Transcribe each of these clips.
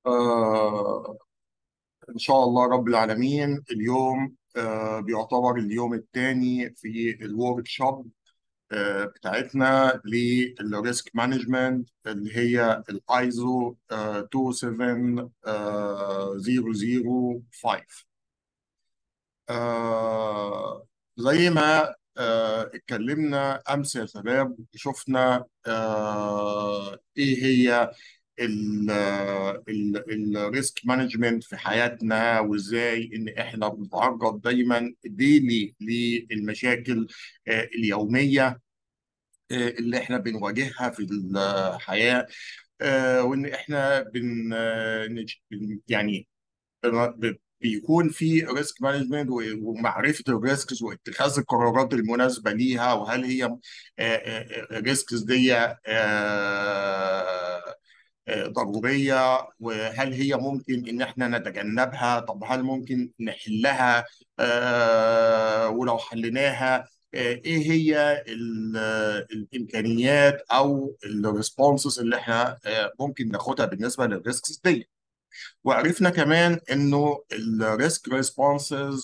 آه إن شاء الله رب العالمين. اليوم بيعتبر اليوم الثاني في الورك شوب بتاعتنا للريسك مانجمنت اللي هي الايزو 27005. زي ما اتكلمنا امس يا شباب، شفنا ايه هي الريسك مانجمنت في حياتنا، وازاي ان احنا بنتعرض دايما ديلي للمشاكل اليوميه اللي احنا بنواجهها في الحياه. وان احنا يعني بيكون في ريسك مانجمنت ومعرفه الريسكس واتخاذ القرارات المناسبه ليها، وهل هي الريسكس دي ضرورية، وهل هي ممكن إن إحنا نتجنبها؟ طب هل ممكن نحلها؟ ولو حليناها إيه هي الإمكانيات أو الريسبونسز اللي إحنا ممكن ناخدها بالنسبة للريسكس دي؟ وعرفنا كمان إنه الريسك ريسبونسز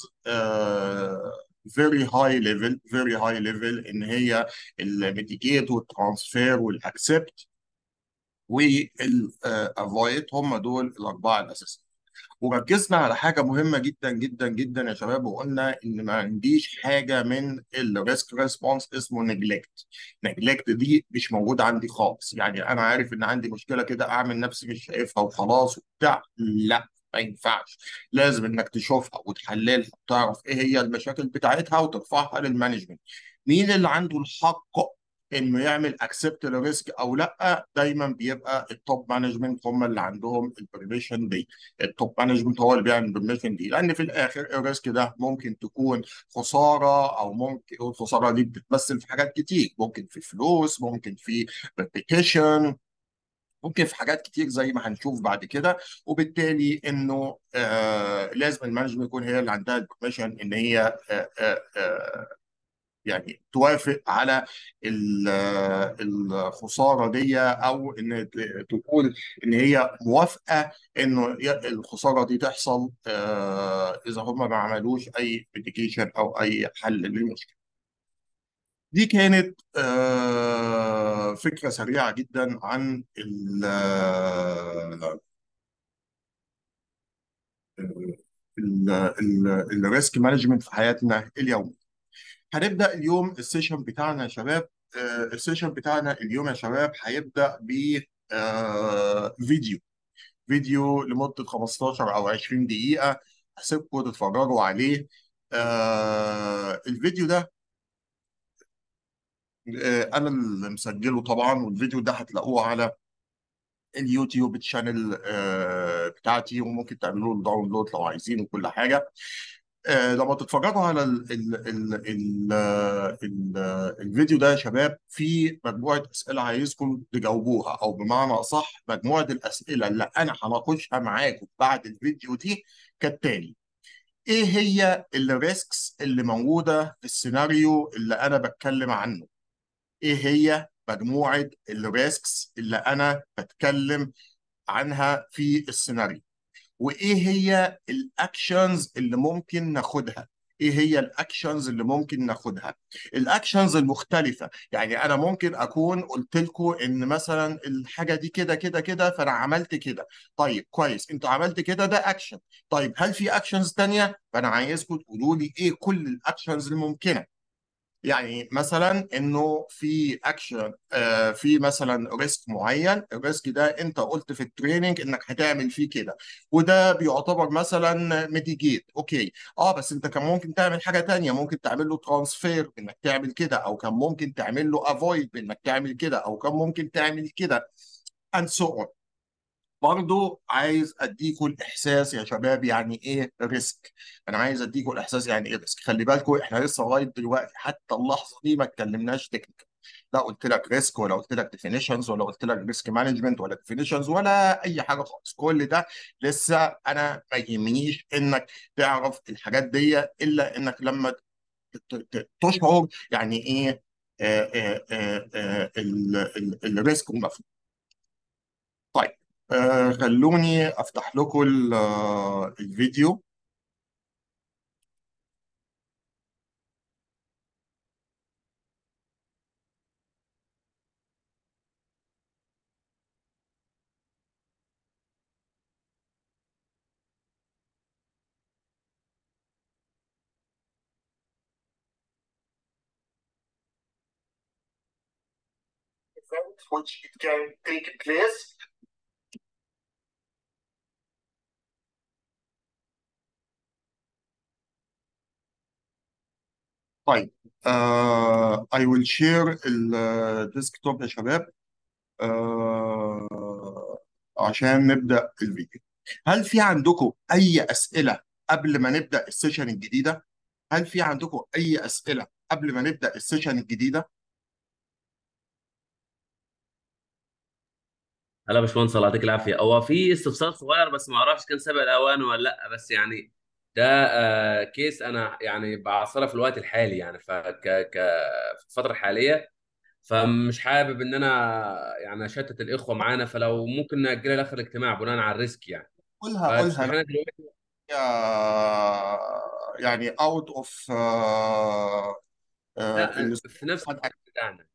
very high level، إن هي الميتيجيت والترانسفير والأكسبت والافويد، هم دول الاربعه الاساسيه. وركزنا على حاجه مهمه جدا جدا جدا يا شباب، وقلنا ان ما عنديش حاجه من الريسك ريسبونس اسمه نجلكت. نجلكت دي مش موجوده عندي خالص. يعني انا عارف ان عندي مشكله كده، اعمل نفسي مش شايفها وخلاص وبتاع؟ لا، ما ينفعش. لازم انك تشوفها وتحللها وتعرف ايه هي المشاكل بتاعتها وترفعها للمانجمنت. مين اللي عنده الحق انه يعمل اكسبت للريسك او لا؟ دايما بيبقى التوب مانجمنت هم اللي عندهم البرميشن دي. التوب مانجمنت هو اللي بيعمل البرميشن دي، لان في الاخر الريسك ده ممكن تكون خساره، او ممكن الخساره دي بتتمثل في حاجات كتير، ممكن في فلوس، ممكن في ريبيتيشن، ممكن في حاجات كتير زي ما هنشوف بعد كده. وبالتالي انه لازم المانجمنت يكون هي اللي عندها البرميشن ان هي يعني توافق على الخساره دي، او ان تقول ان هي موافقه انه الخساره دي تحصل اذا هم ما عملوش اي ميتيجيشن او اي حل للمشكله. دي كانت فكره سريعه جدا عن الريسك مانجمنت في حياتنا اليوميه. هنبدأ اليوم السيشن بتاعنا يا شباب. السيشن بتاعنا اليوم يا شباب هيبدأ ب فيديو. فيديو لمدة 15 أو 20 دقيقة، هسيبكم تتفرجوا عليه. الفيديو ده أنا اللي مسجله طبعا، والفيديو ده هتلاقوه على اليوتيوب تشانل بتاعتي، وممكن تعملوا له داونلود لو عايزين وكل حاجة. لما تتفرجوا على ال الفيديو ده يا شباب، في مجموعة أسئلة عايزكم تجاوبوها، أو بمعنى أصح مجموعة الأسئلة اللي أنا هناقشها معاكم بعد الفيديو دي كالتالي: إيه هي الريسكس اللي موجودة في السيناريو اللي أنا بتكلم عنه؟ إيه هي مجموعة الريسكس اللي أنا بتكلم عنها في السيناريو؟ وايه هي الاكشنز اللي ممكن ناخدها؟ ايه هي الاكشنز اللي ممكن ناخدها؟ الاكشنز المختلفه. يعني انا ممكن اكون قلت لكم ان مثلا الحاجه دي كده كده كده، فانا عملت كده. طيب كويس، انتوا عملت كده، ده اكشن. طيب هل في اكشنز تانية؟ فانا عايزكم تقولوا لي ايه كل الاكشنز الممكنه. يعني مثلا انه في اكشن، في مثلا ريسك معين، الريسك ده انت قلت في التريننج انك هتعمل فيه كده، وده بيعتبر مثلا ميتيجيت. اوكي، بس انت كان ممكن تعمل حاجه تانية، ممكن تعمل له ترانسفير بانك تعمل كده، او كان ممكن تعمل له افويد بانك تعمل كده، او كان ممكن تعمل كده and so on. برضو عايز اديكوا الاحساس يا شباب يعني ايه ريسك. انا عايز اديكوا الاحساس يعني ايه ريسك. خلي بالكم احنا لسه لغايه دلوقتي حتى اللحظه دي ما اتكلمناش تكنيكال. لا قلت لك ريسك، ولا قلت لك ديفينيشنز، ولا قلت لك ريسك مانجمنت، ولا ديفينيشنز، ولا اي حاجه خالص. كل ده لسه انا ما يهمنيش انك تعرف الحاجات دي، الا انك لما تشعر يعني ايه الريسك والمفهوم. طيب، خلوني افتح لكم الفيديو. event which it can take place. طيب I will share الديسكتوب يا شباب عشان نبدأ الفيديو. هل في عندكم أي أسئلة قبل ما نبدأ السيشن الجديدة؟ هل في عندكم أي أسئلة قبل ما نبدأ السيشن الجديدة؟ هلا يا باشمهندس، الله يعطيك العافيه. هو في استفسار صغير بس ما اعرفش كان سابق الاوان ولا لا، بس يعني ده كيس انا يعني بعصرها في الوقت الحالي، يعني في الفتره الحاليه. فمش حابب ان انا يعني اشتت الاخوه معانا، فلو ممكن ناجلها لاخر الاجتماع بناء على الريسك يعني. قولها قولها. فتسمح لنا دلوقتي؟ يعني out of لا، ال- في نفس الوقت بتاعنا.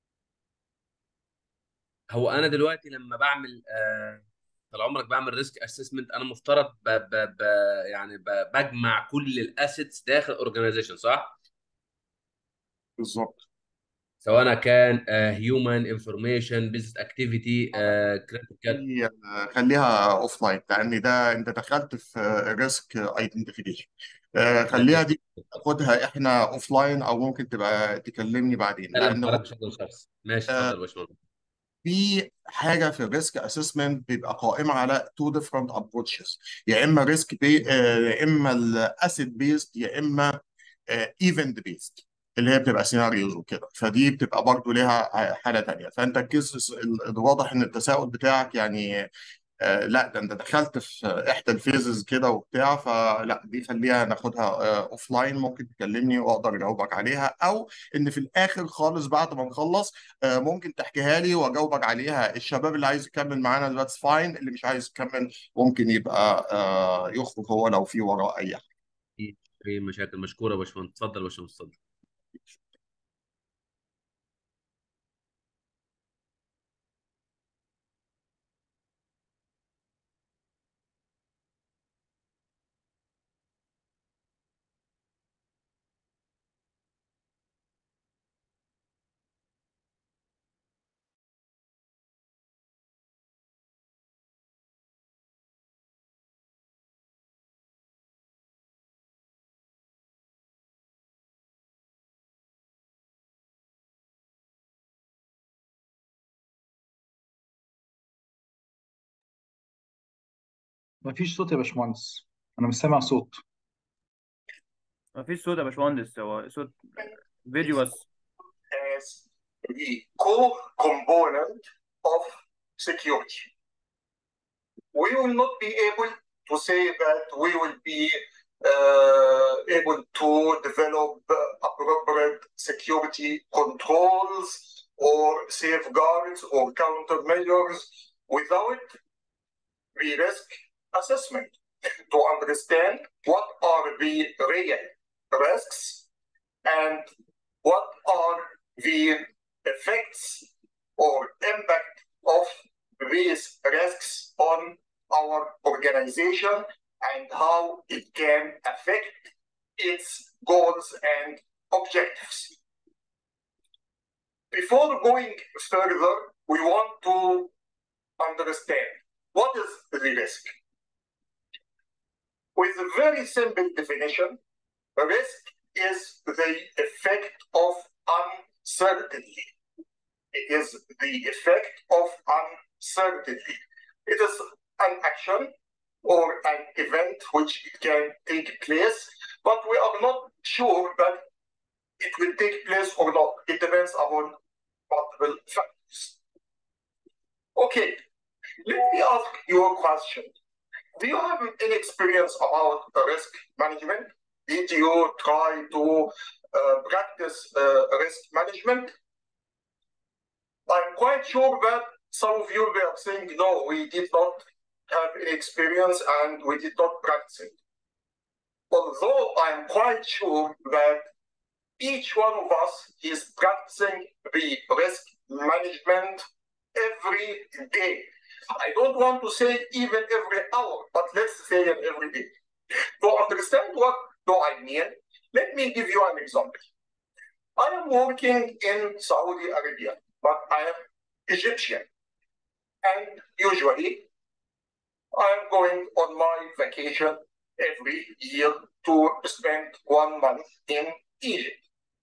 هو انا دلوقتي لما بعمل طال عمرك بعمل ريسك اسسمنت، انا مفترض يعني بجمع كل الاسيتس داخل اورجانيزيشن، صح؟ بالظبط. سواء كان هيومن انفورميشن، بزنس اكتيفيتي، كريتيكال. خليها اوف لاين لان ده انت دخلت في ريسك ايدنتيفيكيشن. خليها ماشي. دي ناخدها احنا اوف لاين، او ممكن تبقى تكلمني بعدين لا لا، لان مبارك بشكل شخصي. ماشي، اتفضل يا باشمهندس. في حاجه في الريسك اسسمنت بيبقى قائمه على تو ديفرنت ابروتشز. يا اما ريسك بي يا اما الاسيت بيست، يا اما ايفنت بيست اللي هي بتبقى سيناريوز وكده. فدي بتبقى برضو ليها حاله تانيه. فانت الكيس الواضح ان التساؤل بتاعك يعني لا ده انت دخلت في احدى الفيزز كده وبتاع. فلا دي خليها ناخدها اوف لاين، ممكن تكلمني واقدر اجاوبك عليها، او ان في الاخر خالص بعد ما نخلص ممكن تحكيها لي واجاوبك عليها. الشباب اللي عايز يكمل معانا ذاتس فاين، اللي مش عايز يكمل ممكن يبقى يخرج هو لو في وراه اي حاجه. في مشاكل، مشكوره يا باشمهندس. اتفضل يا باشمهندس، اتفضل. مفيش صوت يا باشمهندس. انا مش سامع صوت. ما فيش صوت يا باشمهندس، هو صوت فيديو بس. As the core component of security. We will not be able to say that we will be able to develop appropriate security controls or safeguards or countermeasures without the risk assessment to understand what are the real risks and what are the effects or impact of these risks on our organization and how it can affect its goals and objectives. Before going further, we want to understand what is the risk. With a very simple definition, risk is the effect of uncertainty. It is the effect of uncertainty. It is an action or an event which can take place, but we are not sure that it will take place or not. It depends upon multiple factors. Okay, let me ask you a question. Do you have any experience about risk management? Did you try to practice risk management? I'm quite sure that some of you were saying, no, we did not have any experience and we did not practice it. Although I'm quite sure that each one of us is practicing the risk management every day. I don't want to say even every hour, but let's say it every day. To understand what do I mean, let me give you an example. I am working in Saudi Arabia, but I am Egyptian. And usually I am going on my vacation every year to spend 1 month in Egypt.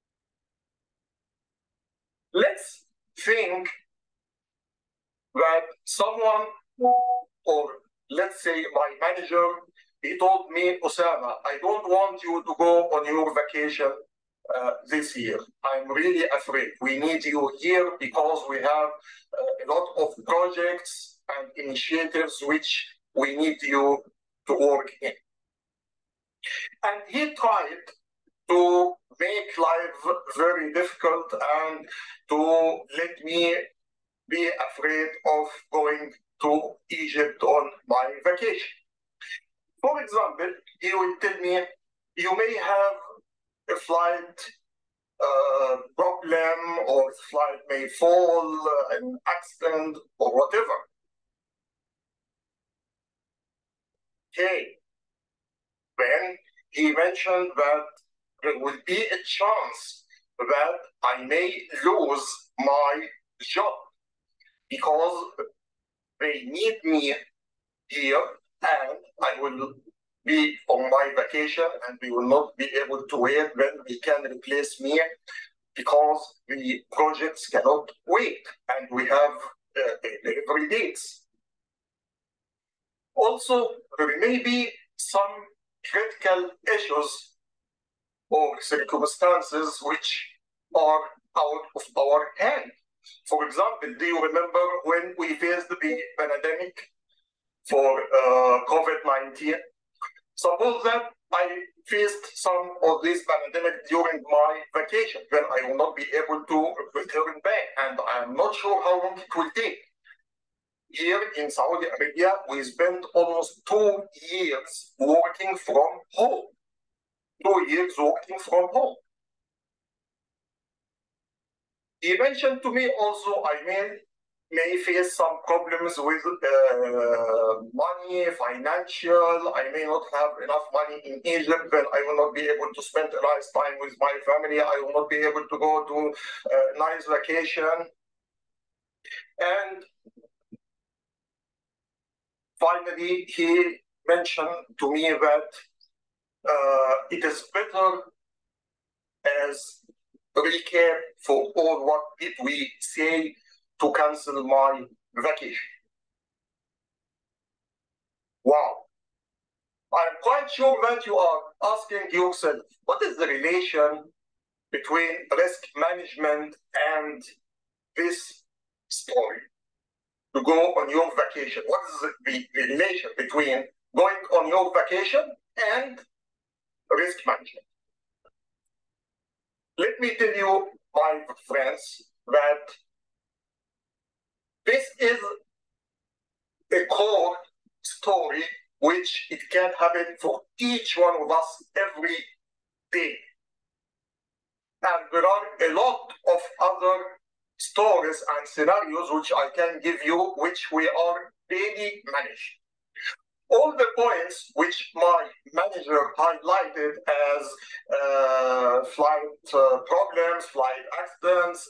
Let's think that someone, or let's say my manager, he told me, Osama, I don't want you to go on your vacation this year. I'm really afraid. We need you here because we have a lot of projects and initiatives which we need you to work in. And he tried to make life very difficult and to let me be afraid of going to Egypt on my vacation. For example, he will tell me, you may have a flight problem, or the flight may fall, an accident, or whatever. Okay. Then he mentioned that there will be a chance that I may lose my job because they need me here and I will be on my vacation and we will not be able to wait when they can replace me because the projects cannot wait and we have delivery dates. Also, there may be some critical issues or circumstances which are out of our hand. For example, do you remember when we faced the pandemic for COVID-19? Suppose that I faced some of this pandemic during my vacation, then I will not be able to return back, and I am not sure how long it will take. Here in Saudi Arabia, we spent almost 2 years working from home. 2 years working from home. He mentioned to me also, I may face some problems with money, financial. I may not have enough money in Egypt, then I will not be able to spend a nice time with my family. I will not be able to go to a nice vacation. And finally, he mentioned to me that it is better as a recap for all what did we say to cancel my vacation. Wow. I'm quite sure that you are asking yourself, what is the relation between risk management and this story? To go on your vacation. What is the relation between going on your vacation and risk management? Let me tell you, my friends, that this is a core story which it can happen for each one of us every day. And there are a lot of other stories and scenarios which I can give you, which we are daily managing. All the points which my manager highlighted as flight problems, flight accidents,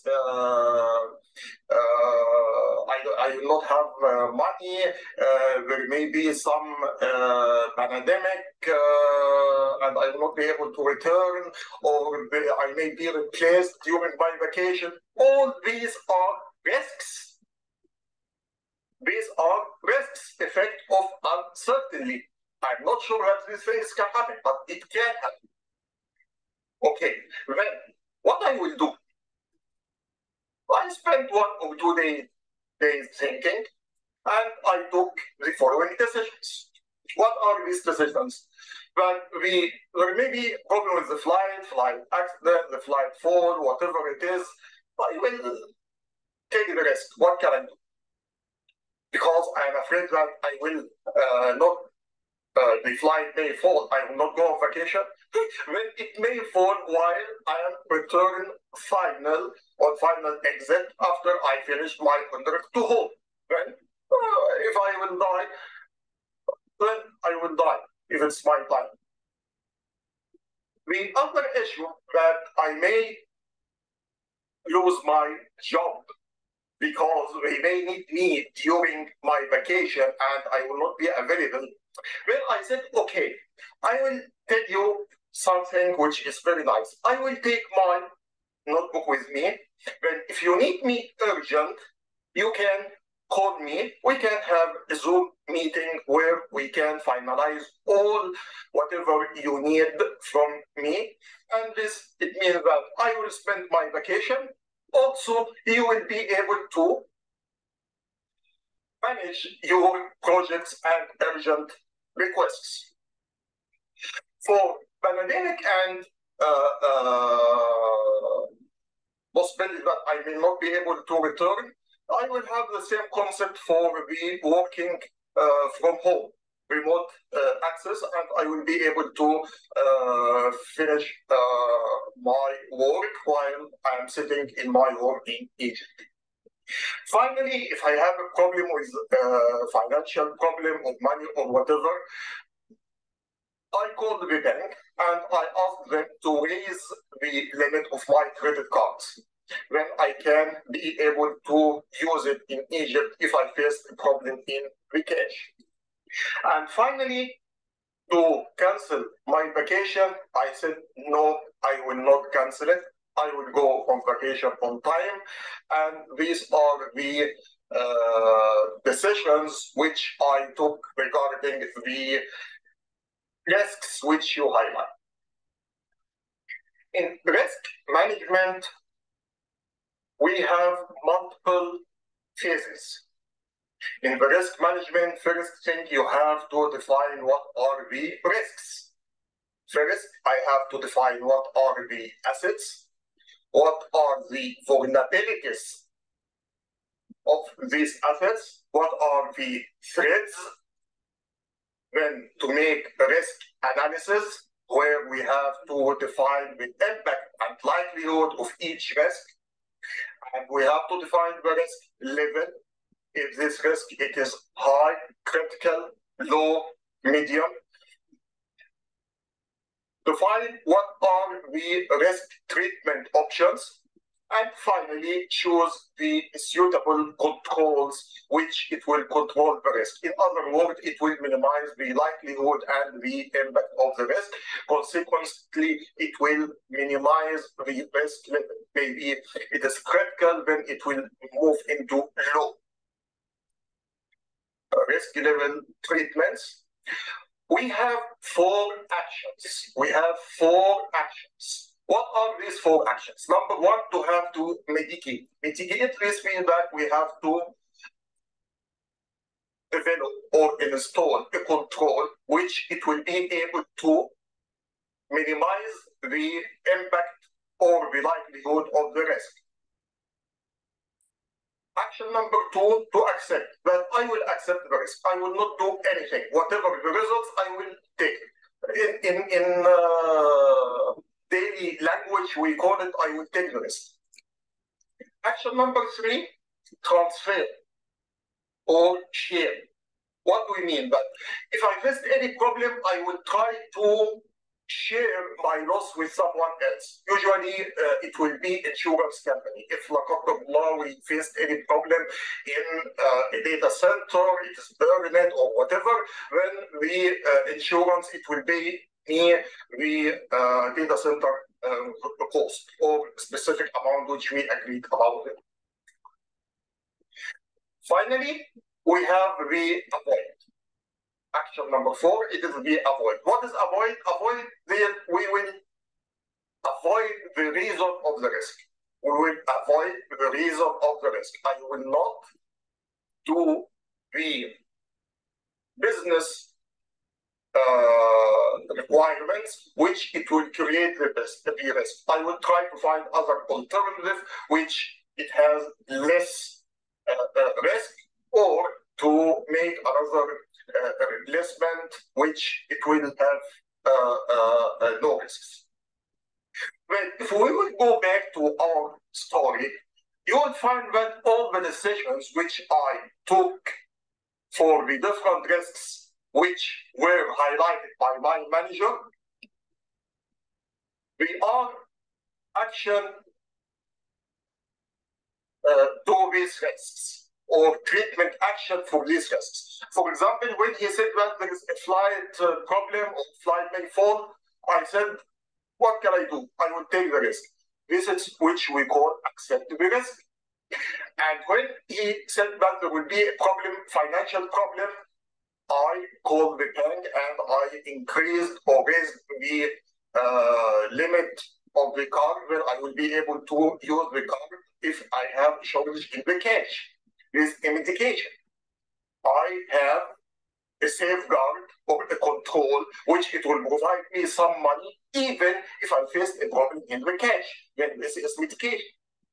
I will not have money, there may be some pandemic, and I will not be able to return, or I may be replaced during my vacation. All these are risks. These are risks, effect of uncertainty. I'm not sure that these things can happen, but it can happen. Okay, then what I will do, I spent 1 or 2 days thinking, and I took the following decisions. What are these decisions? That there may be a problem with the flight accident, the flight fall, whatever it is, I will take the risk. What can I do? afraid that I will not, the flight may fall, I will not go on vacation, then it may fall while I am return final exit after I finish my contract to home. Then if I will die, then I will die if it's my time. The other issue that I may lose my job because they may need me during my vacation and I will not be available. Well, I said, okay, I will tell you something which is very nice. I will take my notebook with me. Then if you need me urgent, you can call me. We can have a Zoom meeting where we can finalize all whatever you need from me. And this, it means that I will spend my vacation. Also, you will be able to manage your projects and urgent requests. For pandemic and possibility that I will not be able to return, I will have the same concept for the working from home, remote access, and I will be able to finish my work while I'm sitting in my home in Egypt. Finally, if I have a problem with financial problem or money or whatever, I called the bank and I asked them to raise the limit of my credit cards. Then I can be able to use it in Egypt if I face a problem in the cash. And finally, to cancel my vacation, I said, no, I will not cancel it. I will go on vacation on time. And these are the decisions which I took regarding the risks which you highlight. In risk management, we have multiple phases. In the risk management, first thing you have to define what are the risks. First, I have to define what are the assets, what are the vulnerabilities of these assets, what are the threats. Then to make a risk analysis where we have to define the impact and likelihood of each risk. And we have to define the risk level. If this risk, it is high, critical, low, medium. Define what are the risk treatment options. And finally, choose the suitable controls which it will control the risk. In other words, it will minimize the likelihood and the impact of the risk. Consequently, it will minimize the risk level. Maybe it is critical, then it will move into low risk level treatments. We have 4 actions. What are these 4 actions? Number 1, to have to mitigate. Mitigate this means that we have to develop or install a control which it will be able to minimize the impact or the likelihood of the risk. Action number 2, to accept that I will accept the risk. I will not do anything. Whatever the results, I will take. In daily language, we call it, I will take the risk. Action number 3, transfer or share. What do we mean? That if I face any problem, I will try to share my loss with someone else. Usually, it will be insurance company. If we faced any problem in a data center, it is burned or whatever, then the insurance, it will be near the data center cost or specific amount which we agreed about it. Finally, we have the avoid. Action number 4, it is the avoid. What is avoid? Avoid, we will avoid the reason of the risk. We will avoid the reason of the risk. I will not do the business requirements which it will create the risk. I will try to find other alternatives which it has less risk, or to make another replacement which it will have no risks. But if we will go back to our story, you will find that all the decisions which I took for the different risks which were highlighted by my manager, they are action to these risks or treatment action for these risks. For example, when he said that there is a flight problem or flight may fall, I said, what can I do? I will take the risk. This is which we call accept the risk. And when he said that there will be a problem, financial problem, I called the bank and I increased or raised the limit of the car where I will be able to use the car if I have shortage in the cash. This is a mitigation. I have a safeguard or a control which it will provide me some money even if I face a problem in the cash. Then this is mitigation.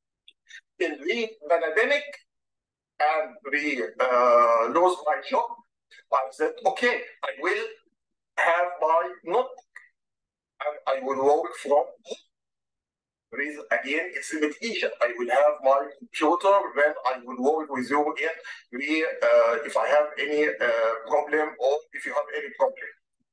In the pandemic and the lose my job, I said, okay, I will have my notebook and I will work from home. Reason again, it's a mitigation. I will have my computer, then I will work with you in the if I have any problem or if you have any problem.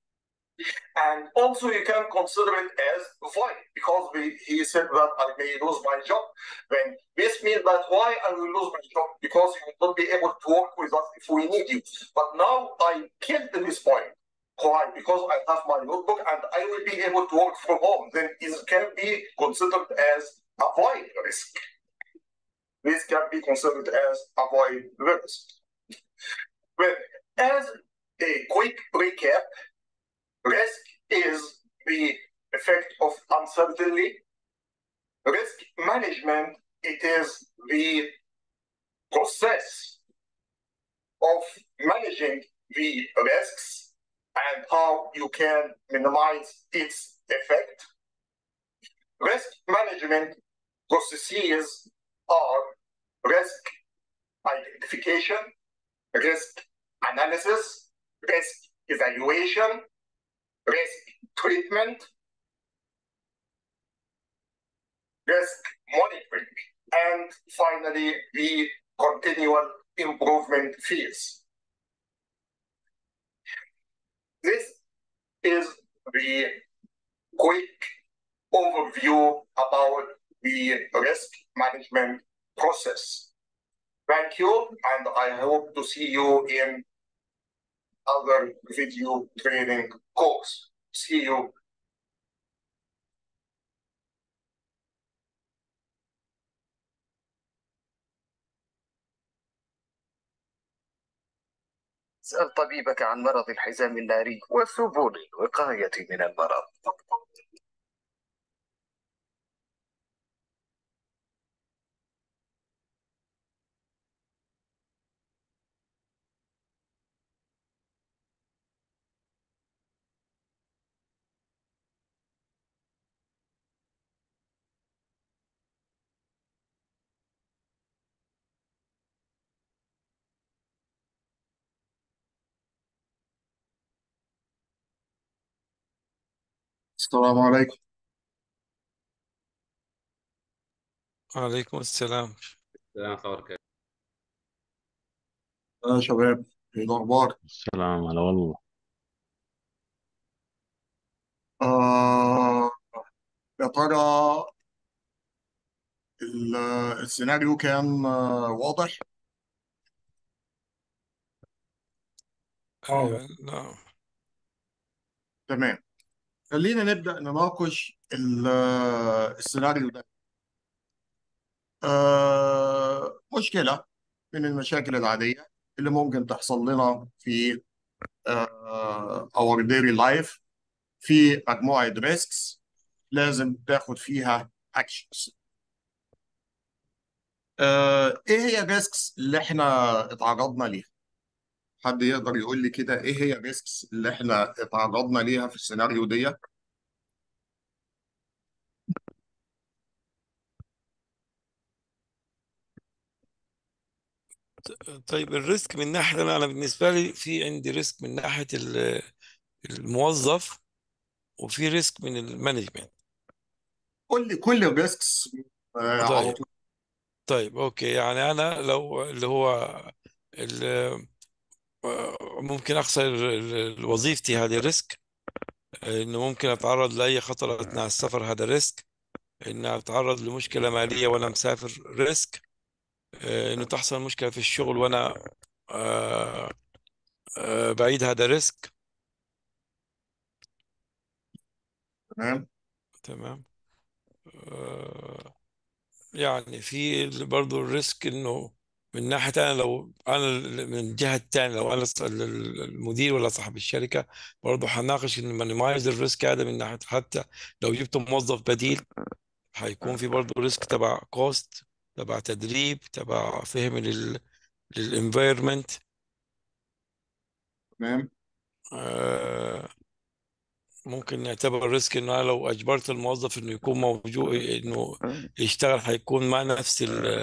And also you can consider it as void because he said that I may lose my job. Then this means that why I will lose my job? Because you will not be able to work with us if we need you. But now I killed this point. Why? Because I have my notebook and I will be able to work from home. Then it can be considered as avoid risk. This can be considered as avoid risk. But as a quick recap, risk is the effect of uncertainty. Risk management, it is the process of managing the risks and how you can minimize its effect. Risk management processes are risk identification, risk analysis, risk evaluation, risk treatment, risk monitoring, and finally the continual improvement phase. This is the quick overview about the risk management process. Thank you, and I hope to see you in other video training course. See you. اسأل طبيبك عن مرض الحزام الناري وسبل الوقاية من المرض. السلام عليكم. وعليكم السلام. السلام عليكم. يا شباب، ايه الاخبار؟ السلام على والله. آه يا ترى السيناريو كان واضح؟ أيوة نعم. تمام. خلينا نبدأ نناقش السيناريو ده. مشكلة من المشاكل العادية اللي ممكن تحصل لنا في our daily life، في مجموعة risks لازم تاخد فيها actions. ايه هي الريسكس اللي احنا اتعرضنا ليها؟ حد يقدر يقول لي كده ايه هي الريسكس اللي احنا اتعرضنا ليها في السيناريو دي؟ طيب الريسك من ناحية، أنا بالنسبة لي في عندي ريسك من ناحية الموظف، وفي ريسك من المانجمنت. كل الريسكس على طيب. طول. طيب اوكي، يعني انا لو اللي هو ممكن اخسر وظيفتي، هذه ريسك. انه ممكن اتعرض لاي خطر اثناء السفر، هذا ريسك. ان اتعرض لمشكله ماليه وانا مسافر، ريسك. انه تحصل مشكله في الشغل وانا آه، بعيد، هذا ريسك. تمام. تمام. آه، يعني في برضه الريسك، انه من ناحية انا، لو انا من الجهة الثانية، لو انا المدير ولا صاحب الشركة، برضه هناقش ان مانيمايز الريسك هذا من ناحية، حتى لو جبت موظف بديل هيكون في برضه ريسك تبع كوست، تبع تدريب، تبع فهم للانفايرمنت. تمام. ممكن نعتبر ريسك انه انا لو اجبرت الموظف انه يكون موجود، انه يشتغل، هيكون مع نفس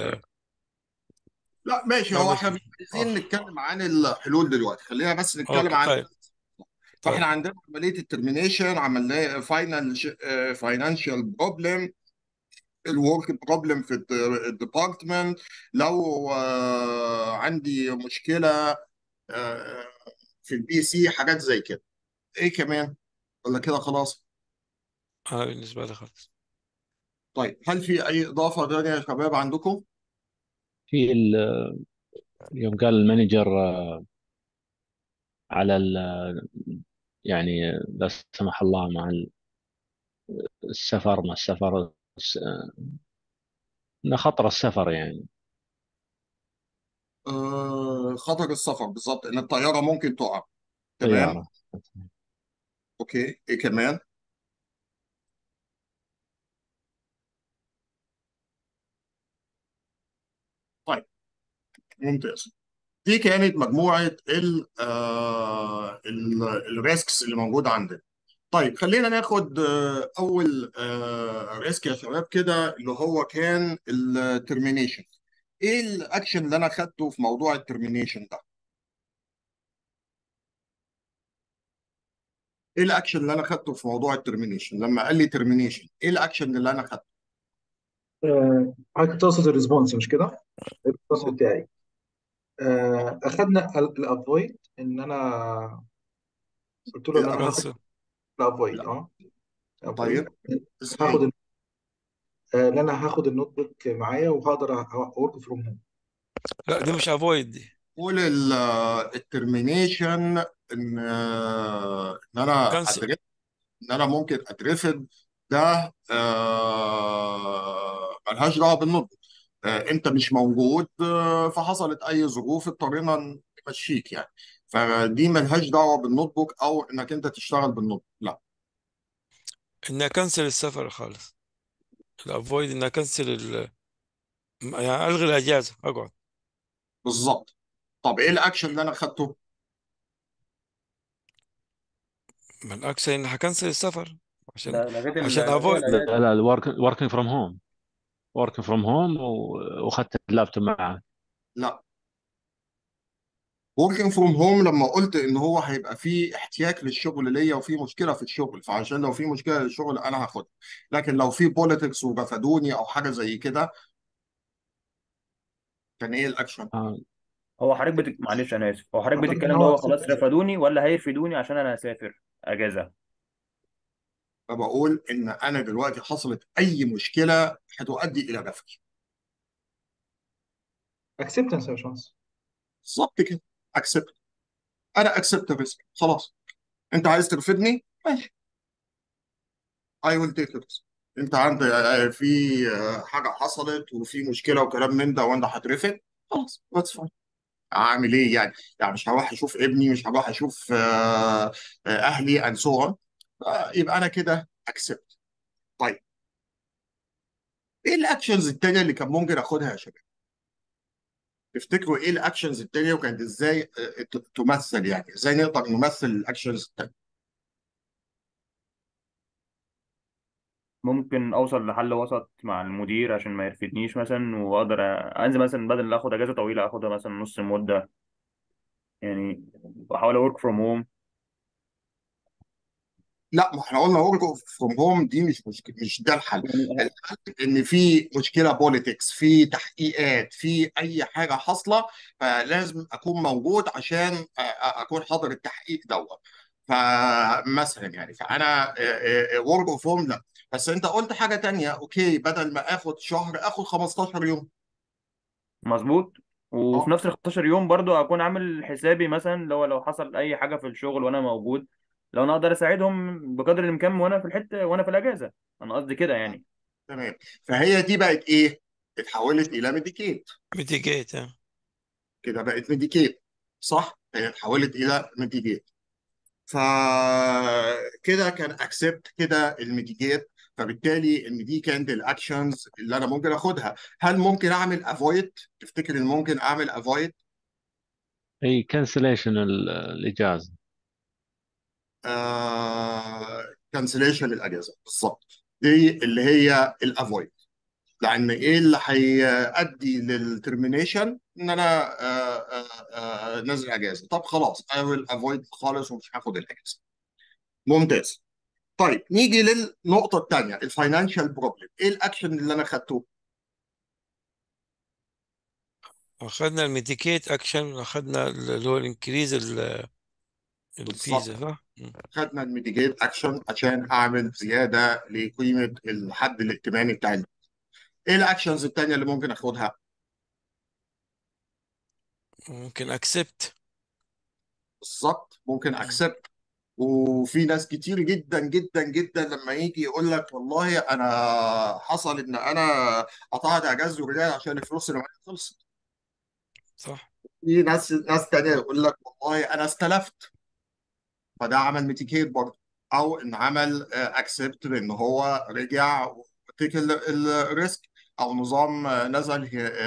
لا ماشي، مع هو نفس احنا مش عايزين نتكلم عن الحلول دلوقتي، خلينا بس نتكلم اوكي. عن. طيب. فاحنا طيب. عندنا عمليه الترمينيشن، عمليه فاينانشال بروبلم، الورك بروبلم في الديبارتمنت، لو عندي مشكله آه، في البي سي، حاجات زي كده. ايه كمان؟ ولا كده خلاص؟ انا بالنسبة لي خلاص. طيب، هل في اي اضافه ثانيه يا شباب عندكم؟ في يوم قال المانجر على يعني لا سمح الله مع السفر، مع السفر، إن خطر السفر يعني. خطر السفر بالظبط، ان الطياره ممكن تقع. تمام. طيارة. اوكي، ايه كمان؟ طيب، ممتاز. دي كانت مجموعه الريسكس اللي موجوده عندنا. طيب، خلينا ناخد اول ريسك يا شباب كده، اللي هو كان الترمينيشن. ايه الاكشن اللي انا خدته في موضوع الترمينيشن ده؟ ايه الاكشن اللي انا خدته في موضوع الترمينيشن لما قال لي ترمينيشن؟ ايه الاكشن اللي انا خدته؟ حضرتك تقصد الريسبونس مش كده؟ الريسبونس بتاعي اخدنا الافويد، ان انا قلت له ان انا هاخد كانسل. الافويد. لا. افويد. طيب، ازاي؟ هاخد ان انا هاخد النوت بوك معايا وهقدر ورك فروم هوم. لا، دي مش افويد دي. قول الترمينيشن ان انا كانسل. ان انا ممكن اترفض. ده ملهاش دعوه بالنضج. انت مش موجود، فحصلت اي ظروف اضطرينا نمشيك يعني. فدي ملهاش دعوه بالنضج او انك انت تشتغل بالنضج، لا. انها كنسل السفر خالص. الافويد انها كنسل يعني الغي الاجازه، اقعد. بالظبط. طب ايه الاكشن اللي انا خدته؟ من الاكثر انها كنسل السفر، عشان لغيت عشان لغيت افويد. لا الاجازه. لا، الوركينج فروم هوم، وركينج فروم هوم، واخذت اللابتوب معه. لا. working from home لما قلت ان هو هيبقى فيه احتياج للشغل ليا وفي مشكله في الشغل، فعشان لو في مشكله للشغل انا هاخدها. لكن لو في بوليتكس ورفدوني او حاجه زي كده، كان ايه الاكشن؟ آه، هو حضرتك معلش انا اسف، هو حضرتك اعتقد بتتكلم ان اللي هو هو accept. خلاص رفدوني ولا هيرفدوني عشان انا هسافر اجازه؟ فبقول ان انا دلوقتي حصلت اي مشكله هتؤدي الى رفضي. اكسبتنس يا باشمهندس. بالظبط كده. اكسبت. انا اكسبت الريسك، خلاص. انت عايز ترفدني؟ ماشي. اي ويل تيك ريسك. انت عندك في حاجه حصلت وفي مشكله وكلام من ده وانا هترفد، خلاص، ذاتس فاين. اعمل ايه يعني؟ يعني مش هروح اشوف ابني، مش هروح اشوف اهلي اند سو اون. يبقى انا كده اكسبت. طيب، ايه الاكشنز التانيه اللي كان ممكن اخدها يا شباب؟ تفتكروا ايه الاكشنز التانيه وكانت ازاي تمثل؟ يعني ازاي نقدر نمثل الاكشنز التانيه؟ ممكن اوصل لحل وسط مع المدير عشان ما يرفدنيش مثلا، واقدر انزل مثلا بدل ما اخد اجازه طويله اخدها مثلا نص المده يعني، واحاول اورك فروم هوم. لا، ما احنا قلنا ورك فروم هوم دي مش مشكله، مش ده الحل. يعني الحل ان في مشكله بوليتكس، في تحقيقات، في اي حاجه حاصله، فلازم اكون موجود عشان اكون حاضر التحقيق دوت. فمثلا يعني فانا ورك اوف هوم لا. بس انت قلت حاجه تانية، اوكي، بدل ما اخد شهر اخد 15 يوم. مظبوط. وفي اه نفس ال 15 يوم برضو اكون عامل حسابي مثلا لو حصل اي حاجه في الشغل وانا موجود، لو انا اقدر اساعدهم بقدر الامكان وانا في الحته وانا في الاجازه. انا قصدي كده يعني. تمام. فهي دي بقت ايه؟ اتحولت الى ميديكيت. ميتيجيت. كده بقت ميديكيت، صح؟ هي اتحولت الى ميديكيت. فكده كان اكسبت كده الميتيجيت. فبالتالي ان دي كانت الاكشنز اللي انا ممكن اخدها. هل ممكن اعمل افويد؟ تفتكر ان ممكن اعمل افويد؟ اي كانسليشن الاجازه. كانسليشن الاجازه بالظبط، دي اللي هي الافويد. لان ايه اللي هيؤدي للترمينيشن؟ ان انا نازل اجازه. طب خلاص I will avoid خالص ومش هاخد الاجازه. ممتاز. طيب نيجي للنقطه الثانيه، الفاينانشال بروبلم. ايه الاكشن اللي انا خدته؟ اخذنا الميتيكيت اكشن، اخذنا اللي هو الانكريز بالظبط، الفيزا، صح؟ خدنا الميتيجيت اكشن عشان اعمل زياده لقيمه الحد الائتماني بتاع ايه الاكشنز الثانيه اللي ممكن اخدها؟ ممكن اكسبت. بالظبط، ممكن اكسبت. وفي ناس كتير جدا جدا جدا لما يجي يقول لك والله انا حصل ان انا قطعت اجازه ورجعت عشان الفلوس اللي معايا خلصت. صح. في ناس تانية يقول لك والله انا استلفت، فده عمل ميتيكيت برضه. او ان عمل اكسبت بان هو رجع وتيك الريسك. او نظام نزل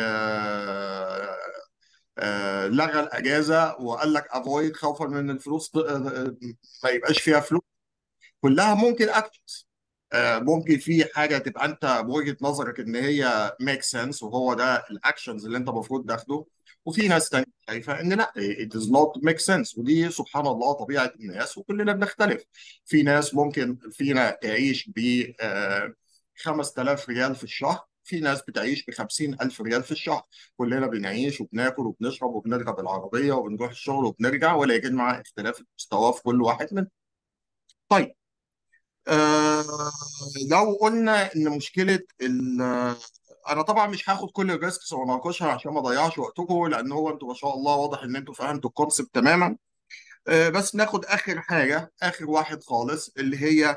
لغى الاجازه وقال لك افويد خوفا من الفلوس ما يبقاش فيها فلوس. كلها ممكن اكشنز. ممكن في حاجه تبقى انت بوجهه نظرك ان هي ميك سنس وهو ده الاكشنز اللي انت المفروض تاخده. وفي ناس تانية شايفه ان لا، it does not make sense. ودي سبحان الله طبيعه الناس وكلنا بنختلف. في ناس ممكن فينا تعيش ب 5000 ريال في الشهر، في ناس بتعيش ب 50,000 ريال في الشهر. كلنا بنعيش وبناكل وبنشرب وبنركب العربيه وبنروح الشغل وبنرجع، ولكن مع اختلاف المستوى في كل واحد منهم. طيب، آه لو قلنا ان مشكله انا طبعا مش هاخد كل الريسكس واناقشها عشان ما اضيعش وقتكم، لان هو انتوا ما شاء الله واضح ان انتوا فهمتوا الكونسيبت تماما. بس ناخد اخر حاجه، اخر واحد خالص، اللي هي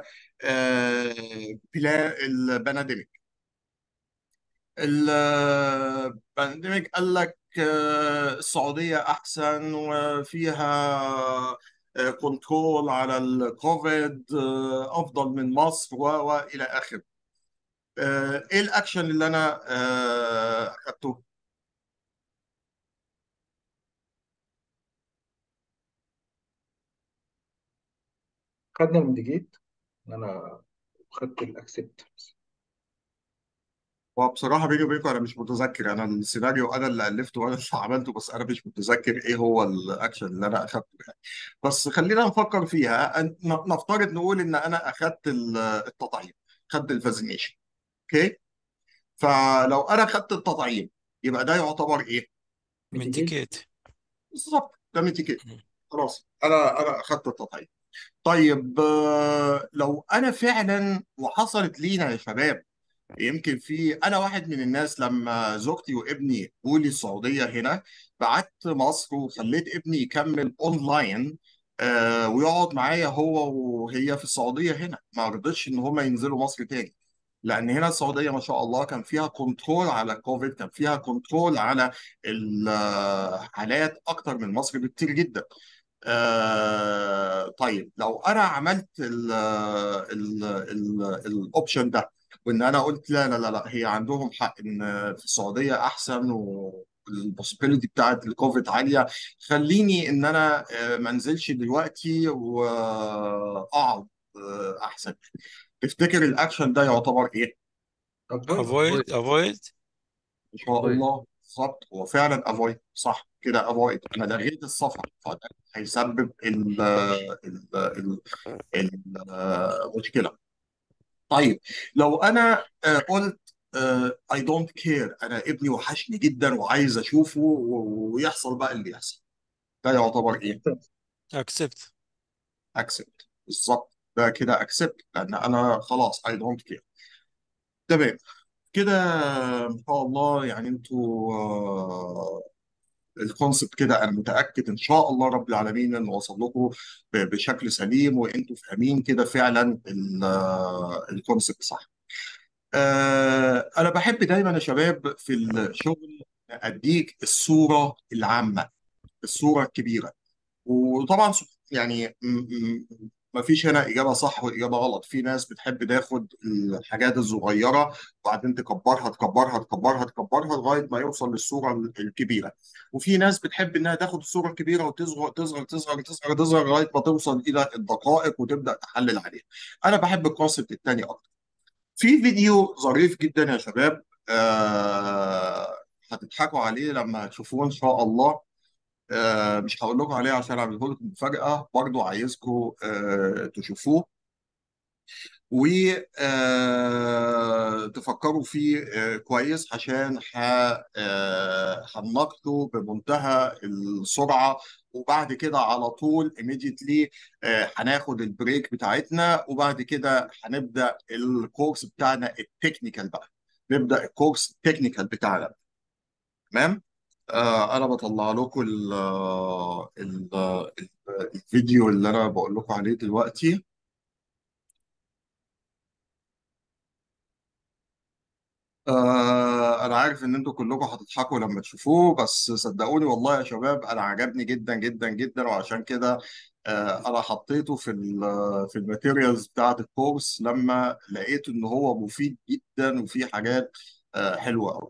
بلا البناديميك. البانديميك قال لك السعودية أحسن وفيها كنترول على الكوفيد أفضل من مصر وإلى آخره. إيه الأكشن اللي أنا أخدته؟ خدنا الميتيجيت ان انا خدت الاكسبت. وبصراحة بيني وبينكم أنا مش متذكر. أنا السيناريو أنا اللي ألفته وأنا اللي عملته، بس أنا مش متذكر إيه هو الأكشن اللي أنا أخدته يعني. بس خلينا نفكر فيها. نفترض نقول إن أنا أخدت التطعيم، خدت الفازينيشن. أوكي. فلو انا خدت التطعيم يبقى ده يعتبر ايه؟ ميتيجيت. ميتيكيت. بالظبط، ده ميتيكيت. خلاص انا اخدت التطعيم. طيب لو انا فعلا وحصلت لينا يا شباب، يمكن في انا واحد من الناس لما زوجتي وابني جولي السعوديه هنا، بعت مصر وخليت ابني يكمل اونلاين ويقعد معايا هو وهي في السعوديه هنا. ما رضيتش ان هم ينزلوا مصر تاني، لان هنا السعوديه ما شاء الله كان فيها كنترول على كوفيد، كان فيها كنترول على الحالات اكتر من مصر بكتير جدا. طيب لو انا عملت الاوبشن ده، وان انا قلت لا لا لا لا، هي عندهم حق ان في السعوديه احسن والبوسيبيليتي بتاعت الكوفيد عاليه، خليني ان انا ما انزلش دلوقتي واقعد احسن. تفتكر الاكشن ده يعتبر ايه؟ افويد. avoid. ان شاء avoid. الله بالظبط، هو فعلا افويد، صح كده، افويد، انا لغيت السفر، فده هيسبب المشكله. طيب، لو انا قلت اي دونت كير، انا ابني وحشني جدا وعايز اشوفه ويحصل بقى اللي يحصل، ده يعتبر ايه؟ accept. اكسبت، بالظبط، ده كده اكسبت، لان انا خلاص اي دونت كير. تمام كده، ان شاء الله يعني انتوا الكونسبت كده انا متاكد ان شاء الله رب العالمين انه وصل لكم بشكل سليم، وانتوا فاهمين كده فعلا الكونسبت صح. انا بحب دايما يا شباب في الشغل اديك الصوره العامه، الصوره الكبيره. وطبعا يعني ما فيش هنا إجابة صح وإجابة غلط، في ناس بتحب تاخد الحاجات الصغيرة وبعدين تكبرها تكبرها تكبرها تكبرها لغاية ما يوصل للصورة الكبيرة، وفي ناس بتحب إنها تاخد الصورة الكبيرة وتصغر تصغر تصغر تصغر تصغر لغاية ما توصل إلى الدقائق وتبدأ تحلل عليها. أنا بحب الكونسيبت التاني أكتر. في فيديو ظريف جدا يا شباب، هتضحكوا عليه لما تشوفوه إن شاء الله. مش هقول لكم عليه عشان اعمله لكم مفاجأة، برضو عايزكم تشوفوه وتفكروا فيه كويس، عشان هنناقشه بمنتهى السرعة، وبعد كده على طول immediately هناخد البريك بتاعتنا، وبعد كده هنبدأ الكورس بتاعنا التكنيكال بقى، نبدأ الكورس التكنيكال بتاعنا. تمام. انا بطلع لكم الفيديو اللي انا بقول لكم عليه دلوقتي. انا عارف ان انتوا كلكم هتضحكوا لما تشوفوه، بس صدقوني والله يا شباب انا عجبني جدا جدا جدا، وعشان كده انا حطيته في الماتيريالز بتاعت الكورس لما لقيت ان هو مفيد جدا وفيه حاجات حلوة قوي.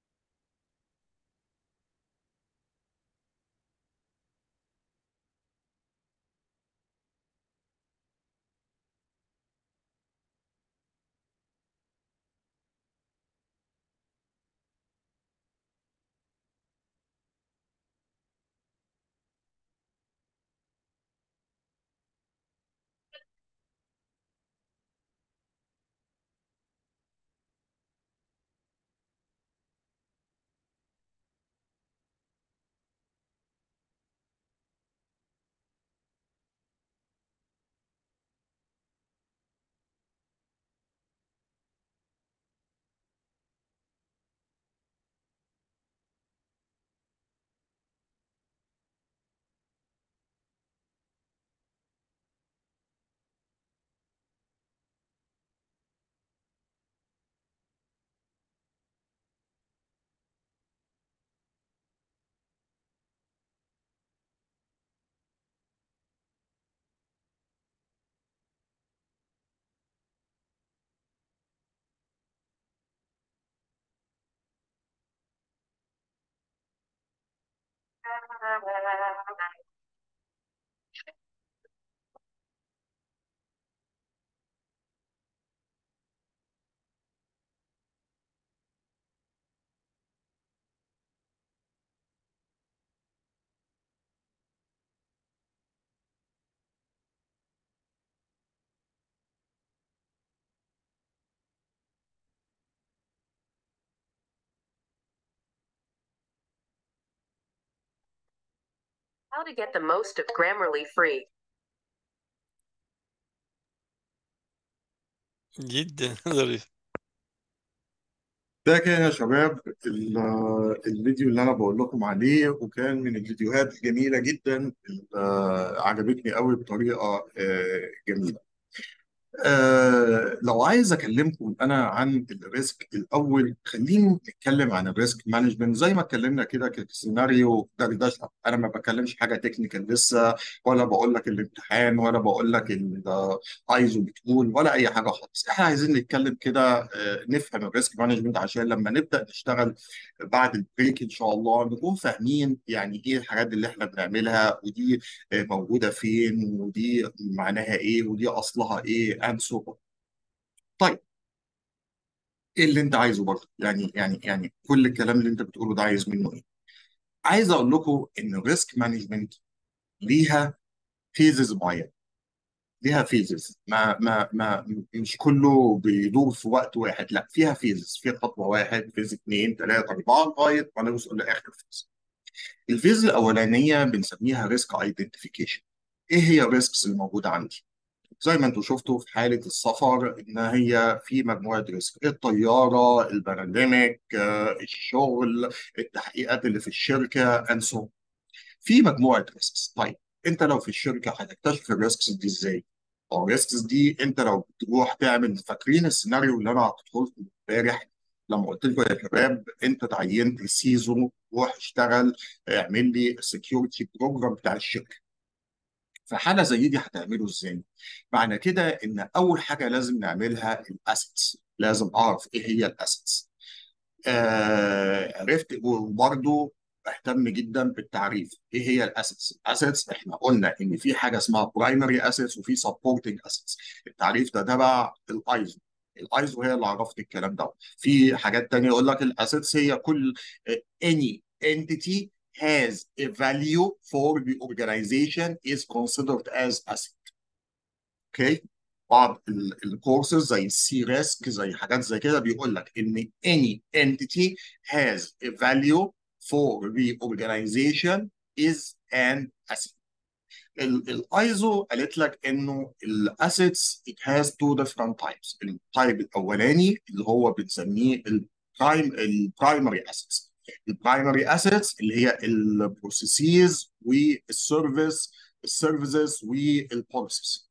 How to get the most of Grammarly free. جدا ظريف. ده كان يا شباب الفيديو اللي انا بقول لكم عليه، وكان من الفيديوهات الجميله جدا اللي عجبتني قوي بطريقه جميله. لو عايز اكلمكم انا عن الريسك الاول، خلينا نتكلم عن الريسك مانجمنت زي ما اتكلمنا كده كسيناريو دردشه. انا ما بكلمش حاجه تكنيكال لسه، ولا بقول لك الامتحان، ولا بقول لك الايزو بتقول، ولا اي حاجه خالص. احنا عايزين نتكلم كده نفهم الريسك مانجمنت عشان لما نبدا نشتغل بعد البريك ان شاء الله نكون فاهمين يعني ايه الحاجات اللي احنا بنعملها، ودي موجوده فين، ودي معناها ايه، ودي اصلها ايه، and so on. طيب ايه اللي انت عايزه برضه؟ يعني كل الكلام اللي انت بتقوله ده عايز منه ايه؟ عايز اقول لكم ان الريسك مانجمنت ليها فيزز معينه، ليها فيزز، ما مش كله بيدور في وقت واحد، لا فيها فيزز، في خطوه واحد، فيز اثنين ثلاثه اربعه لغايه ما نوصل لاخر فيز. الفيز الاولانيه بنسميها ريسك ايدنتيفيكيشن. ايه هي الريسكس الموجوده عندي؟ زي ما انتم شفتوا في حالة السفر ان هي في مجموعة ريسك: الطيارة، البرانديميك، الشغل، التحقيقات اللي في الشركة، انسو في مجموعة ريسكس. طيب انت لو في الشركة هتكتشف الريسكس دي ازاي؟ او الريسكس دي انت لو بتروح تعمل، فاكرين السيناريو اللي انا حطيته لكم امبارح لما قلت لكم يا شباب انت تعينت سيزون روح اشتغل اعمل لي السكيورتي بروجرام بتاع الشركة. في حالة زي دي هتعمله ازاي؟ معنى كده ان اول حاجة لازم نعملها الاسيتس، لازم اعرف ايه هي الاسيتس. عرفت، وبرضه اهتم جدا بالتعريف ايه هي الاسيتس. الاسيتس احنا قلنا ان في حاجة اسمها برايمري اسيتس وفي سبورتنج اسيتس. التعريف ده تبع الايزو. الايزو هي اللي عرفت الكلام ده. في حاجات تانية يقول لك الاسيتس هي كل any entity has a value for the organization is considered as asset. اوكي. بعض الكورسز زي السي ريسك زي حاجات زي كده بيقول لك ان any entity has a value for the organization is an asset. الايزو قالت لك انه الاسيتس it has two different types. التايب الاولاني اللي هو بنسميه البرايمري اسيتس. البرايمري اسيتس اللي هي البروسيسز السيرفيسز والبوليسيز.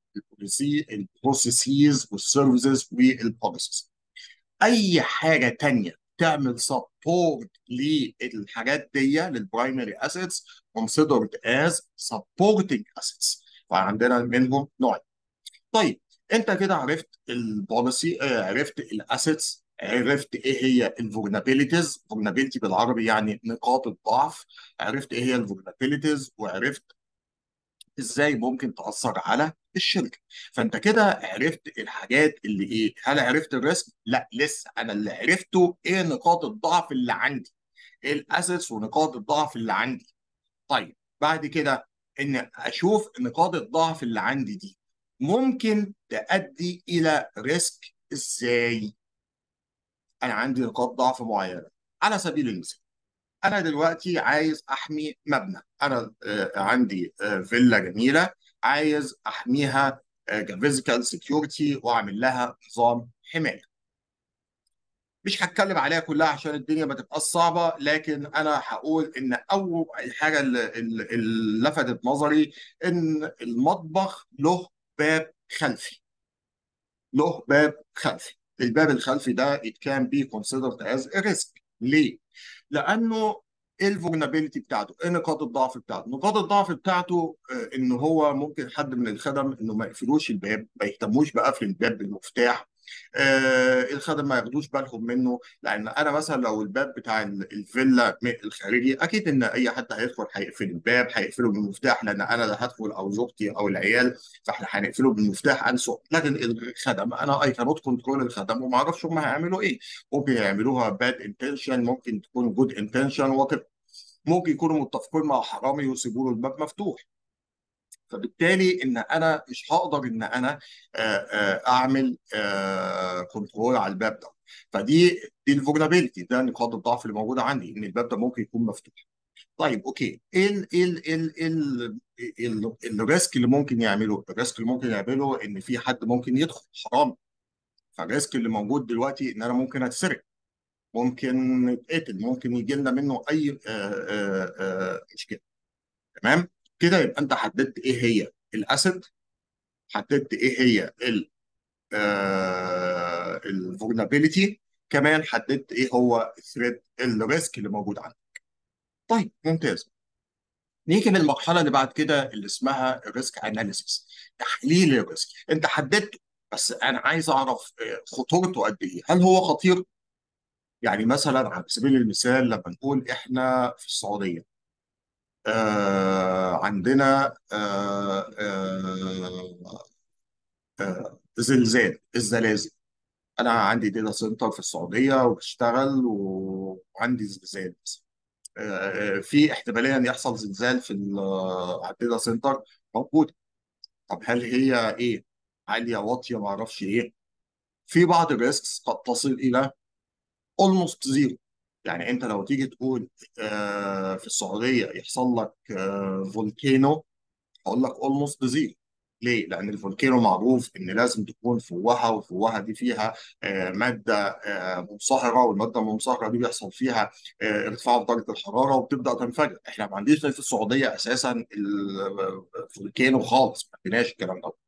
البروسيسز والسيرفيسز والبوليسيز. اي حاجه تانية تعمل سبورت للحاجات دي للبرايمري اسيتس considered as supporting assets. فعندنا منهم نوع. طيب انت كده عرفت البوليسي، عرفت الاسيتس، عرفت ايه هي الفولنربيليتيز. فولنربيلتي بالعربي يعني نقاط الضعف. عرفت ايه هي الفولنربيليتيز وعرفت ازاي ممكن تأثر على الشركة. فانت كده عرفت الحاجات اللي ايه. هل عرفت الريسك؟ لا لسه. انا اللي عرفته ايه نقاط الضعف اللي عندي، ايه الاسيتس ونقاط الضعف اللي عندي. طيب بعد كده ان اشوف نقاط الضعف اللي عندي دي ممكن تؤدي الى ريسك ازاي. انا عندي نقاط ضعف معينة. على سبيل المثال انا دلوقتي عايز احمي مبنى. انا عندي فيلا جميله عايز احميها كفيزيكال سكيورتي واعمل لها نظام حمايه. مش هتكلم عليها كلها عشان الدنيا ما تبقاش صعبه، لكن انا هقول ان اول حاجه اللي لفتت نظري ان المطبخ له باب خلفي. له باب خلفي. الباب الخلفي ده it can be considered as a risk. ليه؟ لانه ايه الفولنربيلتي بتاعته؟ ايه نقاط الضعف بتاعته؟ نقاط الضعف بتاعته ان هو ممكن حد من الخدم انه ما يقفلوش الباب، ما يهتموش بقفل الباب بالمفتاح. الخدم ما ياخدوش بالهم منه. لان انا مثلا لو الباب بتاع الفيلا الخارجي اكيد ان اي حد هيدخل هيقفل الباب، هيقفله بالمفتاح لان انا اللي هدخل او زوجتي او العيال، فاحنا هنقفله بالمفتاح انسو. لكن الخدم انا اي كانوت كنترول الخدم وما اعرفش هم هيعملوا ايه. ممكن يعملوها باد انتنشن، ممكن تكون جود انتنشن، ممكن يكونوا متفقين مع حرامي ويسيبوا له الباب مفتوح. فبالتالي ان انا مش هقدر ان انا اعمل كنترول على الباب ده. دي الفولنربيلتي، ده نقاط الضعف اللي موجوده عندي ان الباب ده ممكن يكون مفتوح. طيب اوكي، ايه الريسك اللي ممكن يعمله؟ الريسك اللي ممكن يعمله ان في حد ممكن يدخل حرام. فالريسك اللي موجود دلوقتي ان انا ممكن اتسرق، ممكن نتقتل، ممكن يجي لنا منه اي مشكله. تمام كده. يبقى انت حددت ايه هي الاسيت، حددت ايه هي الفولنربيلتي، كمان حددت ايه هو الثريت الريسك اللي موجود عندك. طيب ممتاز. نيجي للمرحله اللي بعد كده اللي اسمها الريسك اناليسيس، تحليل الريسك. انت حددته بس انا عايز اعرف خطورته قد ايه. هل هو خطير؟ يعني مثلا على سبيل المثال لما نقول احنا في السعوديه عندنا زلزال، الزلازل. انا عندي داتا سنتر في السعوديه وبشتغل وعندي زلزال، في احتماليه ان يحصل زلزال في على الداتا سنتر، موجود. طب هل هي ايه، عاليه واطيه ما اعرفش ايه؟ في بعض الريسكس قد تصل الى اولموست زيرو. يعني انت لو تيجي تقول في السعوديه يحصل لك فولكينو، هقول لك اولموست زيرو. ليه؟ لأن الفولكينو معروف إن لازم تكون فوهة، والفوهة دي فيها مادة منصهرة، والمادة المنصهرة دي بيحصل فيها ارتفاع في درجة الحرارة وبتبدأ تنفجر. إحنا ما عنديش في السعودية أساسا الفولكينو خالص، ما عندناش الكلام ده.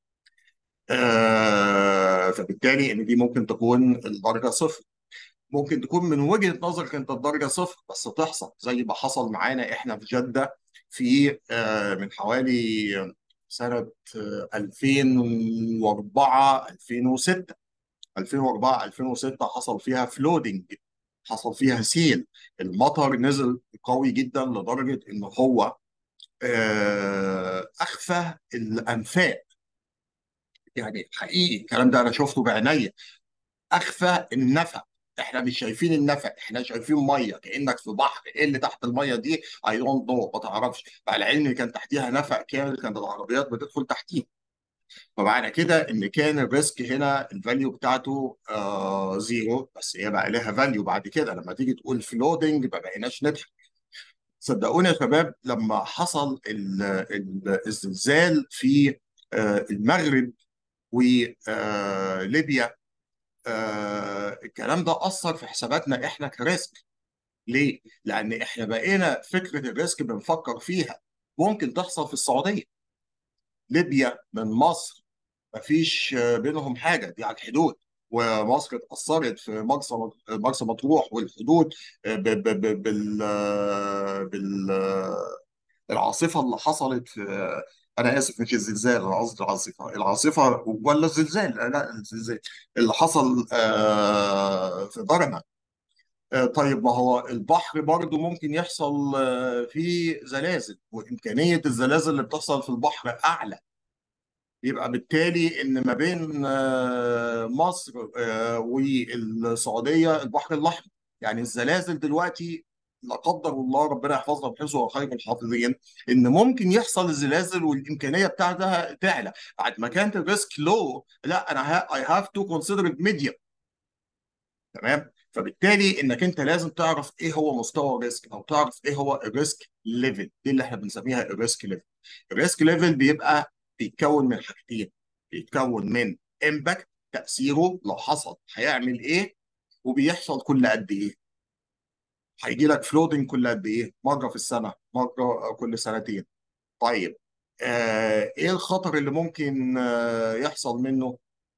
فبالتالي إن دي ممكن تكون الدرجة صفر. ممكن تكون من وجهة نظرك انت الدرجة صفر، بس تحصل زي ما حصل معانا احنا في جدة في من حوالي سنة 2004 2006. 2004 2006 حصل فيها فلودنج، حصل فيها سيل. المطر نزل قوي جدا لدرجة ان هو اخفى الانفاق. يعني حقيقي الكلام ده انا شفته بعينيا، اخفى النفق. احنا مش شايفين النفق، احنا شايفين ميه كانك في بحر. ايه اللي تحت الميه دي؟ اي دونت نو، ما تعرفش. مع العلم كان تحتيها نفق كامل، كانت العربيات بتدخل تحتيه. فمعنى كده ان كان الريسك هنا الفاليو بتاعته زيرو، بس هي بقى لها فاليو بعد كده لما تيجي تقول فلودنج ما بقيناش نضحك. صدقوني يا شباب، لما حصل الزلزال في المغرب وليبيا، الكلام ده أثر في حساباتنا إحنا كريسك. ليه؟ لأن إحنا بقينا فكرة الريسك بنفكر فيها ممكن تحصل في السعودية. ليبيا من مصر مفيش بينهم حاجة، دي على الحدود. ومصر اتأثرت في مرسى مطروح والحدود بالعاصفة اللي حصلت في، أنا آسف مش الزلزال، أنا قصدي العاصفة ولا الزلزال، لا الزلزال اللي حصل في درنا. طيب ما هو البحر برضو ممكن يحصل فيه زلازل، وإمكانية الزلازل اللي بتحصل في البحر أعلى. يبقى بالتالي إن ما بين مصر والسعودية البحر الأحمر، يعني الزلازل دلوقتي لا قدر الله ربنا يحفظنا ويحفظه وخير الحافظين، ان ممكن يحصل الزلازل والامكانيه بتاعتها تعلى. بعد ما كانت الريسك لو، لا انا اي هاف تو كونسيدر ميديا. تمام. فبالتالي انك انت لازم تعرف ايه هو مستوى الريسك، او تعرف ايه هو الريسك ليفل. دي اللي احنا بنسميها الريسك ليفل. الريسك ليفل بيتكون من حاجتين. بيتكون من امباكت، تاثيره لو حصل هيعمل ايه، وبيحصل كل قد ايه. هيجي لك فلودنج كل قد ايه؟ مره في السنه، مره كل سنتين. طيب ايه الخطر اللي ممكن يحصل منه؟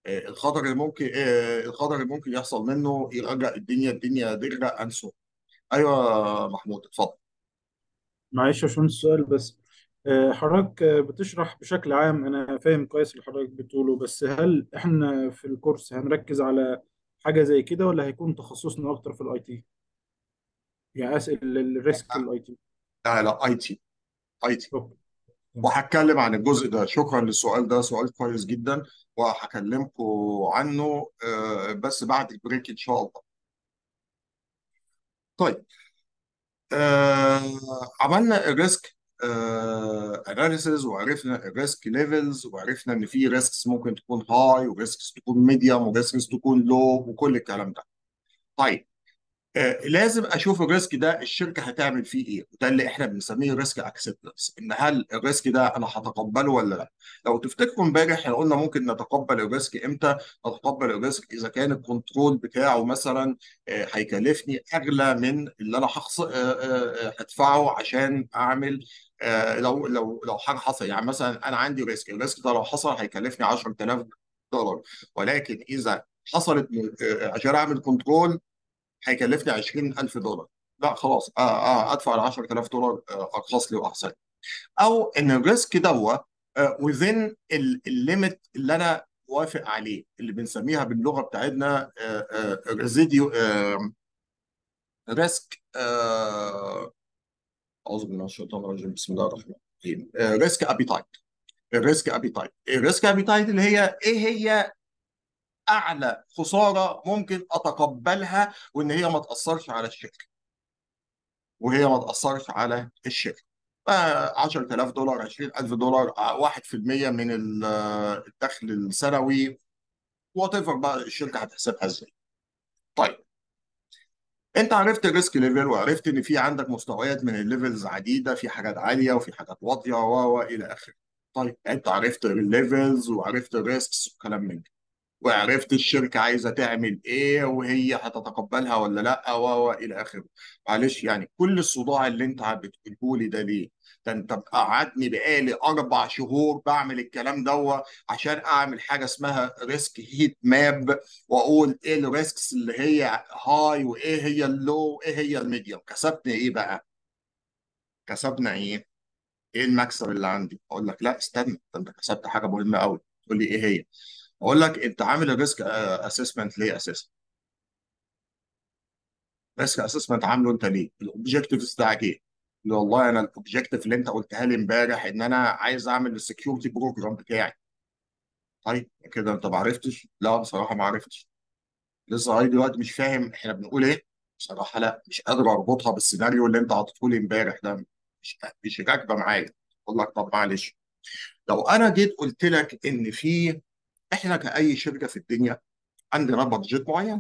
الخطر اللي ممكن يحصل منه يرجع الدنيا تغرق انسو. ايوه يا محمود اتفضل. معلش عشان السؤال بس. حضرتك بتشرح بشكل عام، انا فاهم كويس اللي حضرتك بتقوله، بس هل احنا في الكورس هنركز على حاجة زي كده، ولا هيكون تخصصنا اكتر في الاي تي؟ يعني اسال الريسك الاي تي. لا لا، اي تي. اوكي. تمام. وهتكلم عن الجزء ده. شكرا للسؤال ده، سؤال كويس جدا، وهكلمكم عنه بس بعد البريك ان شاء الله. طيب آه عملنا الريسك اناليسز، وعرفنا الريسك ليفلز، وعرفنا ان في ريسكس ممكن تكون هاي، وريسكس تكون ميديوم، وريسكس تكون لو، وكل الكلام ده. طيب لازم اشوف الريسك ده الشركه هتعمل فيه ايه، وده اللي احنا بنسميه ريسك اكسبتنس. ان هل الريسك ده انا هتقبله ولا لا. لو تفتكروا امبارح احنا قلنا ممكن نتقبل الريسك امتى. نتقبل الريسك اذا كان الكنترول بتاعه مثلا هيكلفني اغلى من اللي انا هدفعه عشان اعمل. لو حاجه حصل، يعني مثلا انا عندي ريسك، الريسك ده لو حصل هيكلفني $10,000، ولكن اذا حصلت عشان اعمل كنترول هيكلفني $20,000. لا خلاص ادفع ال $10,000 ارخص لي واحسن. او ان الريسك دوت within الليميت اللي انا وافق عليه، اللي بنسميها باللغه بتاعتنا ريزيديو ريسك. اعوذ بالله من الشيطان الرجيم، بسم الله الرحمن الرحيم. ريسك ابيتايت. الريسك ابيتايت اللي هي ايه؟ هي اعلى خساره ممكن اتقبلها، وان هي ما تاثرش على الشركه، وهي ما تاثرش على الشركه. 10000 دولار، 20000 دولار، 1% من الدخل السنوي، وات ايفر بقى الشركه هتحسبها ازاي. طيب، انت عرفت الريسك ليفل، وعرفت ان في عندك مستويات من الليفلز عديده، في حاجات عاليه وفي حاجات واطيه الى اخره. طيب، انت عرفت الليفلز وعرفت الريسكس وكلام من ده، وعرفت الشركه عايزه تعمل ايه وهي هتتقبلها ولا لا الى اخره. معلش، يعني كل الصداع اللي انت بتقوله لي ده ليه؟ ده انت قعدني بقالي 4 شهور بعمل الكلام ده عشان اعمل حاجه اسمها ريسك هيت ماب، واقول ايه الريسكس اللي هي هاي وايه هي اللو وايه هي الميديوم. كسبت ايه بقى؟ كسبنا ايه؟ ايه المكسب اللي عندي؟ اقول لك لا استنى، ده انت كسبت حاجه مهمه قوي. تقول لي ايه هي؟ اقول لك انت عامل الريسك اسسمنت ليه اساسا؟ ريسك اسسمنت عامله انت ليه؟ الاوبجيكتيفز بتاعك ايه؟ اللي والله انا الاوبجيكتيف اللي انت قلتها لي امبارح ان انا عايز اعمل السكيورتي بروجرام بتاعي. طيب كده انت ما عرفتش؟ لا بصراحه ما عرفتش، لسه لغايه دلوقتي مش فاهم احنا بنقول ايه. بصراحه لا، مش قادر اربطها بالسيناريو اللي انت عطيته لي امبارح ده، مش راكبه معايا. اقول لك طب معلش، لو انا جيت قلت لك ان في، احنا كاي شركه في الدنيا عندنا بادجت معين.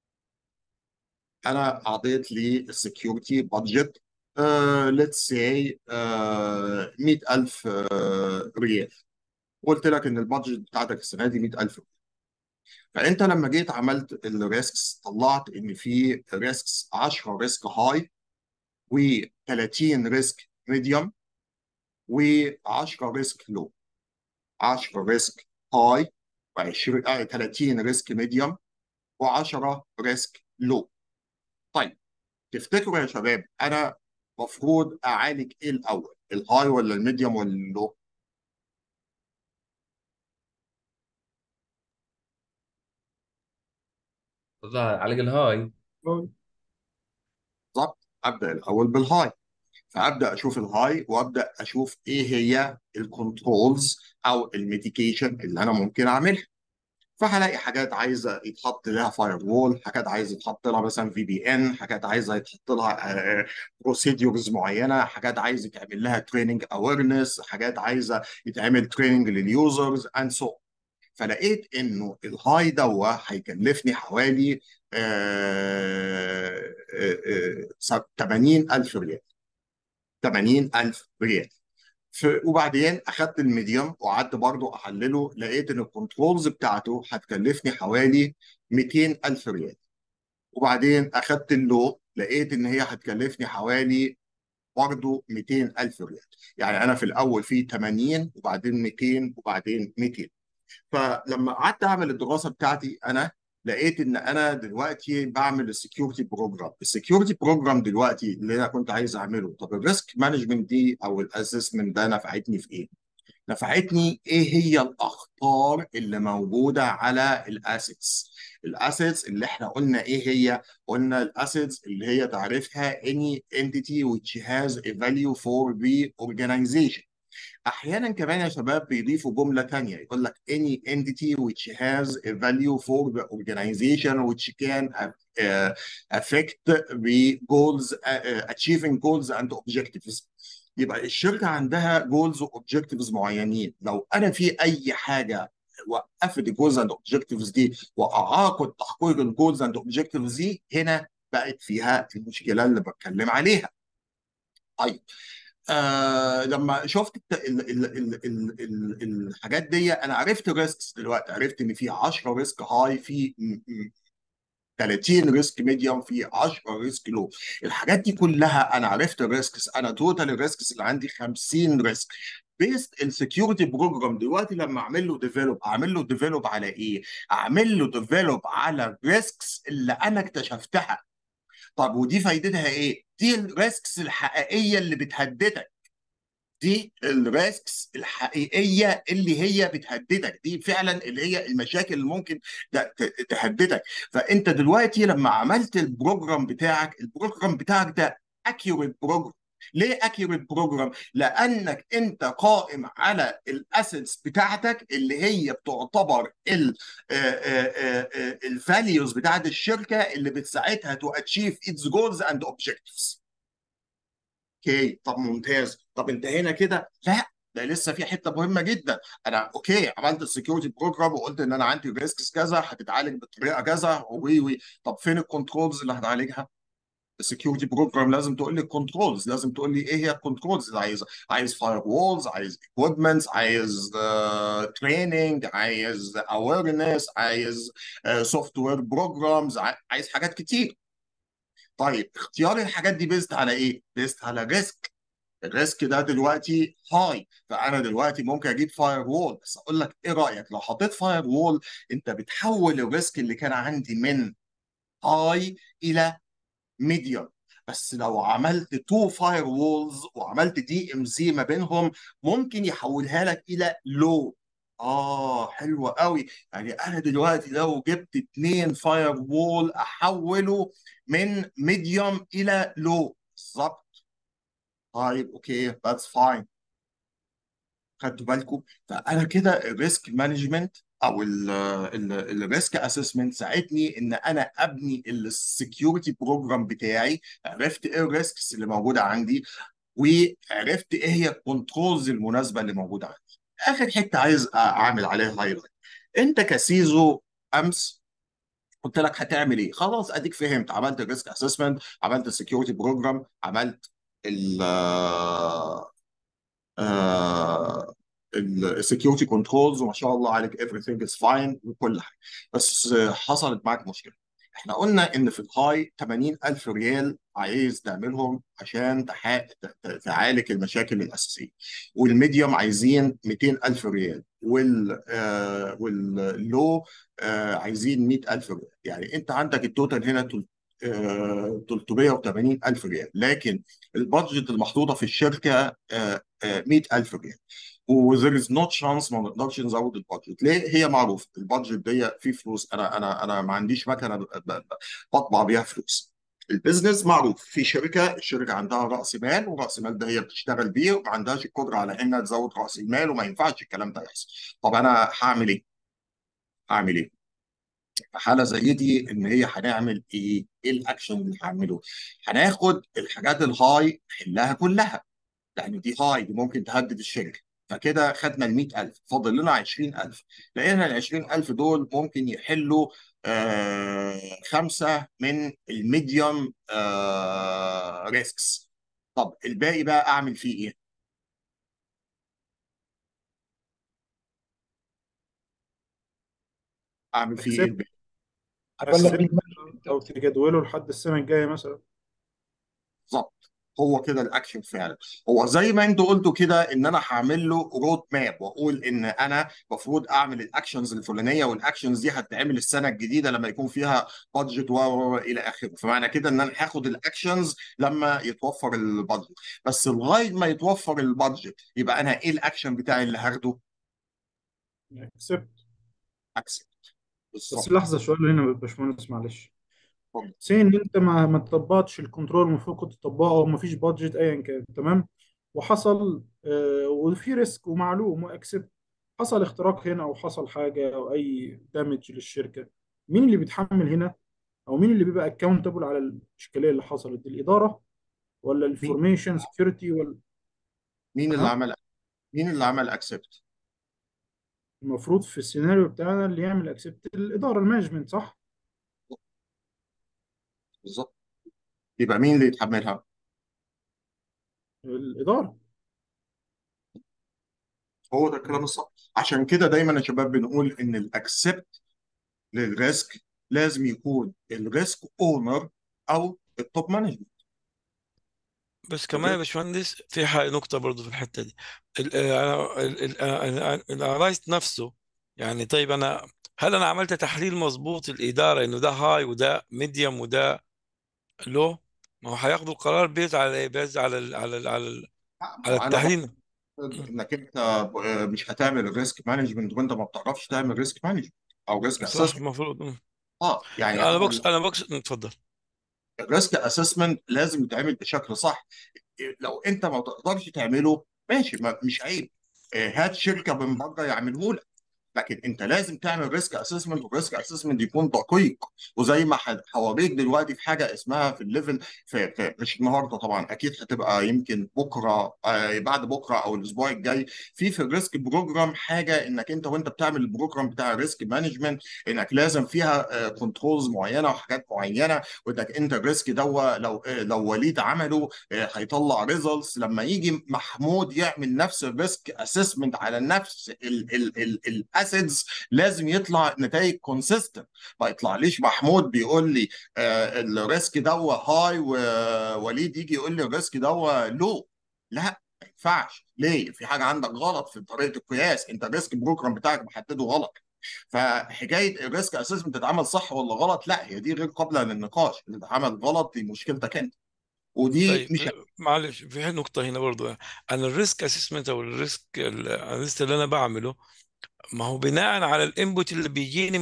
انا اعطيت لي السكيورتي بادجت، ليتس سي 100000 ريال، قلت لك ان البادجت بتاعتك السنه دي 100000 ريال. فانت لما جيت عملت الريسكس، طلعت ان في ريسكس 10 ريسك هاي، و30 ريسك ميديوم، و10 ريسك لو. 10 ريسك هاي، و20 30 ريسك ميديوم، و10 ريسك لو. طيب، تفتكروا يا شباب انا المفروض اعالج ايه الاول؟ الهاي ولا الميديوم ولا اللو؟ ظهر عالج الهاي. بالظبط، ابدا الاول بالهاي. فابدا اشوف الهاي، وابدا اشوف ايه هي الكنترولز او الميديكيشن اللي انا ممكن اعملها. فهلاقي حاجات عايزه يتحط لها فاير وول، حاجات عايزه يتحط لها مثلا في بي ان، حاجات عايزه يتحط لها بروسيدورز معينه، حاجات عايزه يتعمل لها تريننج اويرنس، حاجات عايزه يتعمل تريننج لليوزرز اند سو. فلقيت انه الهاي دوا هيكلفني حوالي 80000 ريال. 80000 ريال. وبعدين اخدت الميديوم وقعدت برضو احلله، لقيت ان الكنترولز بتاعته هتكلفني حوالي 200000 ريال. وبعدين اخدت اللو، لقيت ان هي هتكلفني حوالي برضو 200000 ريال. يعني انا في الاول في 80 وبعدين 200 وبعدين 200. فلما قعدت اعمل الدراسه بتاعتي انا، لقيت ان انا دلوقتي بعمل السكيورتي بروجرام. السكيورتي بروجرام دلوقتي اللي انا كنت عايز اعمله، طب الريسك مانجمنت دي او الاسسمنت ده نفعتني في ايه؟ نفعتني ايه هي الاخطار اللي موجوده على الاسيتس. الاسيتس اللي احنا قلنا ايه هي؟ قلنا الاسيتس اللي هي تعرفها any entity which has a value for the organization. احيانا كمان يا شباب بيضيفوا جمله تانية، يقول لك any entity which has a value for the organization which can affect the goals, achieving goals and objectives. يبقى الشركه عندها جولز واوبجكتيفز معينين. لو انا في اي حاجه وقفت الجولز اند اوبجكتيفز دي واعاقد تحقيق الجولز اند اوبجكتيفز دي، هنا بقت فيها المشكله اللي بتكلم عليها. طيب، لما شفت الحاجات دي، انا عرفت الريسكس دلوقتي. عرفت ان في 10 ريسك هاي، في 30 ريسك ميديوم، في 10 ريسك لو. الحاجات دي كلها انا عرفت الريسكس. انا توتال الريسكس اللي عندي 50 ريسك. بيست السكيورتي بروجرام دلوقتي لما اعمل له ديفلوب على ايه؟ اعمل له ديفلوب على الريسكس اللي انا اكتشفتها. طب ودي فايدتها ايه؟ دي الريسكس الحقيقيه اللي بتهددك. دي الريسكس الحقيقيه اللي هي بتهددك، دي فعلا اللي هي المشاكل اللي ممكن تهددك. فانت دلوقتي لما عملت البروجرام بتاعك، البروجرام بتاعك ده اكيوريت بروجرام. ليه اكيوريت بروجرام؟ لانك انت قائم على الاسيتس بتاعتك اللي هي بتعتبر الفاليوز بتاعت الشركه اللي بتساعدها تو اتشيف اتس جولز اند اوبجكتيفز. اوكي، طب ممتاز. طب انت هنا كده لا، ده لسه في حته مهمه جدا. انا اوكي عملت السكيورتي بروجرام وقلت ان انا عندي ريسكس كذا هتتعالج بالطريقه كذا وي. طب فين الكنترولز اللي هتعالجها؟ السكيورتي بروجرام لازم تقول لي الكنترولز، لازم تقول لي ايه هي الكنترولز اللي عايزها. عايز فاير وولز، عايز اكويبمنتس، عايز تريننج، عايز اويرنس، عايز سوفت وير بروجرامز، عايز حاجات كتير. طيب اختيار الحاجات دي بيزد على ايه؟ بيزد على ريسك. الريسك ده دلوقتي هاي، فانا دلوقتي ممكن اجيب فاير وول. بس اقول لك ايه رايك لو حطيت فاير وول؟ انت بتحول الريسك اللي كان عندي من هاي الى ميديوم. بس لو عملت تو فاير وولز وعملت دي ام زي ما بينهم ممكن يحولها لك الى لو. حلوة قوي. يعني انا دلوقتي لو جبت اتنين فاير وول احوله من ميديوم الى لو بالظبط. طيب اوكي ذاتس فاين. خدتوا بالكم؟ فانا كده الريسك مانجمنت او الريسك اسسمنت ساعدني ان انا ابني السكيورتي بروجرام بتاعي. عرفت ايه الريسكس اللي موجوده عندي، وعرفت ايه هي الكنترولز المناسبه اللي موجوده عندي. اخر حته عايز اعمل عليها هايلايت. انت كسيزو امس قلت لك هتعمل ايه؟ خلاص اديك فهمت، عملت الريسك اسسمنت، عملت السكيورتي بروجرام، عملت ال السكيورتي كنترولز، وما شاء الله عليك everything is fine وكل حاجه. بس حصلت معاك مشكله. احنا قلنا ان في الهاي 80,000 ريال عايز تعملهم عشان تعالج المشاكل الاساسيه، والميديوم عايزين 200,000 ريال، واللو عايزين 100,000 ريال. يعني انت عندك التوتال هنا 380,000 ريال، لكن البادجت المحطوطه في الشركه 100,000 ريال. وذير از نوت شانس ما نقدرش نزود البادجت. ليه؟ هي معروفه البادجت دي فيه فلوس. انا ما عنديش مكنه بطبع بيها فلوس. البيزنس معروف، في الشركه عندها راس مال، وراس المال ده هي بتشتغل بيه، وما عندهاش القدره على انها تزود راس المال، وما ينفعش الكلام ده يحصل. طب انا هعمل ايه؟ هعمل ايه؟ في حاله زي دي ان هي هنعمل ايه؟ ايه الاكشن اللي هعمله؟ هناخد الحاجات الهاي نحلها كلها، يعني دي هاي دي ممكن تهدد الشركه. فكده خدنا ال 100,000، فاضل لنا 20,000. لقينا ال 20,000 دول ممكن يحلوا خمسه من الميديوم ريسكس. طب الباقي بقى اعمل فيه ايه؟ اعمل فيه ايه اكسبت الباقي؟ ولا اكسبت. او تجدوله لحد السنه الجايه مثلا. بالظبط، هو كده الاكشن فعلا. هو زي ما انتوا قلتوا كده ان انا هعمل له رود ماب، واقول ان انا المفروض اعمل الاكشنز الفلانيه، والاكشنز دي هتتعمل السنه الجديده لما يكون فيها بادجت الى اخره. فمعنى كده ان انا هاخد الاكشنز لما يتوفر البادجت. بس لغايه ما يتوفر البادجت يبقى انا ايه الاكشن بتاعي اللي هاخده؟ اكسبت. اكسب. بس بالظبط. لحظه سؤال هنا يا باشمهندس معلش. سي ان انت ما طبقتش الكنترول المفروض كنت تطبقه، او ما فيش بادجت ايا كان، تمام، وحصل وفي ريسك ومعلوم واكسبت، حصل اختراق هنا او حصل حاجه او اي دامج للشركه، مين اللي بيتحمل هنا؟ او مين اللي بيبقى اكاونتبل على الاشكاليه اللي حصلت دي؟ الاداره ولا مين الانفورميشن سكيورتي ولا؟ مين اللي ها؟ عمل مين اللي عمل اكسبت؟ المفروض في السيناريو بتاعنا اللي يعمل اكسبت الاداره المانجمنت، صح؟ بالظبط. يبقى مين اللي يتحملها؟ الاداره. هو ده الكلام الصح. عشان كده دايما يا شباب بنقول ان الاكسبت للريسك لازم يكون الريسك اونر او التوب مانجمنت. بس كمان يا باشمهندس في نقطة برضو في الحتة دي. الانالايست نفسه، يعني طيب هل انا عملت تحليل مظبوط الإدارة انه ده هاي وده ميديوم وده لو؟ ما هو هياخدوا القرار بيز على ايه؟ بيز على انا التحليل. بعتقد انك انت مش هتعمل الريسك مانجمنت وانت ما بتعرفش تعمل ريسك مانجمنت او ريسك صح اسسمنت. المفروض. يعني انا بقصد اتفضل. الريسك اسسمنت لازم يتعمل بشكل صح. لو انت ما تقدرش تعمله ماشي، مش عيب. هات شركه من بره يعمله لك. لكن انت لازم تعمل ريسك اسسمنت، والريسك اسسمنت يكون دقيق. وزي ما هوريك دلوقتي في حاجه اسمها في الليفل، مش النهارده طبعا، اكيد هتبقى يمكن بكره، بعد بكره او الاسبوع الجاي، في الريسك بروجرام حاجه انك انت وانت بتعمل البروجرام بتاع الريسك مانجمنت، انك لازم فيها كنترولز معينه وحاجات معينه، وانك انت الريسك دوا لو وليد عمله هيطلع ريزلتس. لما يجي محمود يعمل نفس الريسك اسسمنت على نفس الاسيدز، لازم يطلع نتائج كونسيستنت. ما يطلعليش محمود بيقول لي الريسك دوا هاي، ووليد يجي يقول لي الريسك دوا لو. لا، ما ينفعش. ليه؟ في حاجه عندك غلط في طريقه القياس، انت الريسك بروجرام بتاعك محدده غلط. فحكايه الريسك اسسمنت تتعمل صح ولا غلط، لا، هي دي غير قابله للنقاش. اللي اتعمل غلط دي مشكلتك انت، ودي طيب مش. معلش، في نقطة هنا برضو. أنا الريسك أسسمنت أو الريسك أناليست اللي أنا بعمله، ما هو بناء على الانبوت اللي بيجيني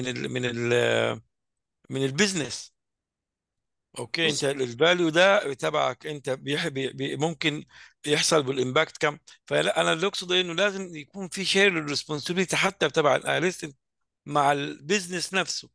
من البيزنس. اوكي، انت بص الفاليو ده تبعك انت ممكن يحصل بالامباكت كم. فلا، انا اللي اقصد انه لازم يكون في شير للريسبونسبيلتي حتى تبع الاناليست مع البيزنس نفسه،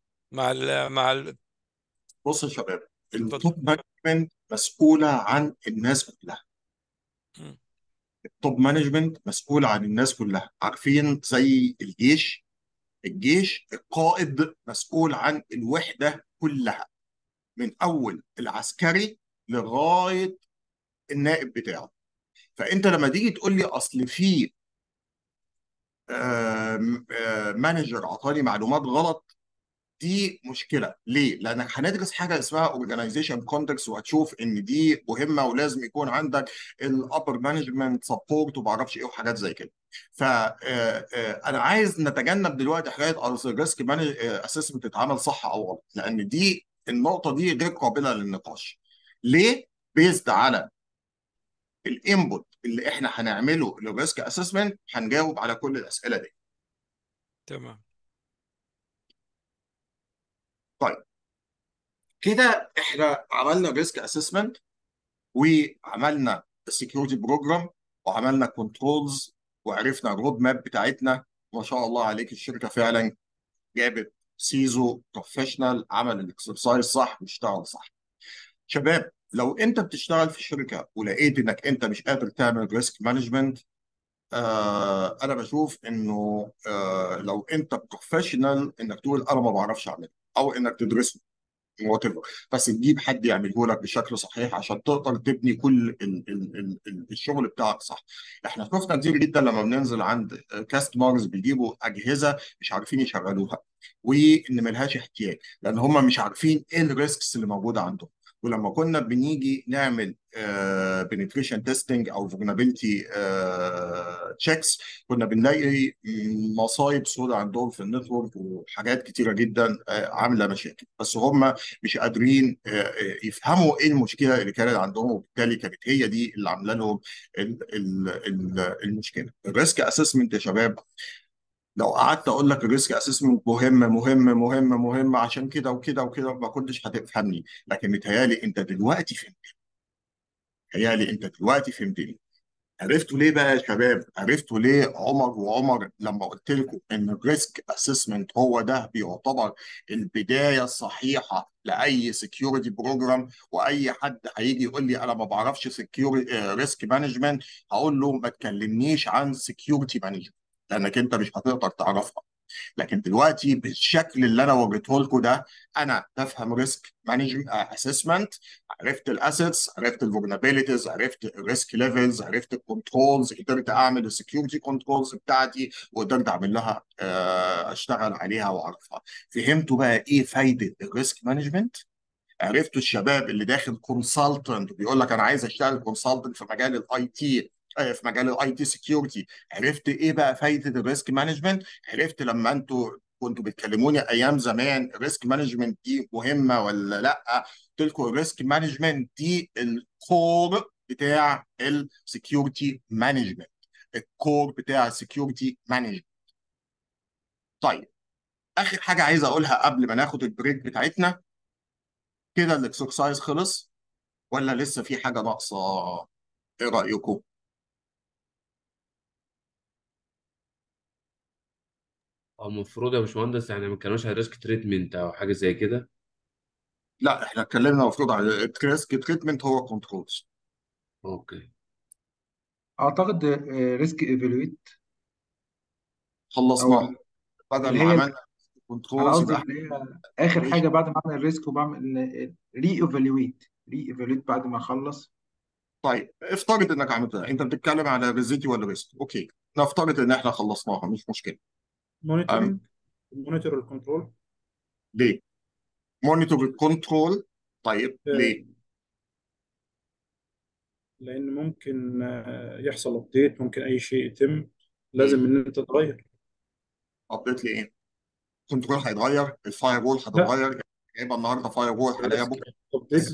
بص يا شباب، اتفضل. التوب مانجمنت مسؤوله عن الناس كلها. مم. التوب مانجمنت مسؤول عن الناس كلها. عارفين زي الجيش؟ الجيش القائد مسؤول عن الوحده كلها، من اول العسكري لغايه النائب بتاعه. فانت لما تيجي تقول لي اصل في مانجر اعطاني معلومات غلط، دي مشكله. ليه؟ لانك هندرس حاجه اسمها اورجانيزيشن كونتكست، وهتشوف ان دي مهمه، ولازم يكون عندك الابر مانجمنت سبورت وما اعرفش ايه وحاجات زي كده. فانا عايز نتجنب دلوقتي حكايه الريسك اسسمنت تتعمل صح او غلط، لان دي النقطه دي غير قابله للنقاش. ليه؟ بيزد على الانبوت اللي احنا هنعمله للريسك اسسمنت هنجاوب على كل الاسئله دي. تمام. طيب، كده احنا عملنا ريسك اسسمنت، وعملنا السكيورتي بروجرام، وعملنا كنترولز، وعرفنا الرود ماب بتاعتنا. ما شاء الله عليك، الشركه فعلا جابت سيزو بروفيشنال، عمل الاكسرسايز صح واشتغل صح. شباب، لو انت بتشتغل في شركه ولقيت انك انت مش قادر تعمل ريسك مانجمنت، انا بشوف انه لو انت بروفيشنال انك تقول انا ما بعرفش اعمله، او انك تدرسه وات ايفر، بس تجيب حد يعمله لك بشكل صحيح عشان تقدر تبني كل الشغل بتاعك صح. احنا شفنا كتير جدا لما بننزل عند كاستمرز بيجيبوا اجهزه مش عارفين يشغلوها، وان ملهاش احتياج، لان هم مش عارفين ايه الريسكس اللي موجوده عندهم. ولما كنا بنيجي نعمل بنتريشن تيستنج او فولنربيلتي تشيكس، كنا بنلاقي مصايب سوداء عندهم في النتورك، وحاجات كتيره جدا عامله مشاكل، بس هم مش قادرين يفهموا ايه المشكله اللي كانت عندهم، وبالتالي كانت هي دي اللي عامله لهم المشكله. الريسك اسسمنت يا شباب، لو قعدت اقول لك الريسك اسسمنت مهم مهم مهم مهم عشان كده وكده وكده، ما كنتش هتفهمني. لكن متهيالي انت دلوقتي فهمت، متهيالي انت دلوقتي فهمتني. عرفتوا ليه بقى يا شباب؟ عرفتوا ليه عمر وعمر لما قلت لكم ان الريسك اسسمنت هو ده بيعتبر البدايه الصحيحه لاي سكيورتي بروجرام؟ واي حد هيجي يقول لي انا ما بعرفش سكيورتي ريسك مانجمنت، هقول له ما تكلمنيش عن سكيورتي مانجمنت، لانك انت مش هتقدر تعرفها. لكن دلوقتي بالشكل اللي انا وريته لكم ده، انا بفهم ريسك مانجمنت اسسمنت، عرفت الاسيتس، عرفت الفولنربيلتيز، عرفت الريسك ليفلز، عرفت الكنترولز، قدرت اعمل السكيورتي كنترولز بتاعتي، وقدرت اعمل لها اشتغل عليها واعرفها. فهمتوا بقى ايه فايده الريسك مانجمنت؟ عرفتوا الشباب اللي داخل كونسلتنت بيقول لك انا عايز اشتغل كونسلتنت في مجال الاي تي، في مجال الاي تي سكيورتي، عرفت ايه بقى فايده الريسك مانجمنت؟ عرفت لما انتوا كنتوا بتكلموني ايام زمان الريسك مانجمنت دي مهمه ولا لا؟ قلت لكم الريسك مانجمنت دي الكور بتاع السكيورتي مانجمنت، الكور بتاع السكيورتي مانجمنت. طيب، اخر حاجه عايز اقولها قبل ما ناخد البريك بتاعتنا، كده الاكسرسايز خلص، ولا لسه في حاجه ناقصه؟ ايه رايكم؟ او المفروض يا باشمهندس يعني ما كانوش على ريسك تريتمنت او حاجه زي كده. لا، احنا اتكلمنا المفروض على الريسك تريتمنت هو كنترولز. اوكي. اعتقد ريسك ايفالويت، او خلصناه. بدل اللي ما هي، عملنا انا كنترولز قصدي يبقى اللي هي اخر حاجه بعد ما اعمل الريسك وبعمل ري ايفالويت بعد ما اخلص. طيب افترض انك عملتها، انت بتتكلم على ريزيتي ولا ريسك؟ اوكي، نفترض ان احنا خلصناها مش مشكله. أم مونيتورنج، مونيتور الكنترول. ليه؟ مونيتور كنترول. طيب ليه؟ لان ممكن يحصل ابديت، ممكن اي شيء يتم، مم. لازم ان انت تتغير. ابديت ليه؟ كنترول هيتغير، الفاير وول لا، هتتغير، جايبها النهارده فاير وول هلاقيها الريسك بكره. ابديت.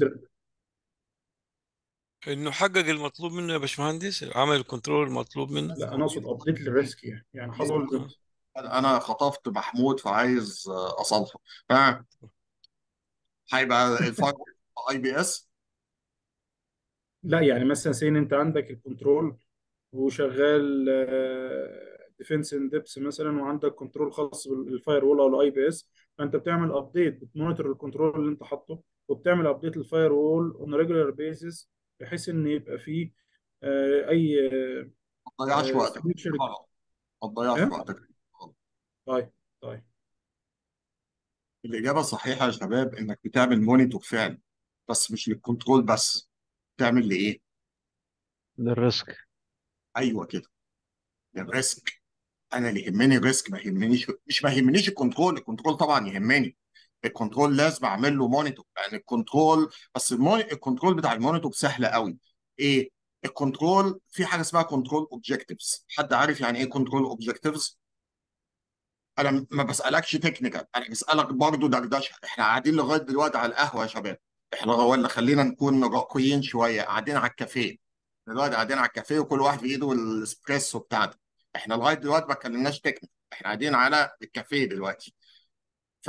انه حقق المطلوب منه يا باشمهندس، عمل الكنترول المطلوب منه. لا، انا اقصد ابديت للريسك، يعني حصل. آه. انا خطفت محمود فعايز اصالحه. ها، هيبقى الفاير وول اي بي اس. لا، يعني مثلا سين انت عندك الكنترول وشغال ديفنس ان ديبس مثلا، وعندك كنترول خاص بالفاير وول او الاي بي اس، فانت بتعمل ابديت، بتمونيتور الكنترول اللي انت حاطه، وبتعمل ابديت للفاير وول اون ريجولار بيزس، بحيث ان يبقى فيه اي ما تضيعش وقتك فيوتشر. غلط، ما تضيعش اه، وقتك غلط. طيب، طيب. الاجابه الصحيحه يا شباب انك بتعمل مونيتور فعلا، بس مش للكنترول بس. تعمل لايه؟ للريسك. ايوه كده، للريسك. انا اللي يهمني الريسك، ما يهمنيش، مش ما يهمنيش الكنترول. الكنترول طبعا يهمني، الكنترول لازم اعمل له مونيتور، يعني الكنترول بس الكنترول بتاع المونيتور سهل قوي. ايه؟ الكنترول في حاجه اسمها كنترول اوبجكتيفز. حد عارف يعني ايه كنترول اوبجكتيفز؟ انا ما بسالكش تكنيكال، انا بسالك برضه دردشه. احنا قاعدين لغايه دلوقتي على القهوه يا شباب، احنا ولا خلينا نكون راقيين شويه، قاعدين على الكافيه. دلوقتي قاعدين على الكافيه وكل واحد في ايده الاسبريسو بتاعته. احنا لغايه دلوقتي ما اتكلمناش تكنيك، احنا قاعدين على الكافيه دلوقتي. ف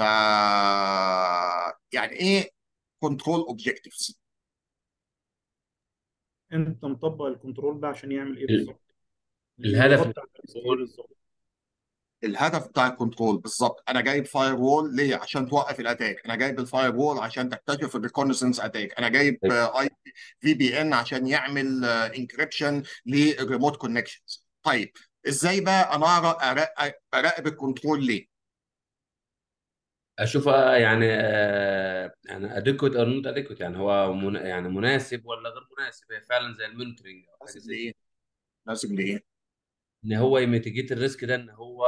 يعني ايه كنترول اوبجكتيفز؟ انت مطبق الكنترول ده عشان يعمل ايه ال- بالظبط؟ الهدف من يغطي على الريسك ايه الكنترول. بالظبط؟ الهدف بتاع الكنترول بالظبط، انا جايب فاير وول ليه؟ عشان توقف الاتاك. انا جايب الفاير وول عشان تكتشف الريكونسنس اتاك. انا جايب اي في بي ان عشان يعمل انكريبشن للريموت كونكشنز. طيب ازاي بقى انا اراقب الكنترول ليه؟ اشوف يعني اديكوت او نوت اديكوت، يعني هو يعني مناسب ولا غير مناسب، هي فعلا زي المونيتورنج او حاجه لازم زي كده. ليه؟ لازم ليه؟ ان هو يميتيجيت الريسك ده، ان هو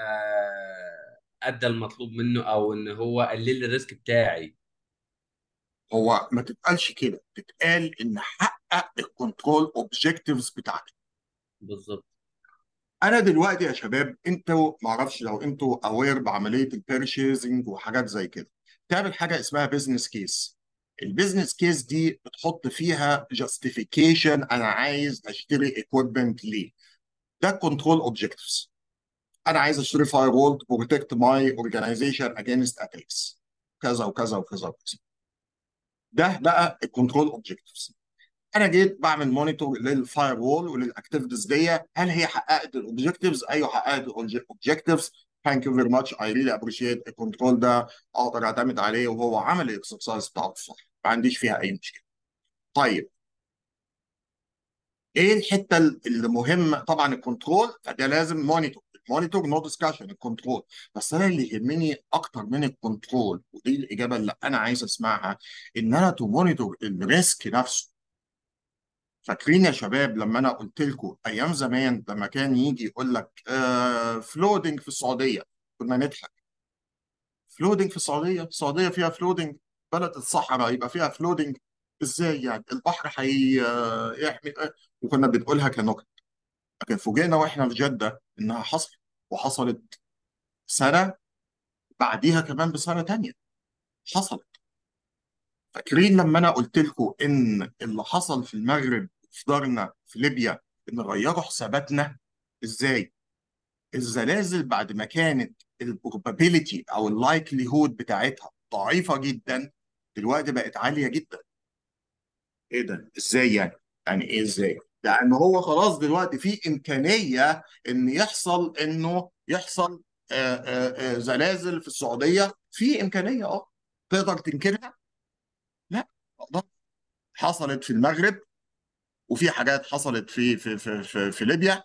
ادى المطلوب منه، او ان هو قلل لي الريسك بتاعي. هو ما تتقالش كده، تتقال ان حقق الكنترول اوبجكتيفز بتاعته. بالظبط. انا دلوقتي يا شباب، انتوا ما اعرفش لو انتوا اوير بعمليه البيرشيزنج وحاجات زي كده، تعمل حاجه اسمها بزنس كيس. البيزنس كيس دي بتحط فيها جاستيفيكيشن، انا عايز اشتري ايكويبمنت ليه. ده كنترول اوبجكتيفز. انا عايز اشتري فاير وول تو بروتكت ماي اورجانيزيشن اجينست اتاكس، كذا وكذا وكذا وكذا. ده بقى الكنترول اوبجكتيفز. انا جيت بعمل مونيتور للفاير وول وللاكتيفيتيز دي، هل هي حققت الاوبجكتيفز؟ ايوه حققت الاوبجكتيفز. ثانك يو فيري ماتش، اي ريلي ابريشيت. الكنترول ده اقدر اعتمد عليه وهو عمل الاكسرسايز بتاعته صح، ما عنديش فيها اي مشكله. طيب ايه الحته اللي مهمه؟ طبعا الكنترول فده لازم مونيتور. المونيتور نو ديسكشن الكنترول. بس انا اللي يهمني اكتر من الكنترول، ودي الاجابه اللي انا عايز اسمعها، ان انا تو مونيتور الريسك نفسه. فاكرين يا شباب لما انا قلت لكم ايام زمان لما كان يجي يقول لك فلودنج في السعوديه، كنا نضحك. فلودنج في السعوديه؟ السعوديه فيها فلودنج؟ بلد الصحراء يبقى فيها فلودنج؟ ازاي يعني؟ البحر يحمي وكنا بنقولها كنكت. لكن فوجئنا واحنا في جده انها حصلت، وحصلت سنه بعديها كمان بسنه تانيه حصلت. فاكرين لما انا قلت لكم ان اللي حصل في المغرب في دارنا في ليبيا، ان غيروا حساباتنا ازاي؟ الزلازل بعد ما كانت البروبابيليتي او اللايكلي هود بتاعتها ضعيفه جدا، دلوقتي بقت عاليه جدا. ايه ده ازاي يعني؟ يعني ايه ازاي؟ لان هو خلاص دلوقتي في امكانيه ان يحصل انه يحصل زلازل في السعوديه، في امكانيه تقدر تنكرها؟ لا، ما تقدرش. حصلت في المغرب، وفي حاجات حصلت في ليبيا،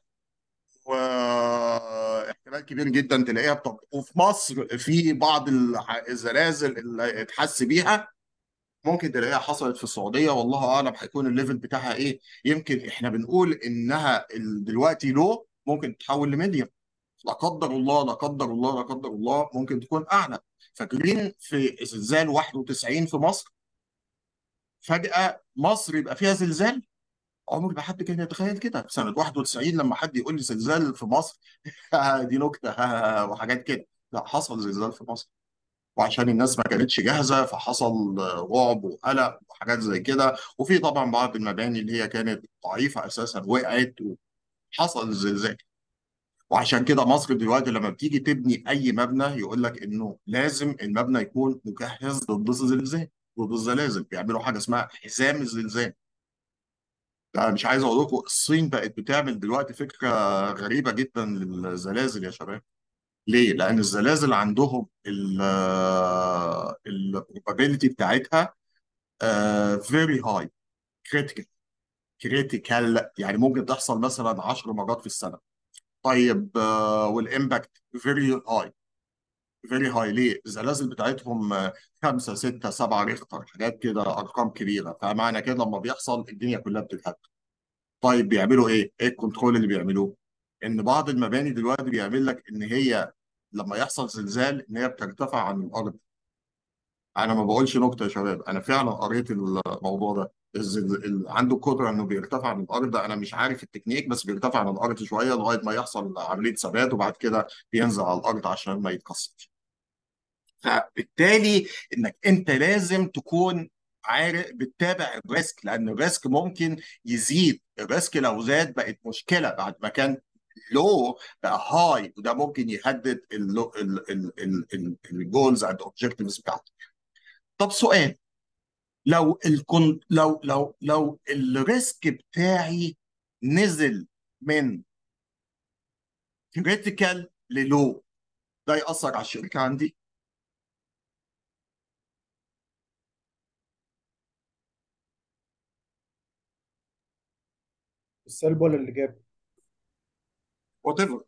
واحتمال كبير جدا تلاقيها وفي مصر في بعض الزلازل اللي اتحس بيها ممكن تلاقيها حصلت في السعوديه، والله اعلم هيكون الليفل بتاعها ايه. يمكن احنا بنقول انها دلوقتي لو ممكن تتحول لميديوم، لا قدر الله لا قدر الله لا قدر الله ممكن تكون اعلى. فاكرين في زلزال 91 في مصر؟ فجاه مصر يبقى فيها زلزال؟ عمر ما حد كان يتخيل كده في سنه 91 لما حد يقول لي زلزال في مصر. دي نكته وحاجات كده. لا، حصل زلزال في مصر، وعشان الناس ما كانتش جاهزه فحصل رعب وقلق وحاجات زي كده، وفي طبعا بعض المباني اللي هي كانت ضعيفه اساسا وقعت وحصل زلزال. وعشان كده مصر دلوقتي لما بتيجي تبني اي مبنى يقول لك انه لازم المبنى يكون مجهز ضد الزلزال، ضد الزلازل. بيعملوا حاجه اسمها حزام الزلزال. ده مش عايز اقول لكم الصين بقت بتعمل دلوقتي فكره غريبه جدا للزلازل يا شباب. ليه؟ لان الزلازل عندهم البروبابيلتي بتاعتها فيري هاي، كريتيكال. كريتيكال يعني ممكن تحصل مثلا 10 مرات في السنه. طيب والامباكت فيري هاي، فيري هاي. ليه؟ الزلازل بتاعتهم 5 6 7 ريختر، حاجات كده ارقام كبيره. فمعنى كده لما بيحصل الدنيا كلها بتتهد. طيب بيعملوا ايه؟ ايه الكنترول اللي بيعملوه؟ ان بعض المباني دلوقتي بيعمل لك ان هي لما يحصل زلزال ان هي بترتفع عن الارض. انا ما بقولش نكته يا شباب، انا فعلا قريت الموضوع ده. عنده قدره انه بيرتفع عن الارض. انا مش عارف التكنيك، بس بيرتفع عن الارض شويه لغايه ما يحصل عمليه ثبات، وبعد كده بينزل على الارض عشان ما يتكسرش. فبالتالي انك انت لازم تكون عارف بتتابع الريسك، لان الريسك ممكن يزيد. الريسك لو زاد بقت مشكله، بعد ما كان لو بقى هاي، وده ممكن يهدد الجولز اند اوبجكتيفز بتاعتك. طب سؤال، لو الريسك بتاعي نزل من كريتيكال للو، ده يأثر على الشركه عندي؟ السلب ولا الإيجاب؟ وات ايفر.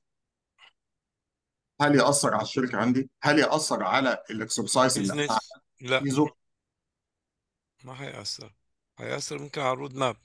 هل يأثر على الشركة عندي؟ هل يأثر على الاكسرسايز اللي أنا بزنس لا، عايزه؟ ما هيأثر. هيأثر ممكن على الرود ماب.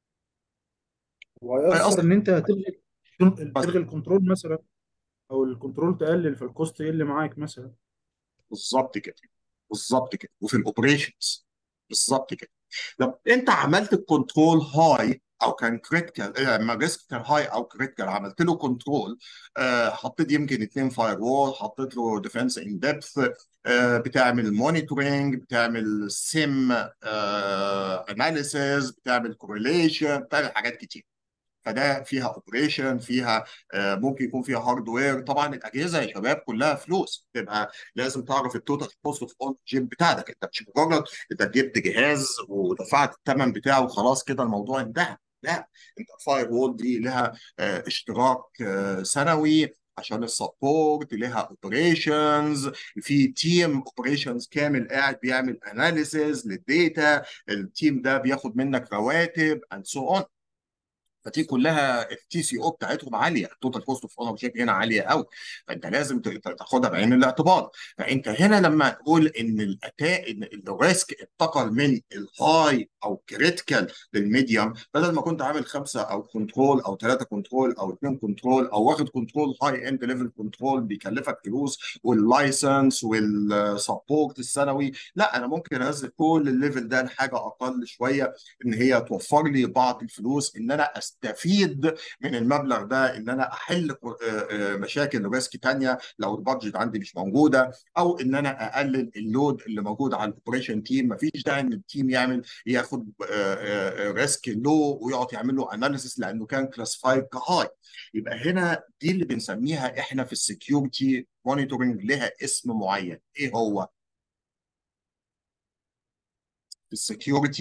وهيأثر هيأثر إن أنت هتلغي بس. تلغي الكنترول مثلا، أو الكنترول تقلل فالكوست يقل معاك مثلا. بالظبط كده، بالظبط كده. وفي الاوبريشنز بالظبط كده. لو انت عملت الكنترول هاي او كان كريتيكال، لما الريسك كان هاي او كريتيكال عملت له كنترول، حطيت يمكن 2 فاير وول، حطيت له ديفense ان ديبث، بتعمل مونيتورنج، بتعمل سيم اناليسيز، بتعمل كورليشن، بتعمل حاجات كتير. فده فيها اوبريشن، فيها ممكن يكون فيها هاردوير. طبعا الاجهزه يا شباب كلها فلوس، تبقى لازم تعرف التوتال كوست اوف اون جيب بتاعتك. انت مش مجرد انت جبت جهاز ودفعت الثمن بتاعه وخلاص كده الموضوع انتهى. لا، انت الفاير وول دي لها اشتراك سنوي عشان السبورت، لها اوبريشنز، في تيم اوبريشنز كامل قاعد بيعمل اناليسيز للديتا. التيم ده بياخد منك رواتب اند سو اون. فدي كلها التي سي او بتاعتهم عاليه، التوتال كوست اوف اونرشيب هنا عاليه قوي. فانت لازم تاخدها بعين الاعتبار. فانت هنا لما تقول ان ان الريسك انتقل من الهاي او كريتيكال للميديوم، بدل ما كنت عامل 5 او كنترول او 3 كنترول او 2 كنترول، او واخد كنترول هاي اند ليفل كنترول بيكلفك فلوس واللايسنس والسبورت السنوي، لا انا ممكن انزل كل الليفل ده لحاجه اقل شويه، ان هي توفر لي بعض الفلوس، ان انا استفيد من المبلغ ده، ان انا احل مشاكل ريسك تانية لو البادجت عندي مش موجوده، او ان انا اقلل اللود اللي موجود على الاوبريشن تيم. مفيش داعي ان التيم ياخد ريسك لو ويقعد يعمل له اناليسيس لانه كان كلاسيفايد كهاي. يبقى هنا دي اللي بنسميها احنا في السكيورتي مونيتورنج، لها اسم معين. ايه هو؟ في السكيورتي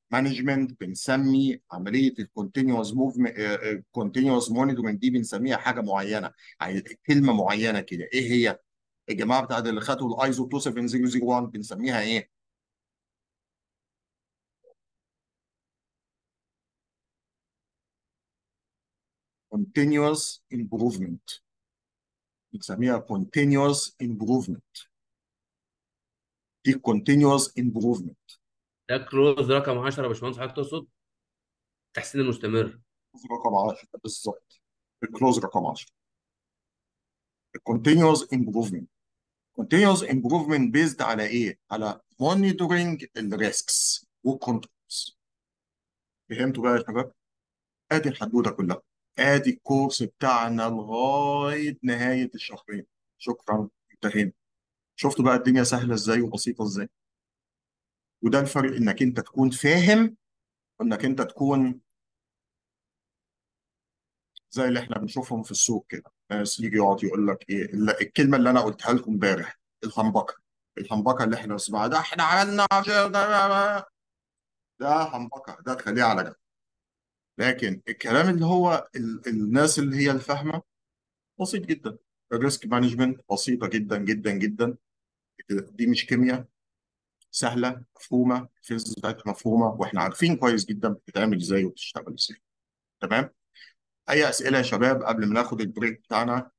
مانجمنت بنسمي عمليه الكونتينوس موفمنت، كونتينوس مونيتورنج دي بنسميها حاجه معينه، كلمه معينه كده. ايه هي؟ الجماعه بتاعت اللي خدوا الايزو 27001 بنسميها ايه؟ continuous improvement. بنسميها continuous improvement. دي continuous improvement. ده كلوز رقم 10 يا باشمهندس، حضرتك تقصد التحسين المستمر. رقم 10 بالظبط. الكلوز رقم 10. continuous improvement. continuous improvement based على ايه؟ على monitoring الريسكس والكنترولز. فهمتوا بقى يا شباب؟ ادي الحدوته كلها. ادي الكورس بتاعنا لغايه نهايه الشهرين. شكرا، انتهينا. شفتوا بقى الدنيا سهله ازاي وبسيطه ازاي؟ وده الفرق، انك انت تكون فاهم وانك انت تكون زي اللي احنا بنشوفهم في السوق كده، ناس يجي يقعد يقول لك ايه الكلمه اللي انا قلتها لكم امبارح، الهمبكه. الهمبكه اللي احنا بنسمعها ده احنا عملنا ده همبكه، ده تخليه على جنب. لكن الكلام اللي هو الناس اللي هي الفاهمه بسيط جدا. الريسك مانجمنت بسيطه جدا جدا جدا. دي مش كيمياء، سهله مفهومه، الفيزيكس بتاعتها مفهومه، واحنا عارفين كويس جدا بتتعمل ازاي وبتشتغل ازاي. تمام. اي اسئله يا شباب قبل ما ناخد البريك بتاعنا؟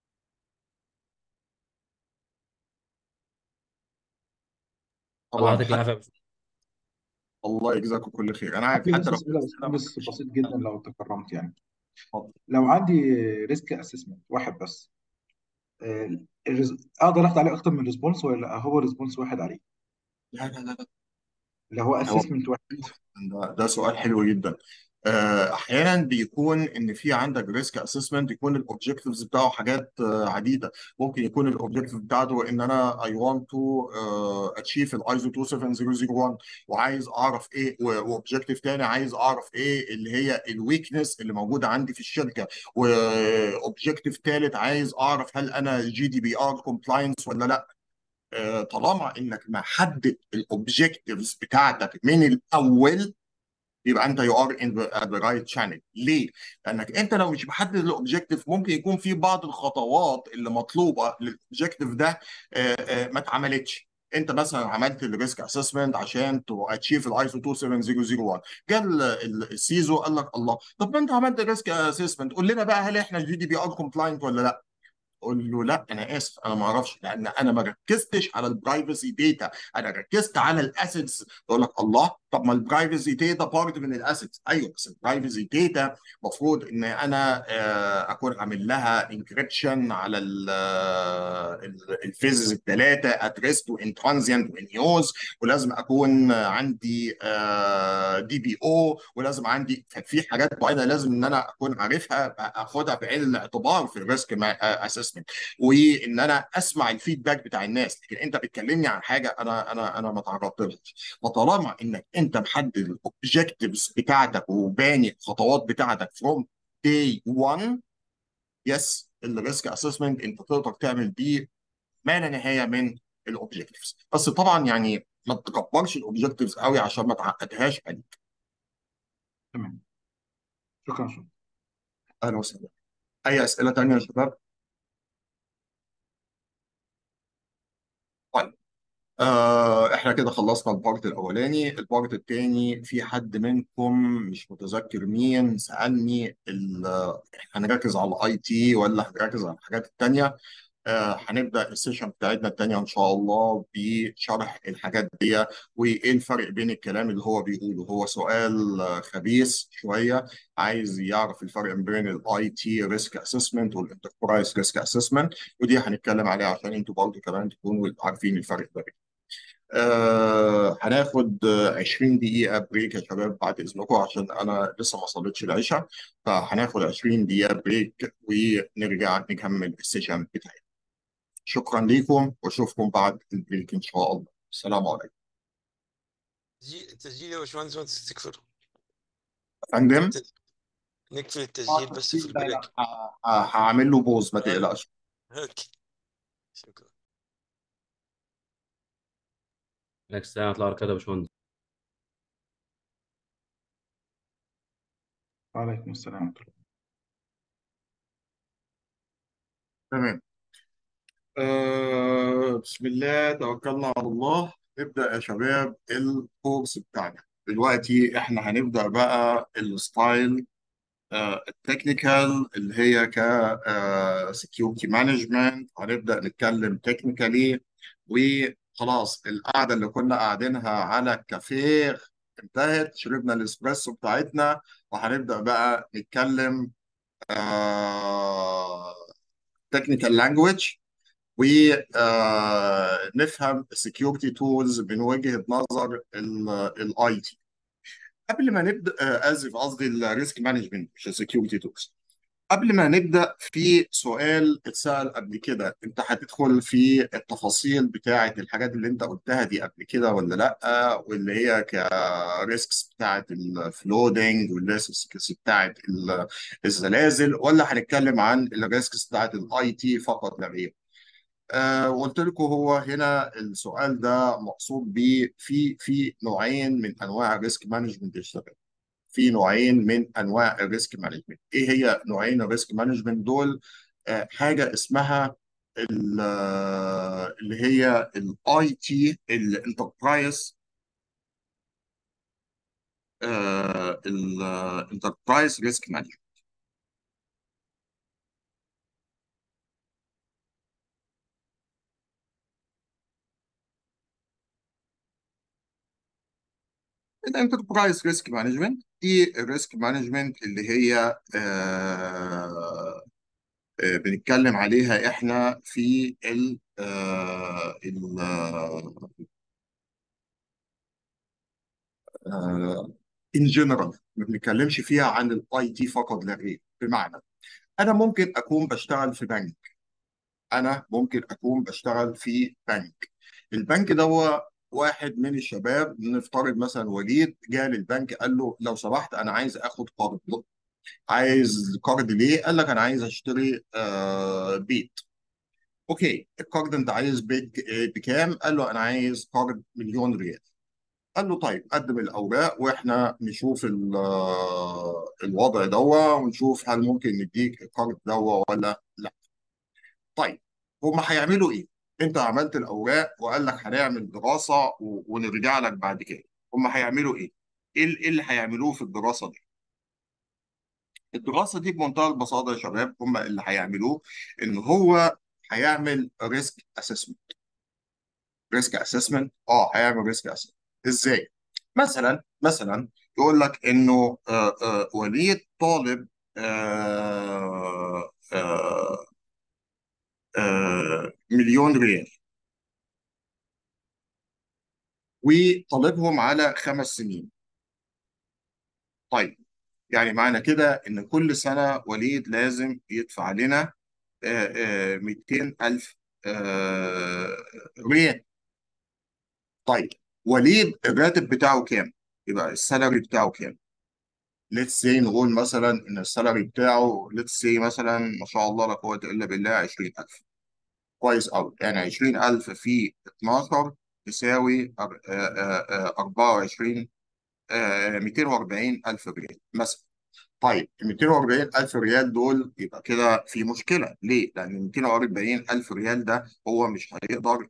الله طبعا يعطيك حتى. العافيه يا باشمهندس. الله يجزاكم كل خير. انا عارف في حتى بس لو سؤال يا الاسئله ما باشمهندس كانتش بسيط جدا لو تكرمت يعني. اتفضل. لو عندي ريسك اسسمنت واحد بس، اقدر اخد عليه اكتر من ريسبونس ولا هو ريسبونس واحد عليه؟ لا لا لا لا. اللي هو هو اسسمنت واحد. ده سؤال حلو جدا. احيانا بيكون ان في عندك ريسك اسسمنت يكون الاوبجكتيفز بتاعه حاجات عديده. ممكن يكون الاوبجكتيف بتاعته ان انا اي ونت تو اتشيف الايزو 27001، وعايز اعرف ايه، واوبجكتيف تاني عايز اعرف ايه اللي هي الويكنس اللي موجوده عندي في الشركه، واوبجكتيف ثالث عايز اعرف هل انا جي دي بي ار كومبلاينس ولا لا. طالما انك محدد الاوبجكتيفز بتاعتك من الاول، يبقى انت يو ار ان ذا رايت شانل. ليه؟ لانك انت لو مش محدد الاوبجكتيف ممكن يكون في بعض الخطوات اللي مطلوبه للاوبجكتيف ده ما اتعملتش. انت مثلا عملت الريسك اسسمنت عشان تو اتشيف الايزو 27001، جه السيزو قال لك الله، طب ما انت عملت الريسك اسسمنت، قول لنا بقى هل احنا جي دي بي ار كومبلاينت ولا لا؟ قول له لا انا اسف انا ما اعرفش، لان انا ما ركزتش على البرايفسي داتا، انا ركزت على الاسيتس. يقول لك الله، طب ما البرايفسي داتا بارت من الاسيتس. ايوه بس البرايفسي داتا المفروض ان انا اكون عامل لها انكريبشن على الفيزز الثلاثه، اتريست وانترانزيانت وان يوز، ولازم اكون عندي دي بي او، ولازم عندي في حاجات معينه لازم ان انا اكون عارفها اخدها بعين الاعتبار في الريسك اسسمنت، وان انا اسمع الفيدباك بتاع الناس. لكن انت بتكلمني عن حاجه انا ما تعرضت لهاش. فطالما انك انت محدد الاوبجكتيفز بتاعتك وباني الخطوات بتاعتك فروم داي 1، يس الريسك اسسمنت انت تقدر تعمل بيه ما لا نهايه من الاوبجكتيفز. بس طبعا يعني ما تكبرش الاوبجكتيفز قوي عشان ما تعقدهاش عليك. تمام. شكرا. اهلا وسهلا. اي اسئله تانيه يا شباب؟ طيب. احنا كده خلصنا البارت الاولاني. البارت الثاني في حد منكم مش متذكر مين سالني هنركز على الاي تي ولا هنركز على الحاجات التانيه؟ هنبدا السيشن بتاعتنا التانيه ان شاء الله بشرح الحاجات دي، وايه الفرق بين الكلام اللي هو بيقوله. هو سؤال خبيث شويه، عايز يعرف الفرق بين الاي تي ريسك اسسمنت والانتربرايز ريسك اسسمنت، ودي هنتكلم عليها عشان انتوا برضه كمان تكونوا عارفين الفرق ده. هناخد 20 دقيقة بريك يا شباب بعد إذنكم، عشان أنا لسه ما صليتش العشاء. فهناخد 20 دقيقة بريك ونرجع نكمل السيشن بتاعنا. شكرا لكم وأشوفكم بعد البريك إن شاء الله. السلام عليكم. التسجيل يا باشمهندس ما تستكفر. يا فندم. نقفل التسجيل بس في التسجيل ده البريك. هعمل له بوز ما أيوة. تقلقش. اوكي. شكرا. عليك السلام ورحمه الله وبركاته يا باشمهندس. وعليكم السلام ورحمة الله. تمام. بسم الله توكلنا على الله. نبدأ يا شباب الكورس بتاعنا. دلوقتي احنا هنبدأ بقى الستايل التكنيكال اللي هي ك سكيورتي مانجمنت. هنبدأ نتكلم تكنيكالي، وخلاص القعدة اللي كنا قاعدينها على الكافيه انتهت، شربنا الاسبريسو بتاعتنا، وهنبدأ بقى نتكلم تكنيكال لانجويج، ونفهم السكيورتي تولز من وجهة نظر الاي تي. قبل ما نبدا اسف قصدي الريسك مانجمنت مش السكيورتي تولز. قبل ما نبدا، في سؤال اتسال قبل كده: انت هتدخل في التفاصيل بتاعه الحاجات اللي انت قلتها دي قبل كده ولا لا، واللي هي كريسكس بتاعه الفلودنج والريسكس بتاعه الزلازل، ولا هنتكلم عن الريسكس بتاعه الاي تي فقط لا غير؟ وقلت لكم هو هنا السؤال ده مقصود بيه في نوعين من انواع الريسك مانجمنت يا شباب. في نوعين من انواع الريسك مانجمنت. ايه هي نوعين الريسك مانجمنت دول؟ حاجه اسمها اللي هي الاي تي الانتربرايز الانتربرايز ريسك مانجمنت. الانتربرايز ريسك مانجمنت دي الريسك مانجمنت اللي هي بنتكلم عليها احنا في ال ان جنرال. ما بنتكلمش فيها عن الاي تي فقط لا غير. بمعنى، انا ممكن اكون بشتغل في بنك. انا ممكن اكون بشتغل في بنك. البنك ده هو واحد من الشباب، نفترض مثلا وليد جاء للبنك قال له: لو سمحت انا عايز اخد قرض. عايز قرض ليه؟ قال لك: انا عايز اشتري بيت. اوكي، القرض انت عايز بيت بكام؟ قال له: انا عايز قرض 1,000,000 ريال. قال له: طيب قدم الاوراق واحنا نشوف الوضع دوا، ونشوف هل ممكن نديك القرض دوا ولا لا. طيب، هم هيعملوا ايه؟ انت عملت الاوراق وقال لك هنعمل دراسه ونرجع لك بعد كده. هم هيعملوا ايه؟ إيه اللي هيعملوه في الدراسه دي؟ الدراسه دي بمنتهى البساطه يا شباب، هم اللي هيعملوه ان هو هيعمل ريسك اسسمنت. ريسك اسسمنت، هيعمل ريسك اسسمنت. ازاي؟ مثلا يقول لك انه وليد طالب آه، آه، 1,000,000 ريال، وطالبهم على 5 سنين. طيب، يعني معنى كده ان كل سنه وليد لازم يدفع لنا 200,000 ريال. طيب، وليد الراتب بتاعه كام؟ يبقى السالري بتاعه كام؟ ليتس سي نقول مثلا ان السالري بتاعه ليتس سي مثلا ما شاء الله لا قوه الا بالله 20,000. كويس قوي. يعني 20,000 في 12 تساوي 24 240,000 ريال مثلا. طيب، ال 240,000 ريال دول يبقى كده في مشكلة. ليه؟ لأن 240,000 ريال ده هو مش هيقدر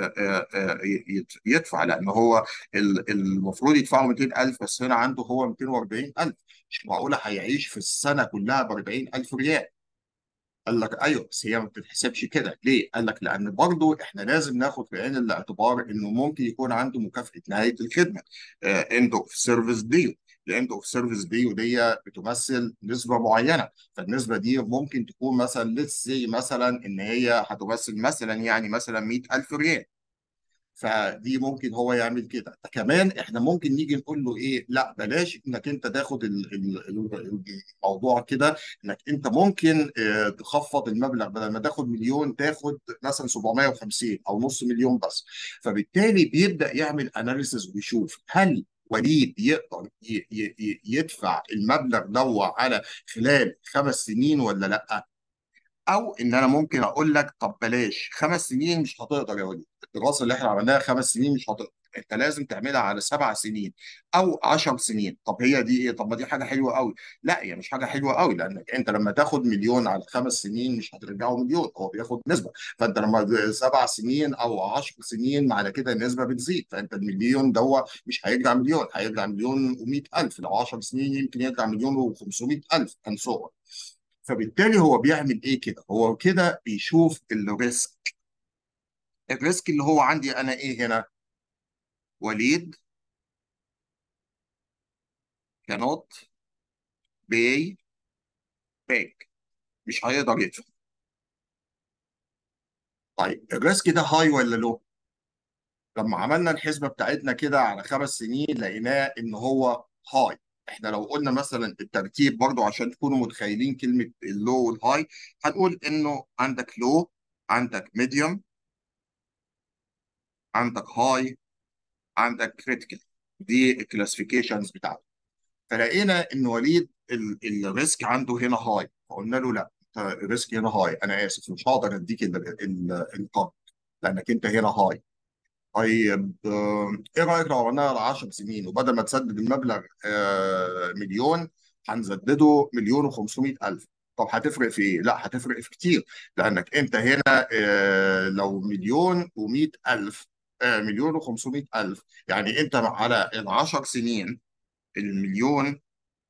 يدفع، لأن هو المفروض يدفعوا 200,000، بس هنا عنده هو 240,000. مش معقولة هيعيش في السنة كلها ب 40,000 ريال. قال لك: ايوه، بس هي ما بتتحسبش كده. ليه؟ قال لك: لان برضه احنا لازم ناخد في عين الاعتبار انه ممكن يكون عنده مكافاه نهايه الخدمه، اند اوف سيرفيس ديو. الاند اوف سيرفيس ديو دي بتمثل نسبه معينه، فالنسبه دي ممكن تكون مثلا ليتس سي مثلا ان هي هتمثل مثلا يعني مثلا 100,000 ريال. فدي ممكن هو يعمل كده. كمان احنا ممكن نيجي نقول له ايه: لا بلاش انك انت تاخد الموضوع كده، انك انت ممكن تخفض المبلغ، بدل ما تاخد 1,000,000 تاخد مثلا 750 او نص مليون بس. فبالتالي بيبدأ يعمل اناليسز ويشوف هل وليد يقدر يدفع المبلغ ده على خلال 5 سنين ولا لا. او ان انا ممكن اقول لك: طب بلاش 5 سنين، مش هتقدر يا وليد. الدراسه اللي احنا عملناها 5 سنين مش هتقدر. انت لازم تعملها على 7 سنين او 10 سنين. طب هي دي ايه؟ طب ما دي حاجه حلوه قوي. لا، هي مش حاجه حلوه قوي، لانك انت لما تاخد مليون على 5 سنين مش هترجعه مليون، هو بياخد نسبه. فانت لما 7 سنين او 10 سنين معنى كده النسبه بتزيد، فانت المليون ده مش هيرجع مليون، هيرجع مليون و100 الف. لو 10 سنين يمكن يرجع مليون و500 الف and so on. فبالتالي هو بيعمل ايه كده؟ هو كده بيشوف الريسك. الريسك اللي هو عندي انا ايه هنا؟ وليد cannot pay back، مش هيقدر يدفع. طيب الريسك ده هاي ولا لو؟ لما عملنا الحسبه بتاعتنا كده على 5 سنين لقيناه ان هو هاي. احنا لو قلنا مثلا الترتيب برضو عشان تكونوا متخيلين كلمه اللو والهاي، هنقول انه عندك لو، عندك ميديوم، عندك هاي، عندك كريتيكال. دي الكلاسيفيكيشنز بتاعته. فلقينا ان وليد الريسك عنده هنا هاي، فقلنا له لا، أنت الريسك هنا هاي، انا اسف مش هقدر اديك القرض لانك انت هنا هاي. طيب ايه رايك لو عملناها على 10 سنين، وبدل ما تسدد المبلغ مليون هنسدده مليون و500 الف؟ طب هتفرق في ايه؟ لا هتفرق في كتير، لانك انت هنا لو مليون و100 الف، مليون و500 الف، يعني انت على ال10 سنين المليون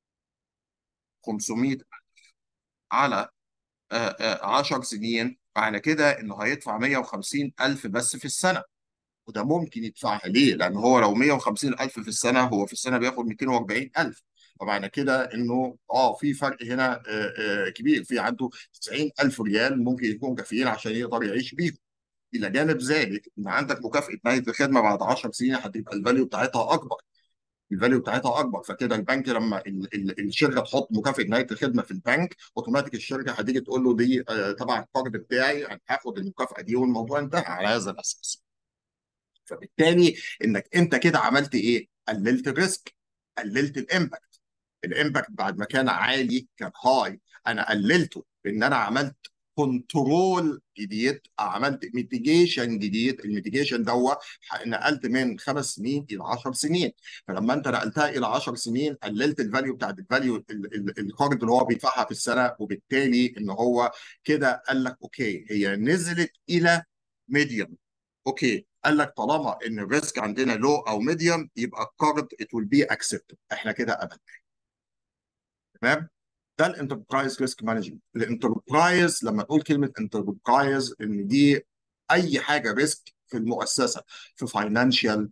500 على 10 سنين معنى كده انه هيدفع 150 الف بس في السنه. وده ممكن يدفعها ليه؟ لان هو لو 150 الف في السنه، هو في السنه بياخد 240 الف. فمعنى كده انه في فرق هنا كبير، في عنده 90 الف ريال ممكن يكون كافيين عشان يقدر يعيش بيهم. الى جانب ذلك ان عندك مكافاه نهايه الخدمه بعد 10 سنين هتبقى الفاليو بتاعتها اكبر. الفاليو بتاعتها اكبر، فكده البنك لما الشركه تحط مكافاه نهايه الخدمه في البنك، اوتوماتيك الشركه هتيجي تقول له دي تبع القرض بتاعي، انا هاخد المكافاه دي، والموضوع انتهى على هذا الاساس. فبالتالي انك انت كده عملت ايه؟ قللت الريسك، قللت الامباكت. الامباكت بعد ما كان عالي كان هاي، انا قللته بان انا عملت كنترول جديد، عملت ميتيجيشن جديد. الميتيجيشن نقلت من 5 سنين الى 10 سنين. فلما انت نقلتها الى 10 سنين قللت الفاليو بتاعت الفاليو الكارد اللي هو بيدفعها في السنه، وبالتالي ان هو كده قال لك اوكي هي نزلت الى ميديوم. اوكي، قال لك طالما ان الريسك عندنا لو او ميديوم يبقى الكارد ات ويل بي اكسبتد، احنا كده ابدا. تمام. ده الانتربرايز ريسك مانجمنت. الانتربرايز لما نقول كلمه انتربرايز ان دي اي حاجه ريسك في المؤسسه، في فاينانشال،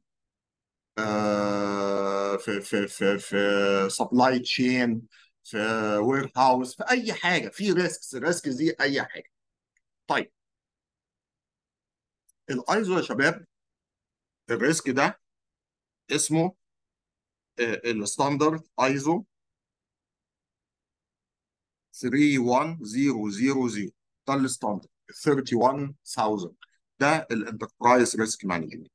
في سبلاي تشين، في وير هاوس، في اي حاجه في ريسكس. الريسك دي اي حاجه. طيب الايزو يا شباب، الريسك ده اسمه الستاندرد ايزو 31000. ده الستاندرد 31000. ده الانتربرايز ريسك مانجمنت.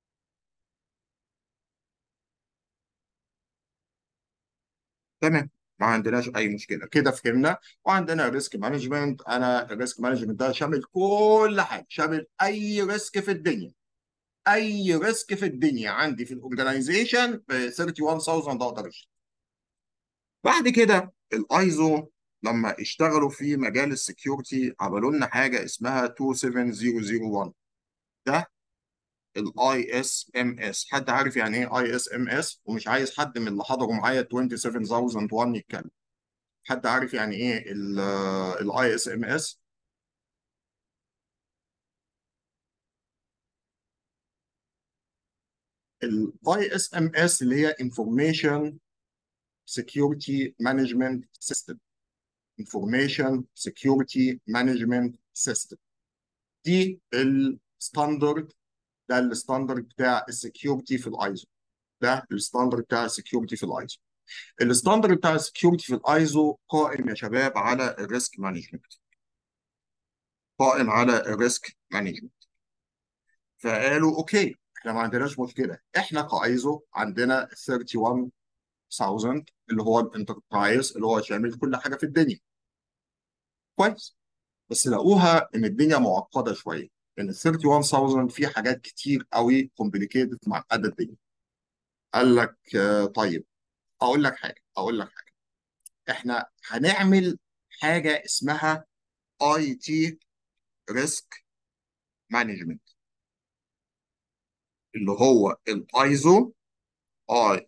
تمام، ما عندناش اي مشكله كده، فهمنا. وعندنا ريسك مانجمنت، انا الريسك مانجمنت ده شامل كل حاجه، شامل اي ريسك في الدنيا. اي ريسك في الدنيا عندي في الاورجنايزيشن ب 31000 اقدر اشتغل. بعد كده الايزو لما اشتغلوا في مجال السكيورتي عملوا لنا حاجه اسمها 27001. ده الاي اس ام اس. حد عارف يعني ايه اي اس ام اس؟ ومش عايز حد من اللي حضروا معايا 27001 يتكلم. حد عارف يعني ايه الاي اس ام اس؟ الاي اس ام اس اللي هي انفورميشن سكيورتي مانجمنت سيستم. انفورميشن سكيورتي مانجمنت سيستم. دي الستاندرد. ده الستاندرد بتاع السكيورتي في الايزو. ده الستاندرد بتاع السكيورتي في الايزو. الستاندرد بتاع السكيورتي في الايزو قائم يا شباب على الريسك مانجمنت. قائم على الريسك مانجمنت. فقالوا اوكي احنا ما عندناش مشكله، احنا كايزو عندنا 31000 اللي هو الانتربرايز اللي هو شامل كل حاجه في الدنيا. كويس. بس لقوها ان الدنيا معقده شويه، ان ال 31000 في حاجات كتير قوي كومبليكيتد معقده الدنيا. قال لك طيب، اقول لك حاجه. احنا هنعمل حاجه اسمها اي تي ريسك مانجمنت، اللي هو الايزو اي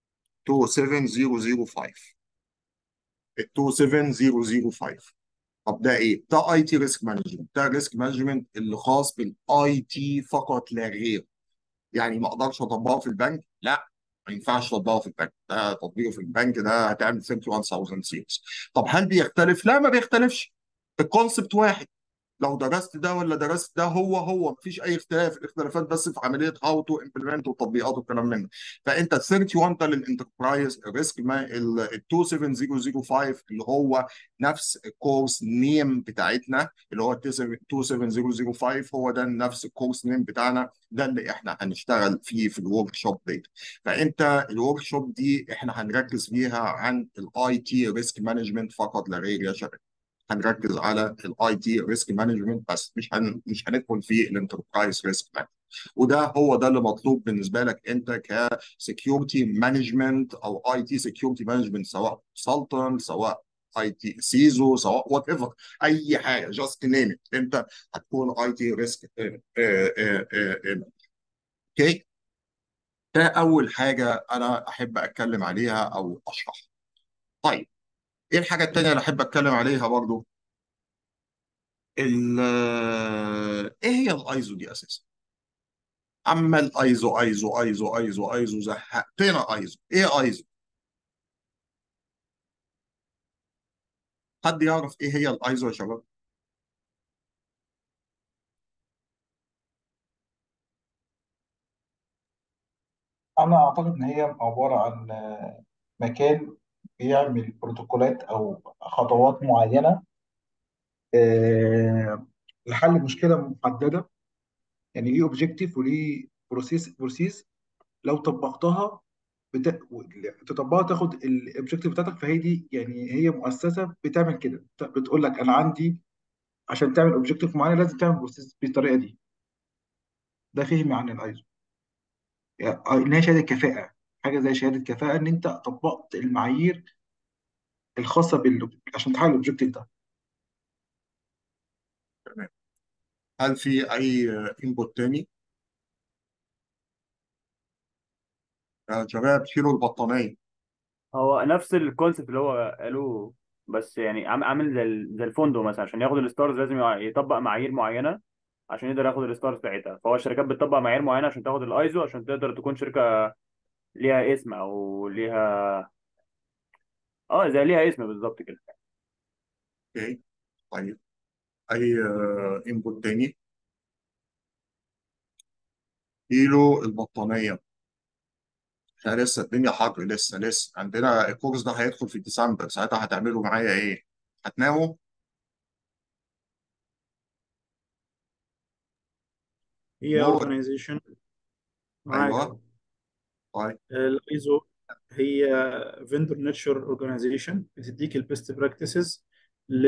27005. ال 27005. طب ده ايه؟ ده اي تي ريسك مانجمنت. ده ريسك مانجمنت اللي خاص بالاي تي فقط لا غير. يعني ما اقدرش اطبقه في البنك، لا، ما ينفعش اطبقه في البنك. ده تطبيقه في البنك ده هتعمل 31000 سيريز. طب هل بيختلف؟ لا، ما بيختلفش. الكونسبت واحد. لو درست ده ولا درست ده، هو مفيش اي اختلاف. الاختلافات بس في عمليه هاو تو امبلمنت والتطبيقات والكلام من ده. فانت ال 31 ده للانتربرايز الريسك، ال 27005 اللي هو نفس الكورس نيم بتاعتنا، اللي هو ال 27005 هو ده نفس الكورس نيم بتاعنا. ده اللي احنا هنشتغل فيه في الورك شوب دي. فانت الورك شوب دي احنا هنركز فيها عن الاي تي ريسك مانجمنت فقط لا غير يا شباب. هنركز على الاي تي ريسك مانجمنت بس، مش هندخل في الانتربرايز ريسك مانجمنت. وده اللي مطلوب بالنسبه لك انت كسكيورتي مانجمنت او اي تي سكيورتي مانجمنت، سواء كونسلتنت، سواء اي تي سيزو، سواء وات ايفر. اي حاجه جاست نيم انت هتكون اي تي ريسك. اوكي. ده اول حاجه انا احب اتكلم عليها او اشرحها. طيب، ايه الحاجه التانيه اللي احب اتكلم عليها برضو؟ ايه هي الايزو دي اساسا؟ عمال ايزو ايزو ايزو ايزو ايزو، زهقتنا ايزو. ايه ايزو؟ حد يعرف ايه هي الايزو يا شباب؟ أنا أعتقد إن هي عبارة عن مكان بيعمل بروتوكولات أو خطوات معينة آه، لحل مشكلة محددة. يعني ليه أوبجيكتيف وليه بروسيس. لو طبقتها تطبقها تاخد الأوبجيكتيف بتاعتك. فهي دي يعني هي مؤسسة بتعمل كده، بتقول لك أنا عندي عشان تعمل أوبجيكتيف معين لازم تعمل بروسيس بالطريقة دي. ده فهم عن الأيزو. يعني إن هي شهادة كفاءة، حاجة زي شهادة كفاءة إن أنت طبقت المعايير الخاصة عشان تحقق الأوبجيكتيف ده. تمام. هل في اي انبوت تاني يا شباب؟ شيلوا البطانيه. هو نفس الكونسيبت اللي هو قالوه، بس يعني عامل زي الفندق مثلا، عشان ياخد الستارز لازم يطبق معايير معينه عشان يقدر ياخد الستارز بتاعتها. فهو الشركات بتطبق معايير معينه عشان تاخد الايزو، عشان تقدر تكون شركه ليها اسم او ليها زي ليها اسم بالظبط كده. اوكي. طيب، اي انبوت تاني؟ شيلوا البطانيه. احنا لسه الدنيا حر، لسه عندنا الكورس ده هيدخل في ديسمبر. ساعتها هتعملوا معايا ايه؟ هتناموا؟ هي نور. اورجانيزيشن معاك ايوه. اهو. طيب. الايزو هي فيندور نيتشر اورجانيزيشن، بتديك البيست براكتسز ل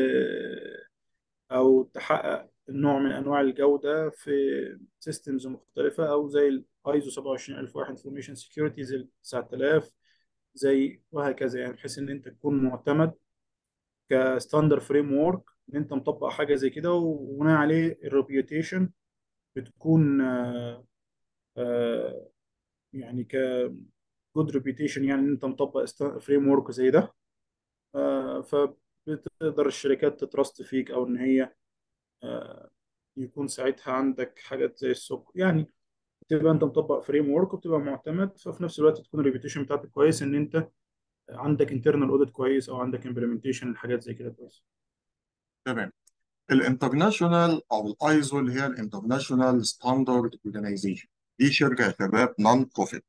او تحقق نوع من انواع الجوده في سيستمز مختلفه، او زي الايزو 27001 انفورميشن سكيورتي، زي ال 9000، زي وهكذا. يعني بحيث ان انت تكون معتمد كستاندر فريم ورك ان انت مطبق حاجه زي كده، وبناء عليه الريبيوتيشن بتكون آه، يعني ك جود ريبيوتيشن، يعني ان انت مطبق فريم ورك زي ده. فبتقدر الشركات تترست فيك، او ان هي آه، يكون ساعتها عندك حاجات زي السوق، يعني تبقى انت مطبق فريم ورك وبتبقى معتمد، ففي نفس الوقت تكون الريبيوتيشن بتاعتك كويس، ان انت عندك انترنال اوديت كويس، او عندك امبلمنتيشن حاجات زي كده كويس. تمام. الانترناشونال او الايزو اللي هي الانترناشونال ستاندرد اورجانيزيشن، دي شركه يا شباب نون بروفيت.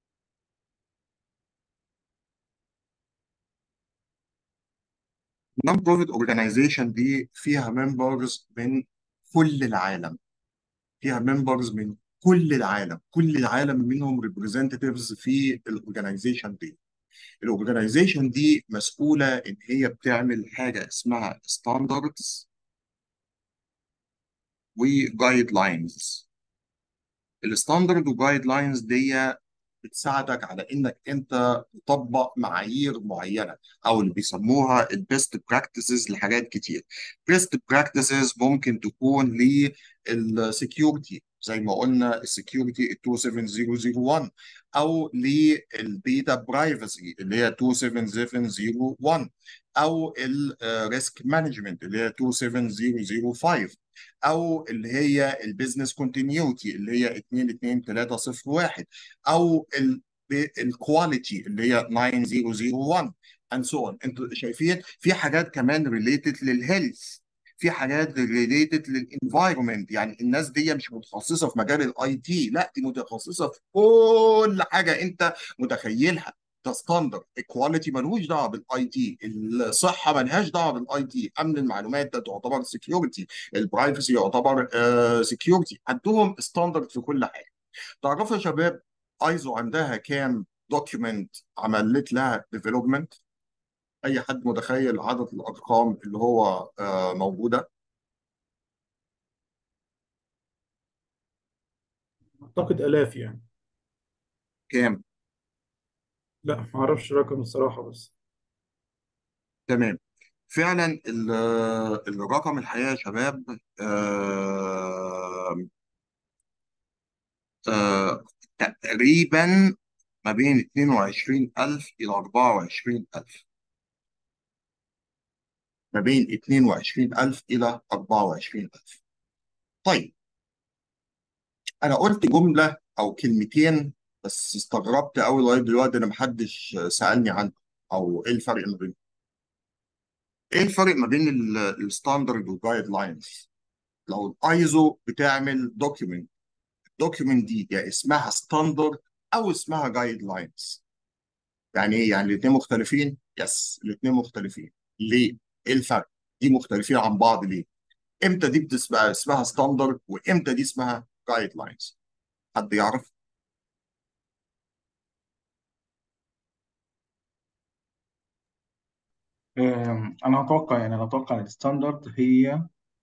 نون بروفيت اورجانيزيشن دي فيها ممبرز من كل العالم. فيها ممبرز من كل العالم منهم ريبريزنتيفز في الاورجانيزيشن دي. الاورجانيزيشن دي مسؤوله ان هي بتعمل حاجه اسمها ستاندردز وجايد لاينز. الستاندرد وجايد لاينز دي بتساعدك على انك انت تطبق معايير معينه، او اللي بيسموها البيست براكتسز لحاجات كتير. بيست براكتسز ممكن تكون للسكيورتي زي ما قلنا السكيورتي 27001، او للديتا برايفسي اللي هي 27701، او الريسك مانجمنت اللي هي 27005، او اللي هي البيزنس كونتينيوتي اللي هي 22301، او الكواليتي اللي هي 9001 and so on. انتوا شايفين في حاجات كمان ريليتد للهيلث، في حاجات ريليتد للانفايرمنت. يعني الناس دي مش متخصصه في مجال الاي تي، لا دي متخصصه في كل حاجه انت متخيلها. ده ستاندرد. الكواليتي ملوش دعوه بالاي تي، الصحه ملهاش دعوه بالاي تي، امن المعلومات ده تعتبر سكيورتي، البرايفسي يعتبر سكيورتي. عندهم ستاندرد في كل حاجه. تعرفوا يا شباب ايزو عندها كام دوكيومنت عملت لها ديفلوبمنت؟ اي حد متخيل عدد الارقام اللي هو موجوده؟ اعتقد الاف يعني. كام؟ لا ما اعرفش الرقم الصراحه بس. تمام. فعلا الرقم الحقيقه يا شباب آه، تقريبا ما بين 22,000 إلى 24,000. ما بين 22,000 إلى 24,000. طيب أنا قلت جملة أو كلمتين بس استغربت قوي لغاية دلوقتي أنا محدش سألني عنه، أو إيه الفرق ما بينهم؟ إيه الفرق ما بين الستاندرد والجايد لاينز؟ لو الايزو بتعمل دوكيومنت، الدوكيومنت دي يا اسمها ستاندرد أو اسمها جايد لاينز. يعني ايه؟ يعني الاثنين مختلفين؟ يس، الاثنين مختلفين. ليه؟ ايه الفرق؟ دي مختلفين عن بعض ليه؟ امتى دي بتبقى اسمها ستاندرد وامتى دي اسمها جايد لاينز؟ حد يعرف؟ انا اتوقع ان الستاندرد هي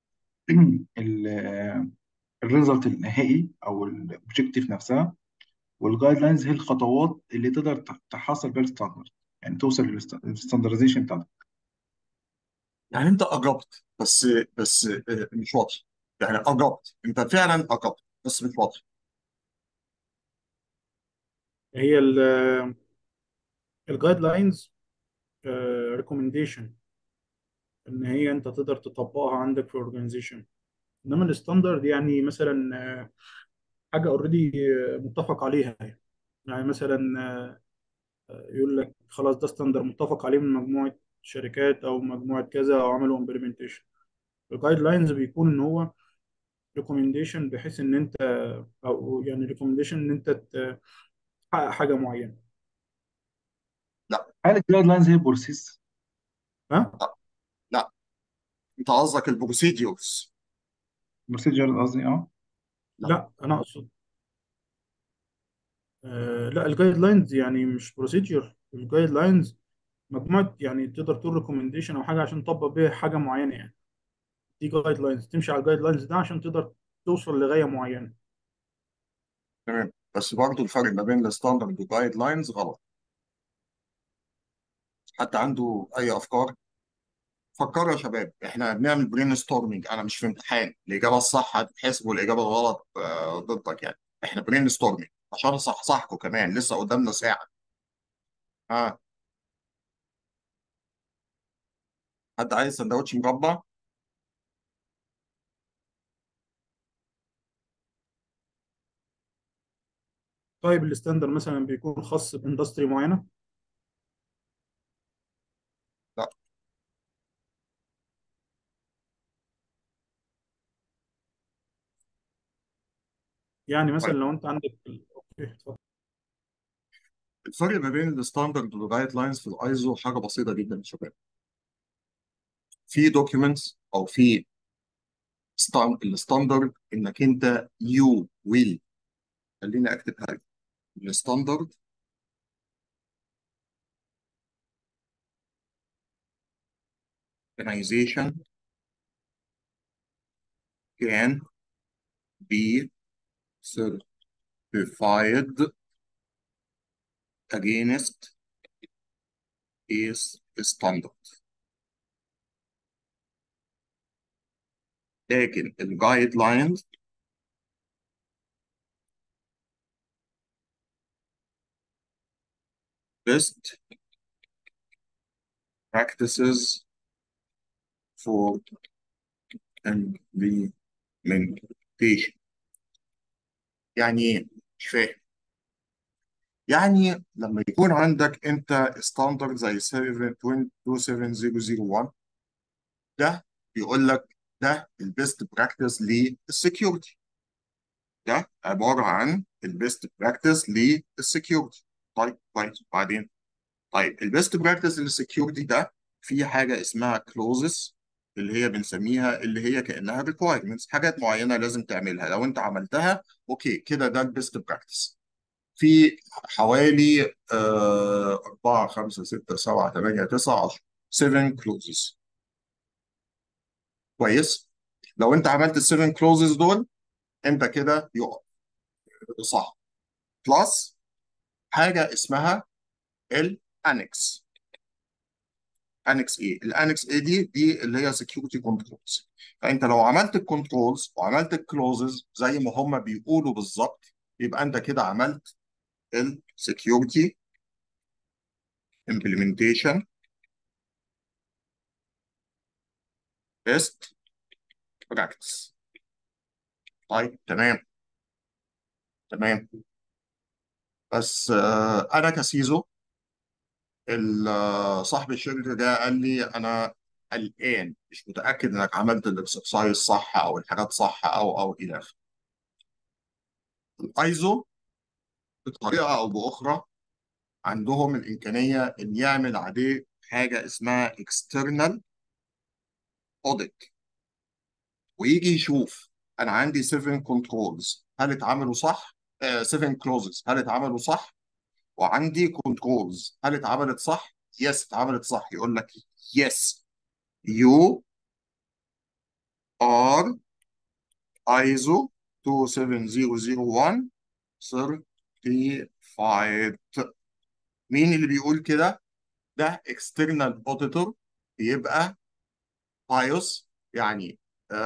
الريزلت النهائي او الاوبجيكتيف نفسها، والجايد لاينز هي الخطوات اللي تقدر تحصل بيها الستاندرد، يعني توصل للستاندرديزيشن بتاعتك. يعني انت قربت بس مش واضح. يعني قربت، انت فعلا قربت بس مش واضح. هي الجايد لاينز ريكومنديشن ان هي انت تقدر تطبقها عندك في اورجانيزيشن، انما الستاندرد يعني مثلا حاجه اوريدي متفق عليها يعني. يعني مثلا يقول لك خلاص ده ستاندرد متفق عليه من مجموعه شركات او مجموعه كذا او عملوا امبلمنتيشن. الجايد لاينز بيكون ان هو ريكومنديشن بحيث ان انت، او يعني ريكومنديشن ان انت تحقق حاجه معينه. لا هل الجايد لاينز هي بروسيس؟ ها؟ لا لا، انت قصدك البروسيديورز. بروسيجر قصدي لا لا انا اقصد لا الجايد لاينز يعني مش بروسيجر. الجايد لاينز مجموعه يعني تقدر تقول ريكومنديشن او حاجه عشان تطبق بيها حاجه معينه يعني. دي جايد لاينز تمشي على الجايد لاينز ده عشان تقدر توصل لغايه معينه. تمام، بس برضه الفرق ما بين الستاندرد والجايد لاينز غلط. حد عنده اي افكار؟ فكروا يا شباب، احنا بنعمل برين ستورمنج، انا مش في امتحان. الاجابه الصح هتتحسب والاجابه الغلط ضدك يعني. احنا برين ستورمنج عشان اصحصحكم كمان، لسه قدامنا ساعه. ها؟ حد عايز سندوتش مربى؟ طيب الستاندر مثلا بيكون خاص باندستري معينه؟ لا. يعني مثلا طيب لو انت عندك اوكي اتفضل. الفرق ما بين الستاندرد والجايد لاينز في الايزو حاجه بسيطه جدا يا شباب. في دوكيومنتس او في الستاندرد انك انت يو ويل، خليني اكتب حاجه. الستاندرد organization can be certified against is standard. لكن الجايد لاينز best practices for implementation. يعني ايه؟ مش فاهم. يعني لما يكون عندك انت ستاندرد زي 27001 ده بيقول لك ده البيست براكتس للسكيورتي. ده عباره عن البيست براكتس للسكيورتي. طيب كويس. بعدين طيب البيست براكتس للسكيورتي ده في حاجه اسمها كلوزز اللي هي بنسميها اللي هي كانها ريكوايرمنتس، حاجات معينه لازم تعملها. لو انت عملتها اوكي كده ده البيست براكتس. في حوالي 4 5 6 7 8 9 10 7 كلوزز. كويس. لو انت عملت ال7 كلوزز دول انت كده يقف صح. بلس حاجه اسمها الانكس. انكس ايه؟ الانكس ايه دي اللي هي سكيورتي كنترولز. فانت لو عملت الكنترولز وعملت الكلوزز زي ما هم بيقولوا بالظبط يبقى انت كده عملت السكيورتي implementation best practice. طيب تمام تمام. بس انا كسيزو صاحب الشركه ده قال لي انا قلقان مش متاكد انك عملت الاكسرسايز صح او الحاجات صح او الى اخره. الايزو بطريقه او باخرى عندهم الامكانيه ان يعمل عليه حاجه اسمها external audit ويجي يشوف انا عندي 7 كنترولز هل اتعملوا صح؟ 7 كلوزز هل اتعملوا صح؟ وعندي كنترولز هل اتعملت صح؟ يس اتعملت صح. يقول لك يس you are ISO 27001 certified. مين اللي بيقول كده؟ ده external auditor بيبقى بايوس يعني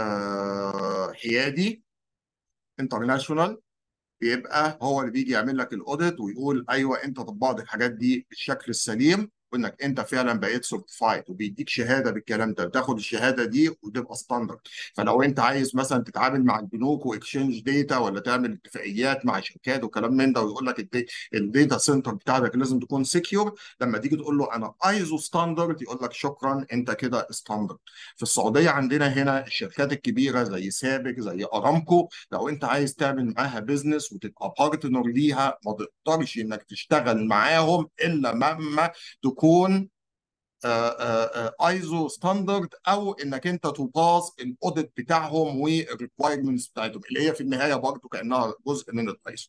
حيادي international. بيبقى هو اللي بيجي يعمل لك الاوديت ويقول ايوه انت طبقت الحاجات دي بالشكل السليم وانك انت فعلا بقيت سيرتيفايد وبيديك شهاده بالكلام ده. بتاخد الشهاده دي وتبقى ستاندرد. فلو انت عايز مثلا تتعامل مع البنوك واكشنج داتا ولا تعمل اتفاقيات مع شركات وكلام من ده ويقول لك الداتا سنتر بتاعتك لازم تكون سكيور، لما تيجي تقول له انا ايزو ستاندرد يقول لك شكرا انت كده ستاندرد. في السعوديه عندنا هنا الشركات الكبيره زي سابك زي ارامكو لو انت عايز تعمل معاها بيزنس وتبقى بارتنر ليها ما تقدرش انك تشتغل معاهم الا لما تكون ايزو ستاندرد او انك انت تباص الاوديت بتاعهم والريكوايرمنتس بتاعتهم اللي هي في النهايه برضه كانها جزء من الايزو.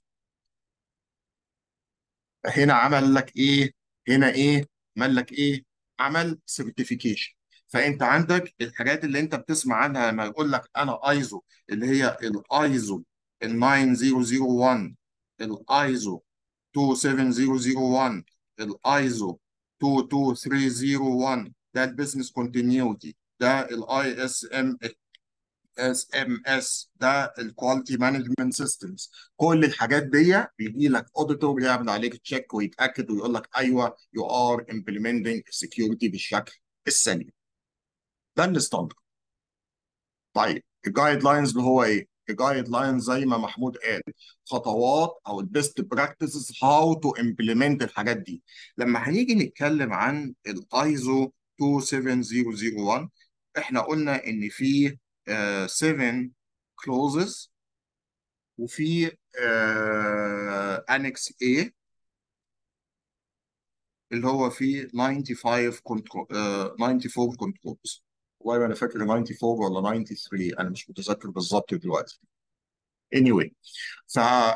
هنا عمل لك ايه؟ هنا ايه؟ عمل لك ايه؟ عمل سيرتيفيكيشن. فانت عندك الحاجات اللي انت بتسمع عنها لما يقول لك انا ايزو اللي هي الايزو ال 9001 الايزو 27001 الايزو 22301 ده البيزنس كونتينيوتي ده الاي اس ام اس ده الكواليتي مانجمنت سيستمز. كل الحاجات دي بيجي لك اوديتور يعمل عليك تشيك ويتاكد ويقول لك ايوه يو ار امبلمنتنج السكيورتي بالشكل السليم. ده الستاندرد. طيب الجايد لاينز اللي هو ايه؟ الجايد لاينز زي ما محمود قال خطوات او البيست براكتسز هاو تو امبلمنت الحاجات دي. لما هنيجي نتكلم عن الايزو 27001 احنا قلنا ان في 7 كلوزز وفي انكس A اللي هو فيه 95 كنترول 94 كنترولز. والله انا فاكر 94 ولا 93 انا مش متذكر بالظبط دلوقتي. anyway ف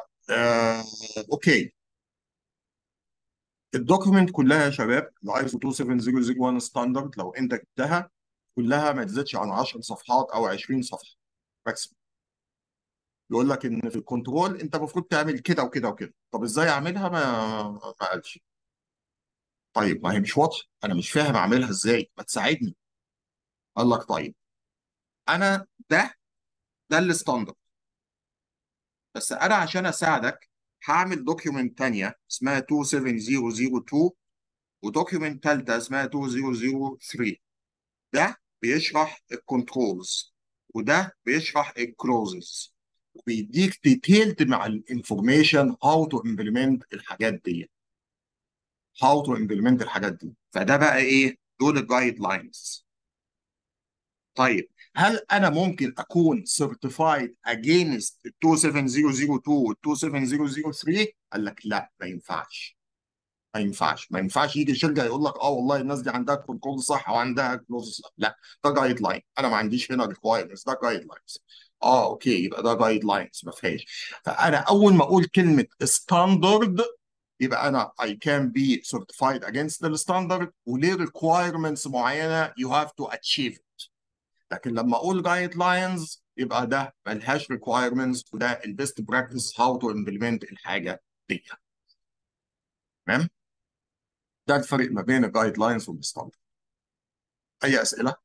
اوكي الدوكيومنت كلها يا شباب الايزو 27001 ستاندرد لو انت جبتها كلها ما تزيدش عن 10 صفحات او 20 صفحه ماكسيموم. يقول لك ان في الكنترول انت المفروض تعمل كده وكده وكده. طب ازاي اعملها؟ ما قالش. طيب ما هي مش واضحه، انا مش فاهم اعملها ازاي، ما تساعدني. قال لك طيب، انا ده الستاندرد، بس انا عشان اساعدك هعمل دوكيومنت تانية اسمها 27002 ودوكيومنت تالتة اسمها 2003. ده بيشرح الكنترولز وده بيشرح الكلوزز، وبيديك ديتيلد مع الانفورميشن هاو تو امبلمنت الحاجات دي، هاو تو امبلمنت الحاجات دي. فده بقى ايه؟ دول الجايد لاينز. طيب هل انا ممكن اكون سيرتيفايد اجينست ال 27002 وال 27003؟ قال لك لا، ما ينفعش. ما ينفعش يجي شركه يقول لك اه والله الناس دي عندها كنترول صح وعندها كلوز صح. لا، ده جايد لاين، انا ما عنديش هنا ريكوايرمنتس، ده جايد لاينز. اه اوكي، يبقى ده جايد لاينز ما فيهاش. فانا اول ما اقول كلمه ستاندرد يبقى انا I can be certified against the standard وليه requirements معينه you have to achieve. لكن لما اقول جايد لاينز يبقى ده ملهاش requirements وده البيست براكتس how to implement الحاجه دي. تمام؟ ده الفرق ما بين الجايد لاينز والستاندرد. اي اسئله؟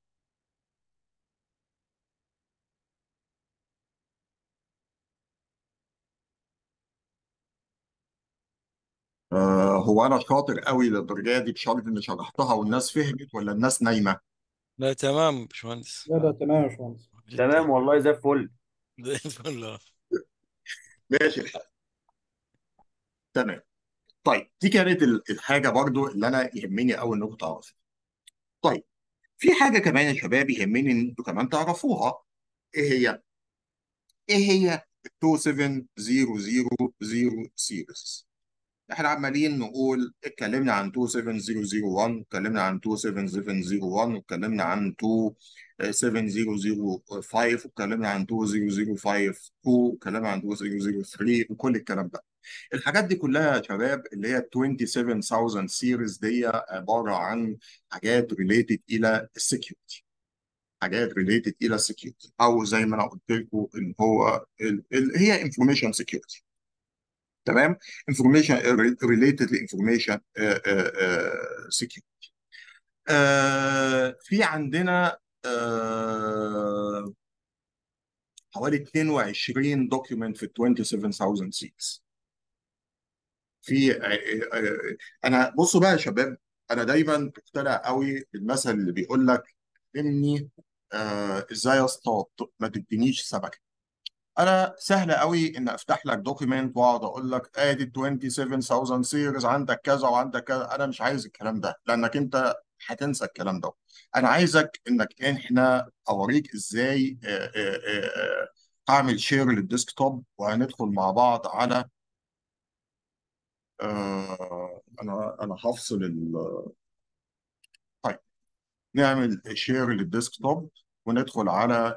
هو انا شاطر قوي للدرجه دي بشرط اني شرحتها والناس فهمت ولا الناس نايمه؟ لا تمام يا باشمهندس، لا لا تمام يا باشمهندس. جدا تمام والله زي الفل. زي الفل. ماشي الحال. تمام. طيب دي كانت الحاجه برضو اللي انا يهمني قوي انكم تعرفوا. طيب في حاجه كمان يا شباب يهمني ان انتوا كمان تعرفوها. ايه هي؟ ايه هي 27000 سيريز؟ احنا عمالين نقول اتكلمنا عن 27001 واتكلمنا عن 27701 واتكلمنا عن 27005 واتكلمنا عن 20052 واتكلمنا عن 2003 وكل الكلام ده. الحاجات دي كلها يا شباب اللي هي 27000 سيريز دي عباره عن حاجات ريليتد الى السكيورتي، حاجات ريليتد الى السكيورتي، او زي ما انا قلت لكم ان هو هي انفورميشن سكيورتي. تمام؟ انفورميشن ريليتد لانفورميشن سكيورتي. في عندنا حوالي 22 دوكيومنت في 27000 سيتس. في انا بصوا بقى يا شباب، انا دايما مقتنع قوي بالمثل اللي بيقول لك اني ازاي اصطاد ما تدينيش سمكه. انا سهل قوي ان افتح لك دوكيمنت واقعد اقول لك ادي 27000 سيريز عندك كذا وعندك كذا. انا مش عايز الكلام ده لانك انت هتنسى الكلام ده. انا عايزك انك احنا اوريك ازاي هعمل شير للديسكتوب وهندخل مع بعض على انا هفصل طيب نعمل شير للديسكتوب وندخل على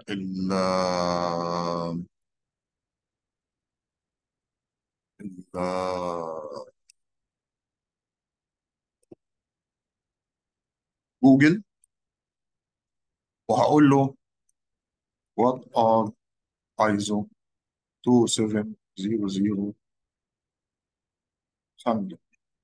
جوجل وهقول له what are ISO 2700 family.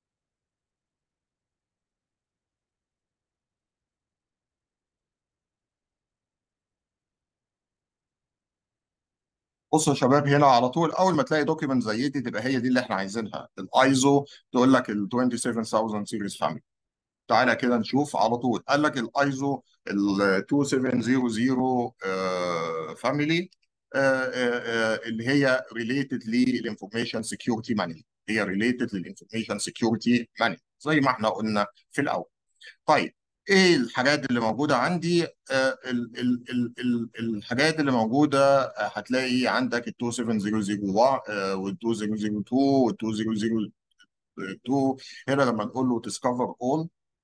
بصوا يا شباب، هنا على طول اول ما تلاقي دوكيمنت زي دي تبقى هي دي اللي احنا عايزينها، الايزو تقول لك ال 27000 سيريز فاميلي. تعالى كده نشوف على طول. قال لك الايزو ال 2700 فاميلي اللي هي ريليتد للانفورميشن سكيورتي مانجمنت، هي ريليتد للانفورميشن سكيورتي مانجمنت زي ما احنا قلنا في الاول. طيب ايه الحاجات اللي موجوده عندي؟ الحاجات اللي موجوده هتلاقي عندك ال 27001 وال 2002 وال 2002. هنا لما نقول له discover all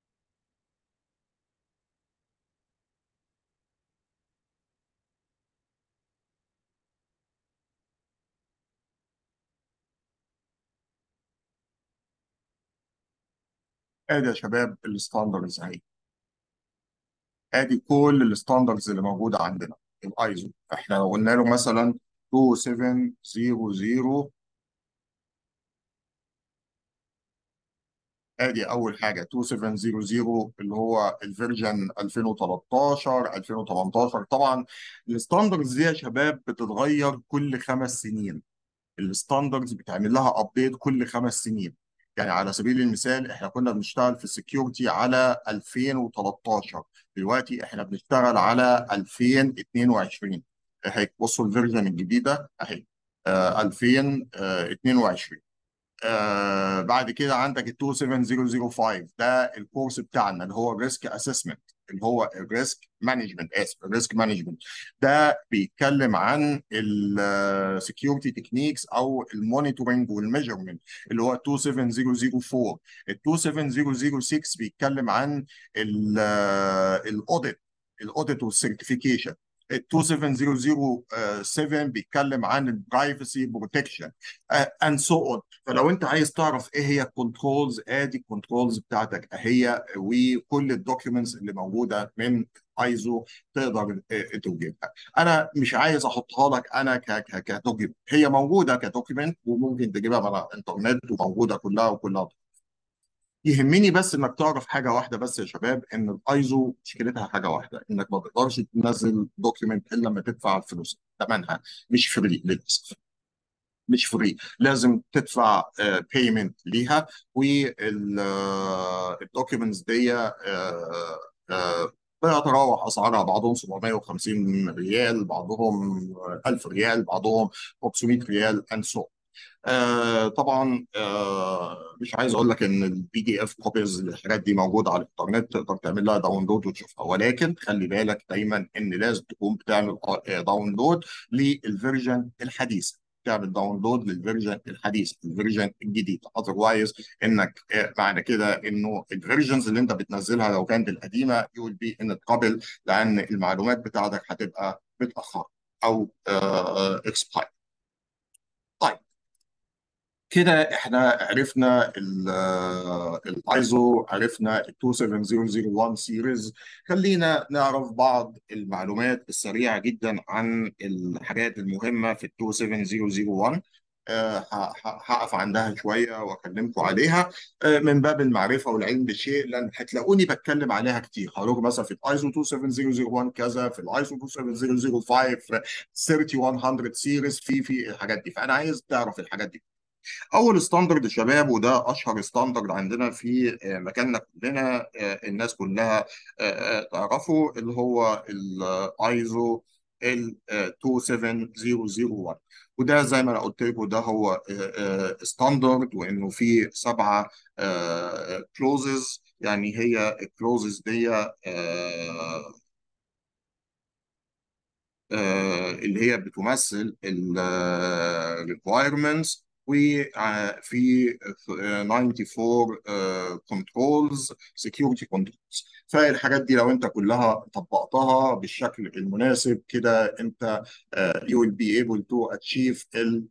ادي يا شباب الستاندرز اهي. ادي كل الستاندرز اللي موجوده عندنا الايزو. احنا لو قلنا له مثلا 2700. ادي اول حاجه 2700 اللي هو الفيرجن 2013 2018. طبعا الستاندردز دي يا شباب بتتغير كل 5 سنين. الستاندردز بتعمل لها ابديت كل 5 سنين. يعني على سبيل المثال احنا كنا بنشتغل في السكيورتي على 2013، دلوقتي احنا بنشتغل على 2022 اهي. بصوا الفيرجن الجديده اهي 2022. بعد كده عندك ال 27005 ده الكورس بتاعنا اللي هو الريسك اسسمنت، اللي هو الريسك مانجمنت، الريسك مانجمنت. ده بيتكلم عن السكيورتي تكنيكس او المونيتورنج والميجرمنت اللي هو 27004. ال 27006 بيتكلم عن الاوديت، الاوديت والسيرتيفيكيشن. ال 27007 بيتكلم عن البرايفسي بروتكشن اند سو اون. فلو انت عايز تعرف ايه هي الكنترولز، ادي الكنترولز بتاعتك اهي، وكل الدوكيومنتس اللي موجوده من ايزو تقدر تجيبها. انا مش عايز احطها لك انا كدوكيومنت، هي موجوده كدوكيومنت وممكن تجيبها من على الانترنت وموجوده كلها وكلها. يهمني بس انك تعرف حاجه واحده بس يا شباب، ان الايزو مشكلتها حاجه واحده، انك ما تقدرش تنزل دوكيومنت الا لما تدفع الفلوس ثمنها. مش فري للاسف، مش فري، لازم تدفع بيمنت ليها. والدوكيومنتس دي بيتراوح اسعارها، بعضهم 750 ريال، بعضهم 1000 ريال، بعضهم 500 ريال and so. طبعا مش عايز اقول لك ان البي دي اف كوبيز الحاجات دي موجوده على الانترنت، تقدر تعمل لها داونلود وتشوفها، ولكن خلي بالك دايما ان لازم تكون بتعمل داونلود للفيرجن الحديثه، تعمل داونلود للفيرجن الحديث، الفيرجن الجديد. اذروايز انك معنى كده انه الفيرجنز اللي انت بتنزلها لو كانت القديمه يقول بي ان تقبل، لان المعلومات بتاعتك هتبقى متاخره او اكسباير. طيب كده احنا عرفنا الايزو، عرفنا ال 27001 سيريز. خلينا نعرف بعض المعلومات السريعه جدا عن الحاجات المهمه في ال 27001. هقف عندها شويه واكلمكم عليها من باب المعرفه والعلم بالشيء، لان هتلاقوني بتكلم عليها كتير. هقول لكم مثلا في الايزو 27001 كذا، في الايزو 27005 3100 سيريز، في الحاجات دي. فانا عايز تعرف الحاجات دي. اول ستاندرد يا شباب، وده اشهر ستاندرد عندنا في مكاننا كلنا، الناس كلها تعرفه، اللي هو الايزو ال 27001. وده زي ما انا قلت لكم ده هو ستاندرد، وانه فيه 7 كلوزز. يعني هي الكلوزز دي اللي هي بتمثل ال requirements، وفي 94 كنترولز، سكيورتي كنترولز. فالحاجات دي لو انت كلها طبقتها بالشكل المناسب كده، انت you will be able to achieve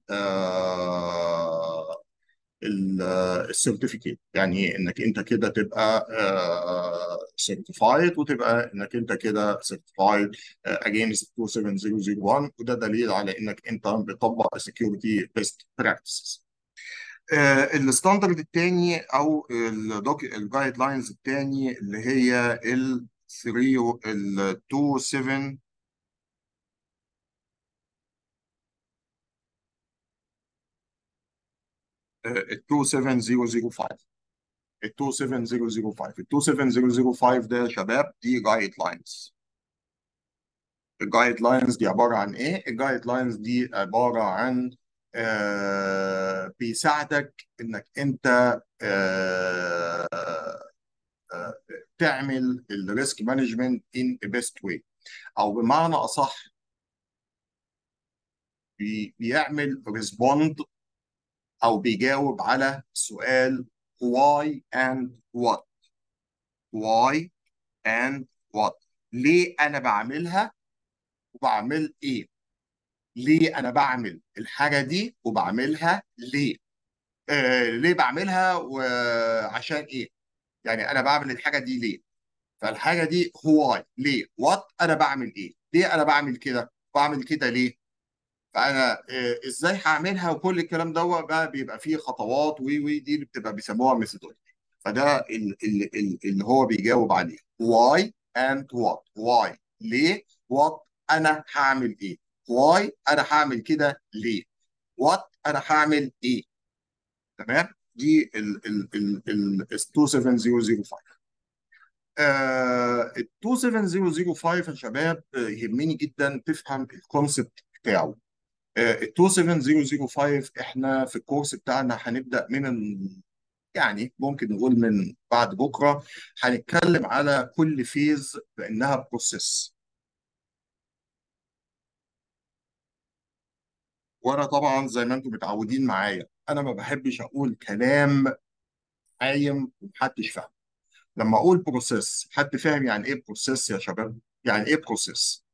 السيرتيفيكيت. يعني انك انت كده تبقى سيرتيفايد، وتبقى انك انت كده سيرتيفايد اجينست 27001. وده دليل على انك انت بتطبق السكيورتي بيست براكتسز. الستاندرد الثاني او الجايد لاينز الثاني اللي هي ال 3 ال 27 ال 27005. ال 27005 ال 27005 ده يا شباب دي جايد لاينز. الجايد لاينز دي عباره عن ايه؟ الجايد لاينز دي عباره عن بيساعدك انك انت آه آه تعمل الريسك مانجمنت ان بيست واي، او بمعنى اصح بيعمل ريسبوند او بيجاوب على سؤال why and what. why and what، ليه انا بعملها وبعمل ايه؟ ليه انا بعمل الحاجه دي وبعملها ليه؟ ليه بعملها وعشان ايه؟ يعني انا بعمل الحاجه دي ليه؟ فالحاجه دي هو ليه؟ وات انا بعمل ايه؟ ليه انا بعمل كده؟ بعمل كده ليه؟ فانا ازاي هعملها وكل الكلام ده بقى بيبقى فيه خطوات دي اللي بتبقى بيسموها ميثودولوجي. فده اللي هو بيجاوب عليه why and what. why ليه. what انا هعمل ايه. why انا هعمل كده ليه. what انا هعمل ايه. تمام. دي ال 27005. ال 27005 يا شباب، يهمني جدا تفهم الكونسبت بتاعه. ال 27005 احنا في الكورس بتاعنا هنبدأ يعني ممكن نقول من بعد بكرة هنتكلم على كل فيز بأنها بروسيس. وأنا طبعا زي ما أنتم متعودين معايا أنا ما بحبش أقول كلام عايم ومحدش فاهم. لما أقول بروسيس حد فاهم يعني إيه بروسيس يا شباب؟ يعني إيه بروسيس؟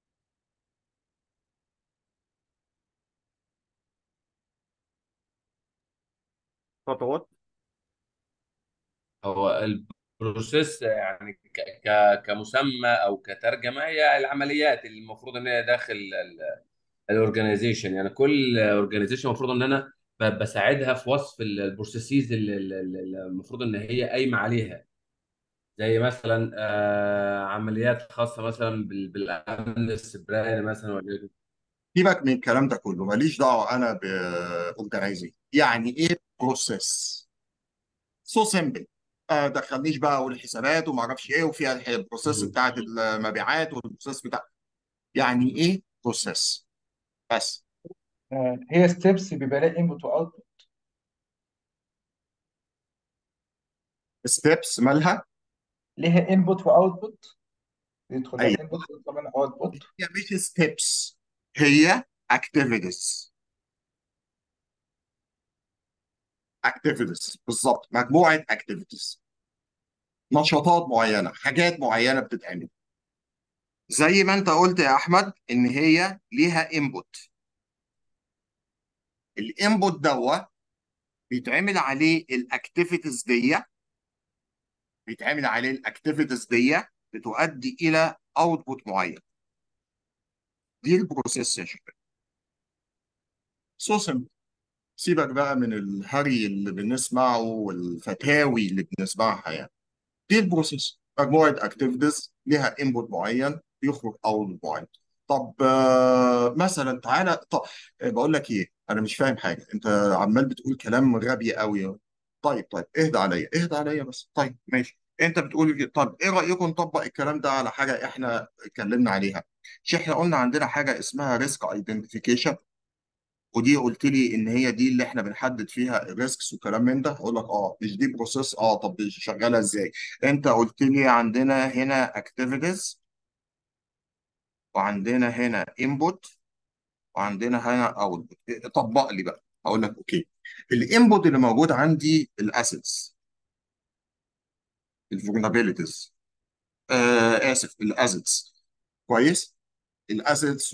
خطوات. هو البروسيس يعني كمسمى او كترجمه هي العمليات اللي المفروض ان هي داخل الاورجنايزيشن. يعني كل اورجنايزيشن المفروض ان انا بساعدها في وصف البروسيسز اللي المفروض ان هي قايمه عليها. زي مثلا عمليات خاصه مثلا بالامن السيبراني مثلا ولا سيبك من الكلام ده كله، ماليش دعوة أنا بأورجنايزنج. يعني إيه بروسيس؟ سو سيمبل. دخلنيش بقى اقول حسابات وما اعرفش ايه وفيها البروسيس كده. بتاعت المبيعات والبروسيس بتاع. يعني ايه بروسيس بس. هي ستيبس بيبقى لها انبوت واوتبوت. ستيبس مالها. ليها انبوت واوتبوت، يدخل لها ايوه. انبوت ويطلع منها اوتبوت. هي مش ستيبس، هي اكتيفيتيز. اكتيفيتيز بالظبط، مجموعه اكتيفيتيز، نشاطات معينه، حاجات معينه بتتعمل. زي ما انت قلت يا احمد ان هي ليها انبوت. الانبوت بيتعمل عليه الاكتيفيتيز دي بتؤدي الى اوتبوت معين. دي البروسيس يا شباب. سو سمبل. سيبك بقى من الهري اللي بنسمعه والفتاوي اللي بنسمعها يعني. دي البروسيس، مجموعه اكتيفيتيز ليها انبوت معين بيخرج اوتبوت معين. طب مثلا تعالى. طب بقول لك ايه، انا مش فاهم حاجه، انت عمال بتقول كلام غبي قوي. طيب اهدى عليا بس. طيب ماشي، انت بتقول طب ايه رايكم نطبق الكلام ده على حاجه احنا اتكلمنا عليها. مش احنا قلنا عندنا حاجه اسمها ريسك ايدنتيفيكيشن، ودي قلت لي ان هي دي اللي احنا بنحدد فيها الريسكس وكلام من ده. اقول لك مش دي بروسيس. طب دي شغاله ازاي؟ انت قلت لي عندنا هنا اكتيفيتيز، وعندنا هنا انبوت، وعندنا هنا اوتبوت. طبق لي بقى. اقول لك اوكي. الانبوت اللي موجود عندي الاسيتس، الفولنربيلتيز. اسف، الاسيتس. كويس. الاسيتس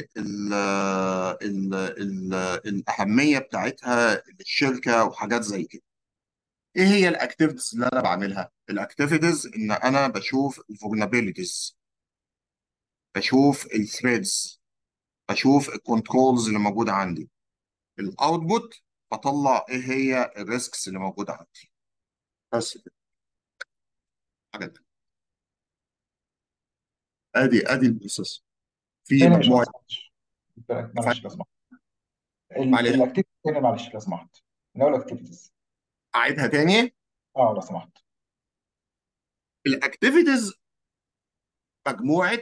الاهميه بتاعتها للشركه وحاجات زي كده. ايه هي الاكتيفيتيز اللي انا بعملها؟ الاكتيفيتيز ان انا بشوف الفولنربيلتيز، بشوف الثريدز، بشوف الكنترولز اللي موجوده عندي. الاوتبوت بطلع ايه هي الريسكس اللي موجوده عندي. بس كده. حاجه تانية. ادي البروسيس في تاني يا مجموعه. باشمهندس، معلش لو سمحت. معلش، الاكتيفيتي تاني، معلش لو سمحت، من اول اكتيفيتيز. اعيدها تاني. اه لو سمحت. الاكتيفيتيز مجموعه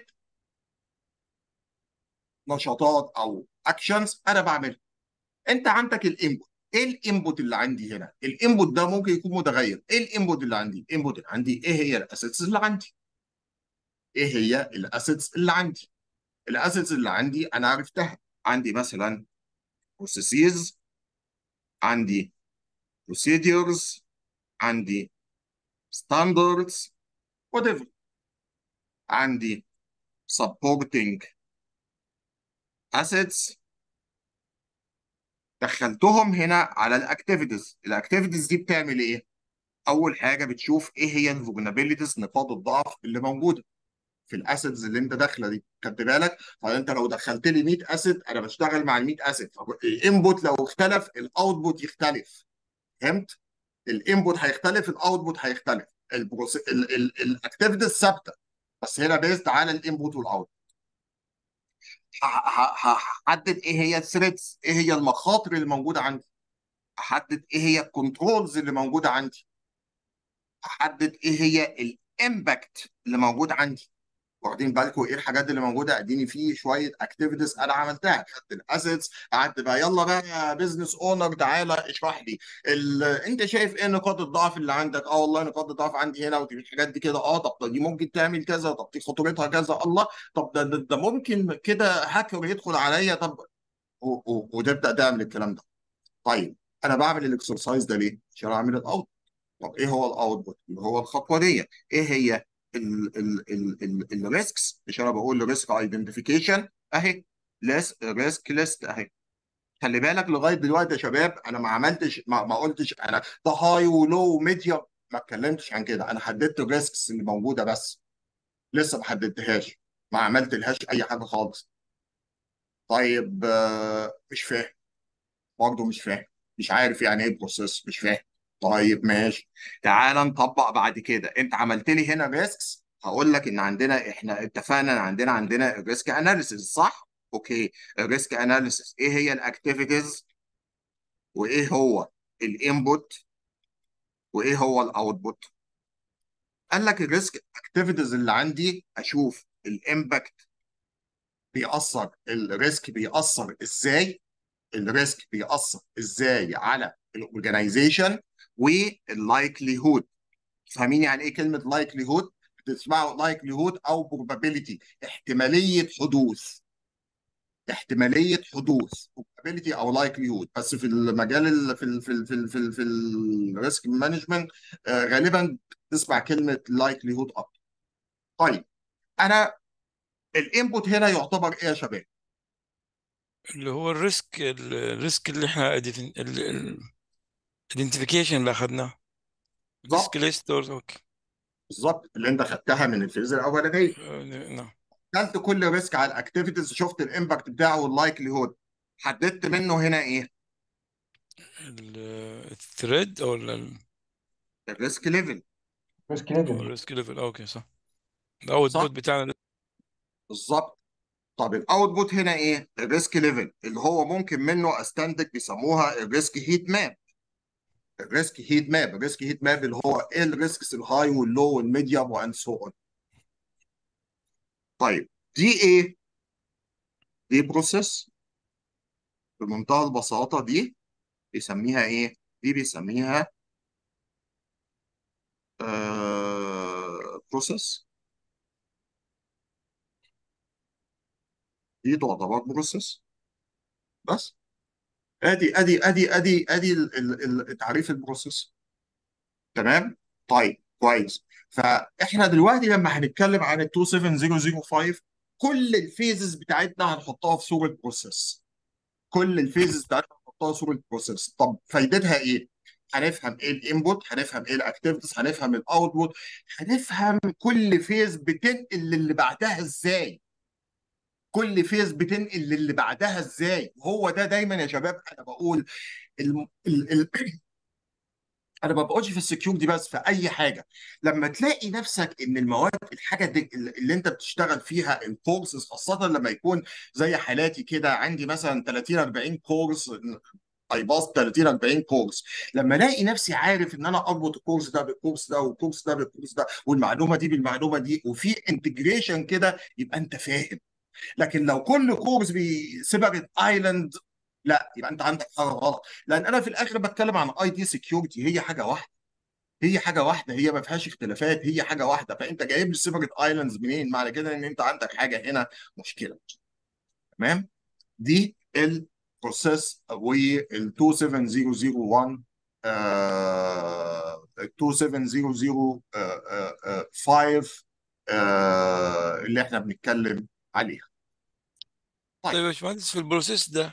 نشاطات او اكشنز انا بعملها. انت عندك الانبوت. ايه الانبوت اللي عندي هنا؟ الانبوت ده ممكن يكون متغير. ايه الانبوت اللي عندي؟ الانبوت اللي عندي ايه هي الاسيتس اللي عندي؟ ايه هي الاسيتس اللي عندي؟ الاسيتس اللي عندي انا عرفتها. عندي مثلا بروسيسز، عندي procedures، عندي standards، whatever. عندي supporting assets. دخلتهم هنا على الاكتيفيتيز. الاكتيفيتيز دي بتعمل ايه؟ اول حاجه بتشوف ايه هي الفولنربيلتيز، نقاط الضعف اللي موجوده. في الاسيدز اللي انت داخله دي، خدت بالك؟ فانت لو دخلت لي 100 اسيد انا بشتغل مع ال 100 اسيد، الانبوت لو اختلف الاوتبوت يختلف. فهمت؟ الانبوت هيختلف الاوتبوت هيختلف، الاكتيفيتيز ثابته، بس هنا بيزد على الانبوت والاوتبوت. هحدد ايه هي الثريتس، ايه هي المخاطر اللي موجوده عندي، احدد ايه هي الكنترولز اللي موجوده عندي، احدد ايه هي الامباكت اللي موجود عندي. واخدين بالكم ايه الحاجات اللي موجوده؟ اديني فيه شويه اكتيفيتيز انا عملتها، خدت الاسيتس، قعدت بقى يلا بقى يا بزنس اونر تعالى اشرح لي انت شايف ايه نقاط الضعف اللي عندك؟ اه والله نقاط الضعف عندي هنا، ودي الحاجات دي كده، اه طب دي ممكن تعمل كذا، طب دي خطورتها كذا، الله طب ده ممكن كده هاكر يدخل عليا، طب وتبدا تعمل الكلام ده. طيب انا بعمل الاكسرسايز ده ليه؟ عشان اعمل الاوت. طب ايه هو الاوتبوت؟ اللي هو الخطوه دي ايه هي؟ الريسكس، مش انا بقول ريسك ايدنتيفيكيشن اهي، ريسك ليست اهي. خلي بالك لغايه دلوقتي يا شباب انا ما عملتش، ما قلتش انا ده هاي ولو وميديوم، ما اتكلمتش عن كده، انا حددت الريسكس اللي موجوده بس، لسه ما حددتهاش، ما عملت لهاش اي حاجه خالص. طيب مش فاهم، برضه مش فاهم، مش عارف يعني ايه بروسيس، مش فاهم. طيب ماشي، تعال نطبق بعد كده. انت عملت لي هنا ريسكس، هقول لك ان عندنا، احنا اتفقنا ان عندنا الريسك اناليسيس، صح؟ اوكي، الريسك اناليسيس ايه هي الاكتيفيتيز، وايه هو الانبوت، وايه هو الاوتبوت. قال لك الريسك اكتيفيتيز اللي عندي اشوف الامباكت، الريسك بيأثر ازاي، الريسك بيأثر ازاي على الاورجنايزيشن، واللايكلي. فاهمين يعني ايه كلمه لايكلي هود؟ بتسمعوا لايكلي هود او بروبابيلتي، احتماليه حدوث، احتماليه حدوث، probability او لايكلي هود. بس في المجال في الريسك مانجمنت غالبا تسمع كلمه لايكلي هود اكتر. طيب انا الانبوت هنا يعتبر ايه يا شباب؟ اللي هو الريسك اللي احنا الايدنتيفيكيشن اللي اخذناه، ريسك بالظبط، ليست اوكي. بالظبط اللي انت خدتها من الفيز الاولانيه. نعم. خدت كل ريسك على الاكتيفيتيز، شفت الامباكت بتاعه واللايكلي هود، حددت منه هنا ايه؟ الثريد او الريسك ليفل. ريسك ليفل. الريسك ليفل، اوكي صح. الاوت صح، بوت بتاعنا ده. بالظبط. طب الاوتبوت هنا ايه؟ الريسك ليفل، اللي هو ممكن منه استنتج، بيسموها الريسك هيت ماب. الريسك هيت ماب اللي هو ايه الريسكس الهاي واللو والميديوم واند سو اون. طيب دي ايه؟ دي بروسيس بمنتهى البساطه، دي بيسميها ايه؟ دي بيسميها بروسيس، دي تعتبر بروسيس. بس ادي تعريف البروسيس. تمام. طيب كويس. فاحنا دلوقتي لما هنتكلم عن ال 27005 كل الفيزز بتاعتنا هنحطها في صوره بروسيس، كل الفيزز بتاعتنا هنحطها في صوره بروسيس. طب فايدتها ايه؟ هنفهم ايه الانبوت، هنفهم ايه الاكتيفيتيز، هنفهم الاوتبوت، هنفهم كل فيز بتنقل للي بعدها ازاي، كل فيز بتنقل للي بعدها ازاي. هو ده دايما يا شباب انا بقول الم... ال... ال... انا ما بقولش في السكيورتي بس، في اي حاجه لما تلاقي نفسك ان المواد، الحاجه دي اللي انت بتشتغل فيها الكورسز، خاصه لما يكون زي حالاتي كده عندي مثلا 30 40 كورس، اي باص 30 40 كورس، لما الاقي نفسي عارف ان انا اربط الكورس ده بالكورس ده والكورس ده بالكورس ده والمعلومه دي بالمعلومه دي وفي انتجريشن كده، يبقى انت فاهم. لكن لو كل كورس بسيبريت ايلاند، لا يبقى انت عندك حاجه غلط. لان انا في الاخر بتكلم عن اي تي سكيورتي، هي حاجه واحده، هي حاجه واحده، هي ما فيهاش اختلافات، هي حاجه واحده. فانت جايب لي سيبريت ايلاندز منين؟ معنى كده ان انت عندك حاجه هنا مشكله. تمام. دي البروسيس وال 27001 ال 27005 اللي احنا بنتكلم عليها. طيب طيب يا باشمهندس، في البروسيس ده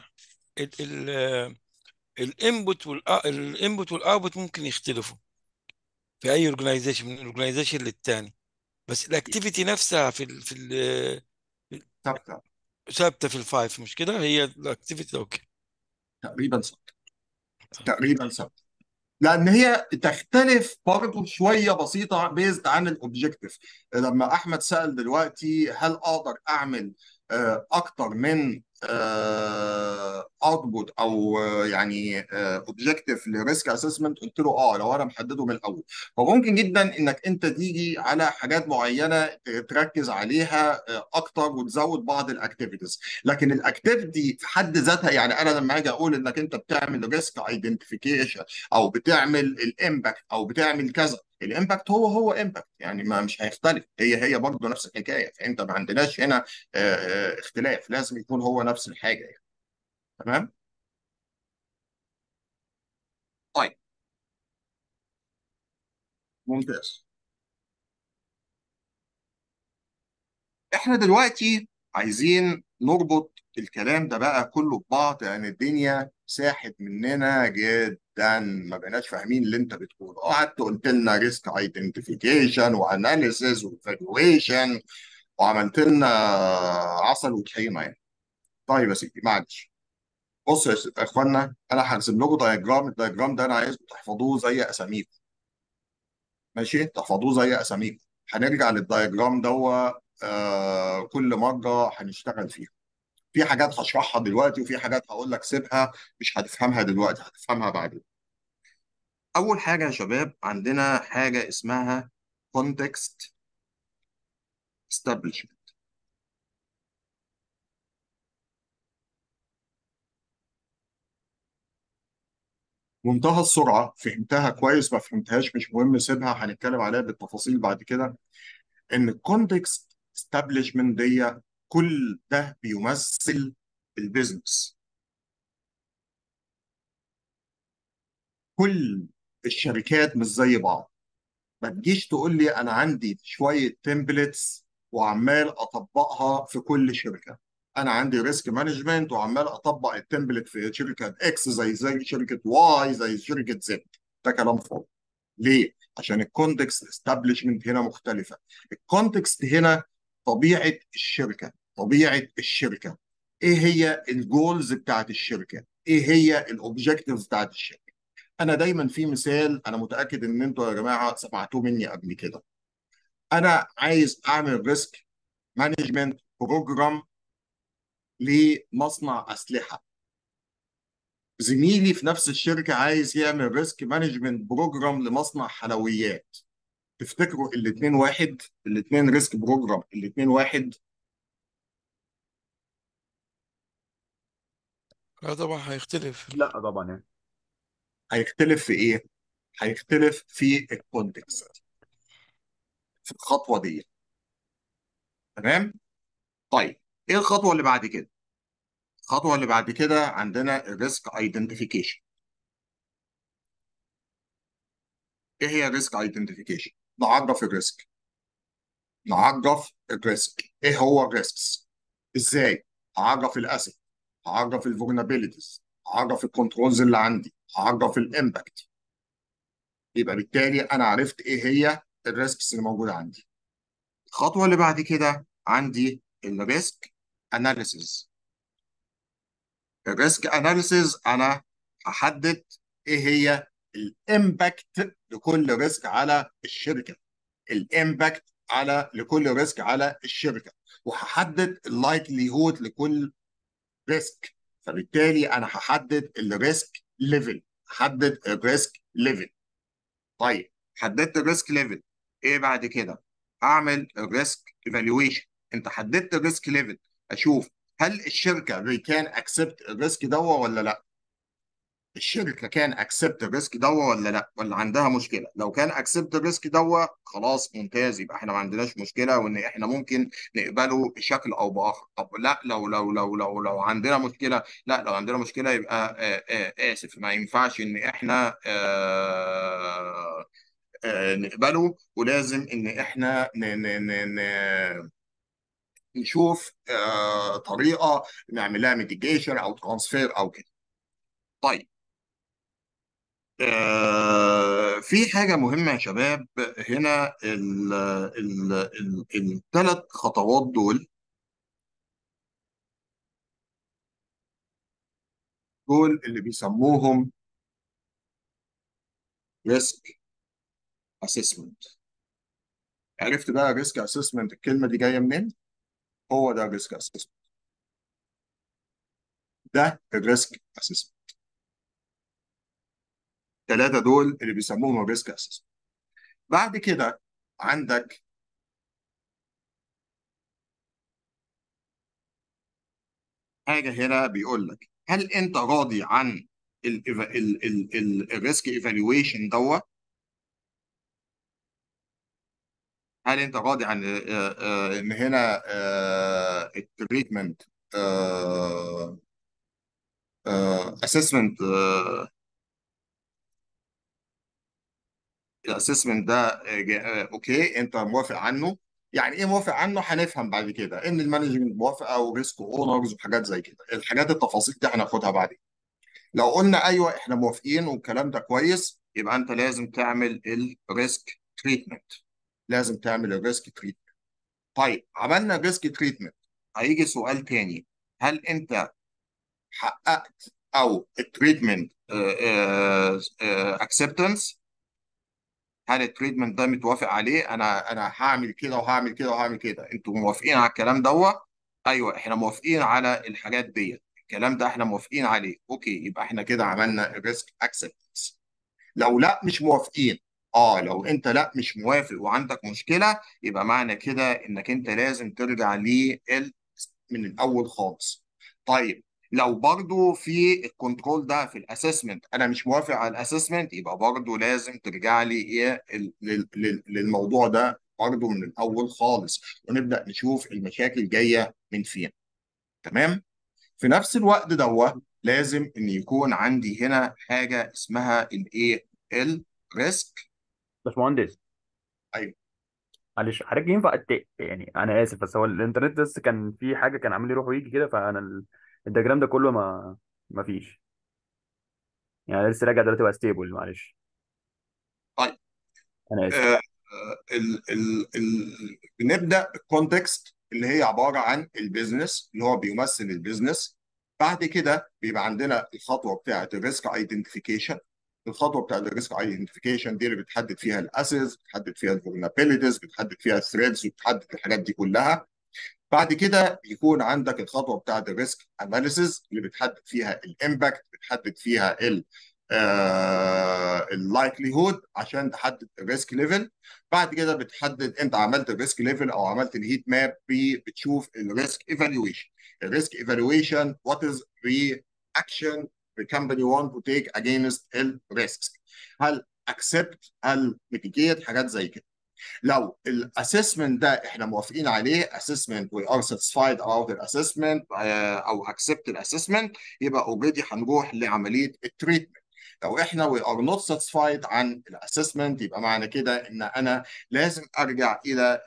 الانبوت والاوتبوت ممكن يختلفوا في اي اورجنايزيشن من الاورجنايزيشن للتاني. بس الاكتيفيتي نفسها ثابته. ثابته في الفايف، مش كده؟ هي الاكتيفيتي اوكي. تقريبا ثابته. تقريبا ثابته. لان هي تختلف برضه شويه بسيطه بيزد عن الاوبجيكتيف. لما احمد سال دلوقتي هل اقدر اعمل اكتر من اوتبوت او يعني اوبجيكتيف لريسك اسسمنت، قلت له اه لو انا محدده من الاول. فممكن جدا انك انت تيجي على حاجات معينه تركز عليها اكتر وتزود بعض الاكتيفيتيز. لكن الاكتيفيتي في حد ذاتها، يعني انا لما اجي اقول انك انت بتعمل ريسك ايدنتيفيكيشن او بتعمل الامباكت او بتعمل كذا، الامباكت هو امباكت، يعني ما مش هيختلف، هي برضه نفس الحكايه. فانت ما عندناش هنا اختلاف، لازم يكون هو نفس الحاجه يعني. تمام. طيب ممتاز. احنا دلوقتي عايزين نربط الكلام ده بقى كله ببعض، لان يعني الدنيا ساحت مننا جدا، ما بقيناش فاهمين اللي انت بتقوله. قعدت قلت لنا ريسك ايدنتيفيكيشن واناليسيز وفالويشن، وعملت لنا عسل وطحينه يعني. طيب يا سيدي معلش، بص يا اخوانا، انا هرسم لكم دايجرام. الدايجرام ده انا عايزكم تحفظوه زي اساميكم. ماشي، تحفظوه زي اساميكم. هنرجع للدايجرام ده كل مره هنشتغل فيها. في حاجات هشرحها دلوقتي وفي حاجات هقول لك سيبها، مش هتفهمها دلوقتي، هتفهمها بعدين. اول حاجه يا شباب عندنا حاجه اسمها context establishment. منتهى السرعه، فهمتها كويس ما فهمتهاش مش مهم، سيبها، هنتكلم عليها بالتفاصيل بعد كده. ان الكونتكست استابليشمنت دي كل ده بيمثل البيزنس. كل الشركات مش زي بعض. ما تجيش تقول لي انا عندي شويه تمبلتس وعمال اطبقها في كل شركه. انا عندي ريسك مانجمنت وعمال اطبق التمبلت في شركه اكس زي شركه واي زي شركه زد. ده كلام فاضي. ليه؟ عشان الكونتكست استابليشمنت هنا مختلفه. الكونتكست هنا طبيعه الشركه. طبيعه الشركه ايه هي الجولز بتاعت الشركه؟ ايه هي الاوبجكتيفز بتاعت الشركه؟ انا دايما في مثال انا متاكد ان انتوا يا جماعه سمعتوه مني قبل كده. انا عايز اعمل ريسك مانجمنت بروجرام لمصنع اسلحه. زميلي في نفس الشركه عايز يعمل ريسك مانجمنت بروجرام لمصنع حلويات. تفتكروا الاثنين واحد؟ الاثنين ريسك بروجرام، الاثنين واحد؟ لا طبعا هيختلف. لا طبعا يعني. هيختلف في ايه؟ هيختلف في الكونتكست، في الخطوه دي. تمام. طيب ايه الخطوه اللي بعد كده؟ الخطوه اللي بعد كده عندنا الريسك ايدنتيفيكيشن. ايه هي الريسك ايدنتيفيكيشن؟ نعرف الريسك. نعرف الريسك ايه هو الريسكس. ازاي؟ اعرف الاسيت، اعرف الفولنربيلتيز، اعرف الكنترولز اللي عندي، اعرف الامباكت. يبقى بالتالي انا عرفت ايه هي الريسكس اللي موجوده عندي. الخطوه اللي بعد كده عندي الريسك اناليسيز. الريسك اناليسيز انا هحدد ايه هي الامباكت لكل ريسك على الشركه. الامباكت لكل ريسك على الشركه، وهحدد اللايكليهود لكل ريسك. فبالتالي انا هحدد الريسك ليفل. هحدد الريسك ليفل. طيب حددت الريسك ليفل، ايه بعد كده؟ اعمل الريسك ايفالويشن. انت حددت الريسك ليفل، اشوف هل الشركه كان اكسبت الريسك ده ولا لا. الشركه كان اكسبت الريسك ده ولا لا، ولا عندها مشكله. لو كان اكسبت الريسك ده خلاص ممتاز، يبقى احنا ما عندناش مشكله وان احنا ممكن نقبله بشكل او باخر. طب لا، لو عندنا مشكله، لا لو عندنا مشكله يبقى اسف، ما ينفعش ان احنا نقبله، ولازم ان احنا نشوف طريقه نعمل لها ميتيجيشن او ترانسفير او كده. طيب في حاجة مهمة يا شباب هنا، الثلاث خطوات دول اللي بيسموهم ريسك اسسمنت. عرفت بقى ريسك اسسمنت الكلمة دي جاية منين؟ هو ده ريسك اسسمنت، ده الريسك اسسمنت. الثلاثة دول اللي بيسموهم الريسك اسسمنت. بعد كده عندك حاجة هنا بيقول لك هل أنت راضي عن الريسك ايفالويشن دوت؟ هل انت راضي عن ان هنا التريتمنت اسسمنت الاسسمنت ده اوكي انت موافق عنه؟ يعني ايه موافق عنه؟ هنفهم بعد كده ان المانجمنت موافقه وريسك اونرز وحاجات زي كده، الحاجات التفاصيل دي هناخدها بعدين. لو قلنا ايوه احنا موافقين والكلام ده كويس، يبقى انت لازم تعمل الريسك تريتمنت، لازم تعمل الريسك تريتمنت. طيب عملنا ريسك تريتمنت، هيجي سؤال تاني، هل انت حققت او التريتمنت اكسبتنس؟ هل التريتمنت ده متوافق عليه؟ انا هعمل كده وهعمل كده وهعمل كده، انتوا موافقين على الكلام دوت؟ ايوه احنا موافقين على الحاجات ديت، الكلام ده احنا موافقين عليه، اوكي يبقى احنا كده عملنا الريسك اكسبتنس. لو لا مش موافقين، لو انت لا مش موافق وعندك مشكله، يبقى معنى كده انك انت لازم ترجع من الاول خالص. طيب لو برضو في الكنترول ده في الاسسمنت انا مش موافق على الاسسمنت، يبقى برضو لازم ترجع لي ايه للموضوع ده برضو من الاول خالص، ونبدا نشوف المشاكل جايه من فين. تمام. في نفس الوقت دوت لازم ان يكون عندي هنا حاجه اسمها الايه، الريسك. باشمهندس، ايوه. معلش حضرتك ينفع يعني انا اسف، بس هو الانترنت بس كان في حاجه كان عامل يروح ويجي كده، فانا الدياجرام ده كله ما فيش، يعني لسه راجع دلوقتي بقى ستيبل، معلش طيب انا اسف. آه، بنبدا الكونتكست اللي هي عباره عن البيزنس اللي هو بيمثل البيزنس. بعد كده بيبقى عندنا الخطوه بتاعه الريسك ايدنتيفيكيشن. الخطوه بتاعه الريسك ايدنتيفيكيشن دي اللي بتحدد فيها الاسيز، بتحدد فيها الفولنربيلتيز، بتحدد فيها الثريدز، وبتحدد الحاجات دي كلها. بعد كده يكون عندك الخطوه بتاعت الريسك اناليسيز اللي بتحدد فيها الامباكت، بتحدد فيها اللايكلي هود عشان تحدد الريسك ليفل. بعد كده بتحدد انت عملت الريسك ليفل او عملت الهيت ماب، بتشوف الريسك ايفالويشن. الريسك ايفالويشن وات از the action the company want to take against الريسك، هل accept، هل mitigate، حاجات زي كده. لو الاسسمنت ده احنا موافقين عليه، assessment we are satisfied about the assessment او accept الاسسمنت، يبقى اوريدي هنروح لعمليه التريتمنت. لو احنا we are not satisfied عن الاسسمنت، يبقى معنى كده ان انا لازم ارجع الى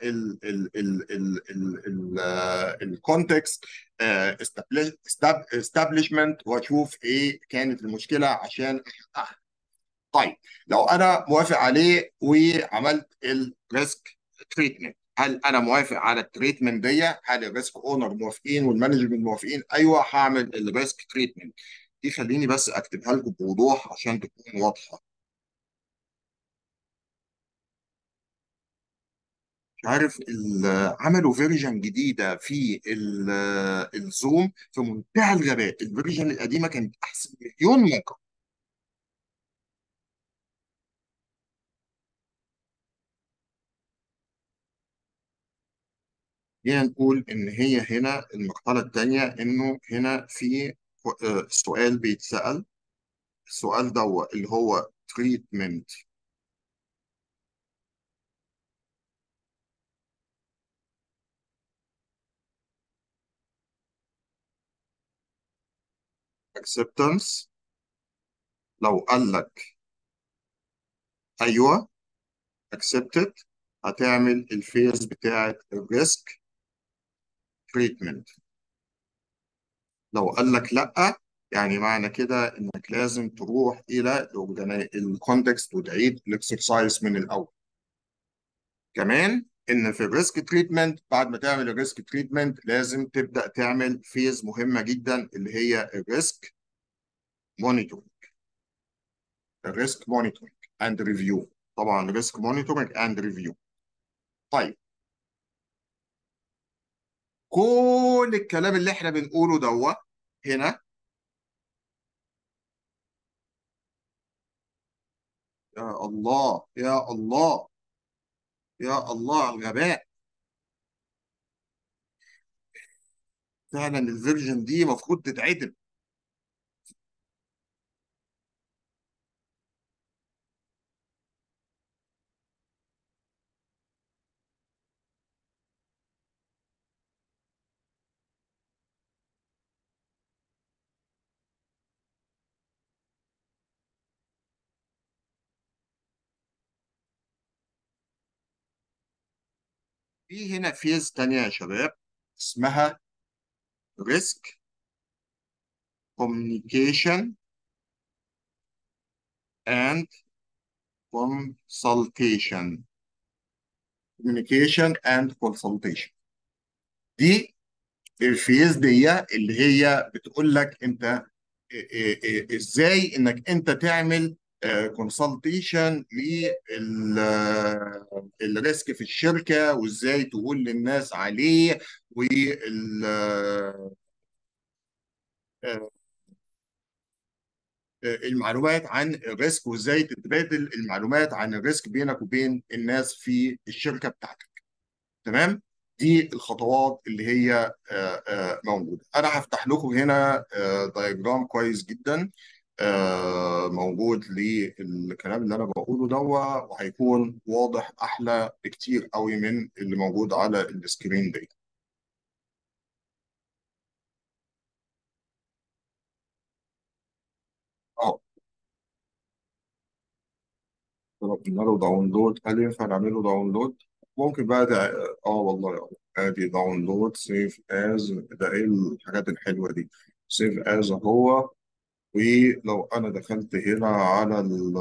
الكونتكست establishment واشوف ايه كانت المشكله عشان احققها. طيب لو انا موافق عليه وعملت الريسك تريتمنت، هل انا موافق على التريتمنت دي؟ هل الريسك اونر موافقين والمانجمنت موافقين؟ ايوه هعمل الريسك تريتمنت. دي خليني بس اكتبها لكم بوضوح عشان تكون واضحه. مش عارف عملوا فيرجن جديده في الزوم في منتهى الغباء، الفيرجن القديمه كانت احسن مليون مره. خلينا نقول إن هي هنا المرحلة الثانية، إنه هنا في سؤال بيتسأل. السؤال ده اللي هو treatment acceptance. لو قال لك أيوه accepted، هتعمل الفيز بتاعة الريسك treatment. لو قال لك لأ، يعني معنى كده انك لازم تروح الى الكونتكست وتعيد الاكسرسايز من الاول. كمان ان في الريسك تريتمنت، بعد ما تعمل الريسك تريتمنت لازم تبدا تعمل فيز مهمه جدا اللي هي الريسك مونيتورنج. الريسك مونيتورنج اند ريفيو. طبعا ريسك مونيتورنج اند ريفيو. طيب، كل الكلام اللي احنا بنقوله هنا، يا الله يا الله يا الله على الغباء. فعلا الفيرجن دي المفروض تتعدل. في هنا فيز تانية يا شباب اسمها ريسك كوميونيكيشن اند consultation. communication and consultation. دي الفيز دي اللي هي بتقول لك انت ازاي انك انت تعمل كونسلتيشن للريسك في الشركه، وازاي تقول للناس عليه، والمعلومات عن الريسك، وازاي تتبادل المعلومات عن الريسك بينك وبين الناس في الشركه بتاعتك. تمام. دي الخطوات اللي هي موجوده. انا هفتح لكم هنا دايجرام كويس جدا موجود للكلام اللي انا بقوله وهيكون واضح احلى بكتير قوي من اللي موجود على السكرين ده. اه، طلبنا له داونلود. هل ينفع نعمله داونلود؟ ممكن بقى والله ادي داونلود سيف از. ده ايه الحاجات الحلوه دي؟ سيف از اهو. ولو انا دخلت هنا على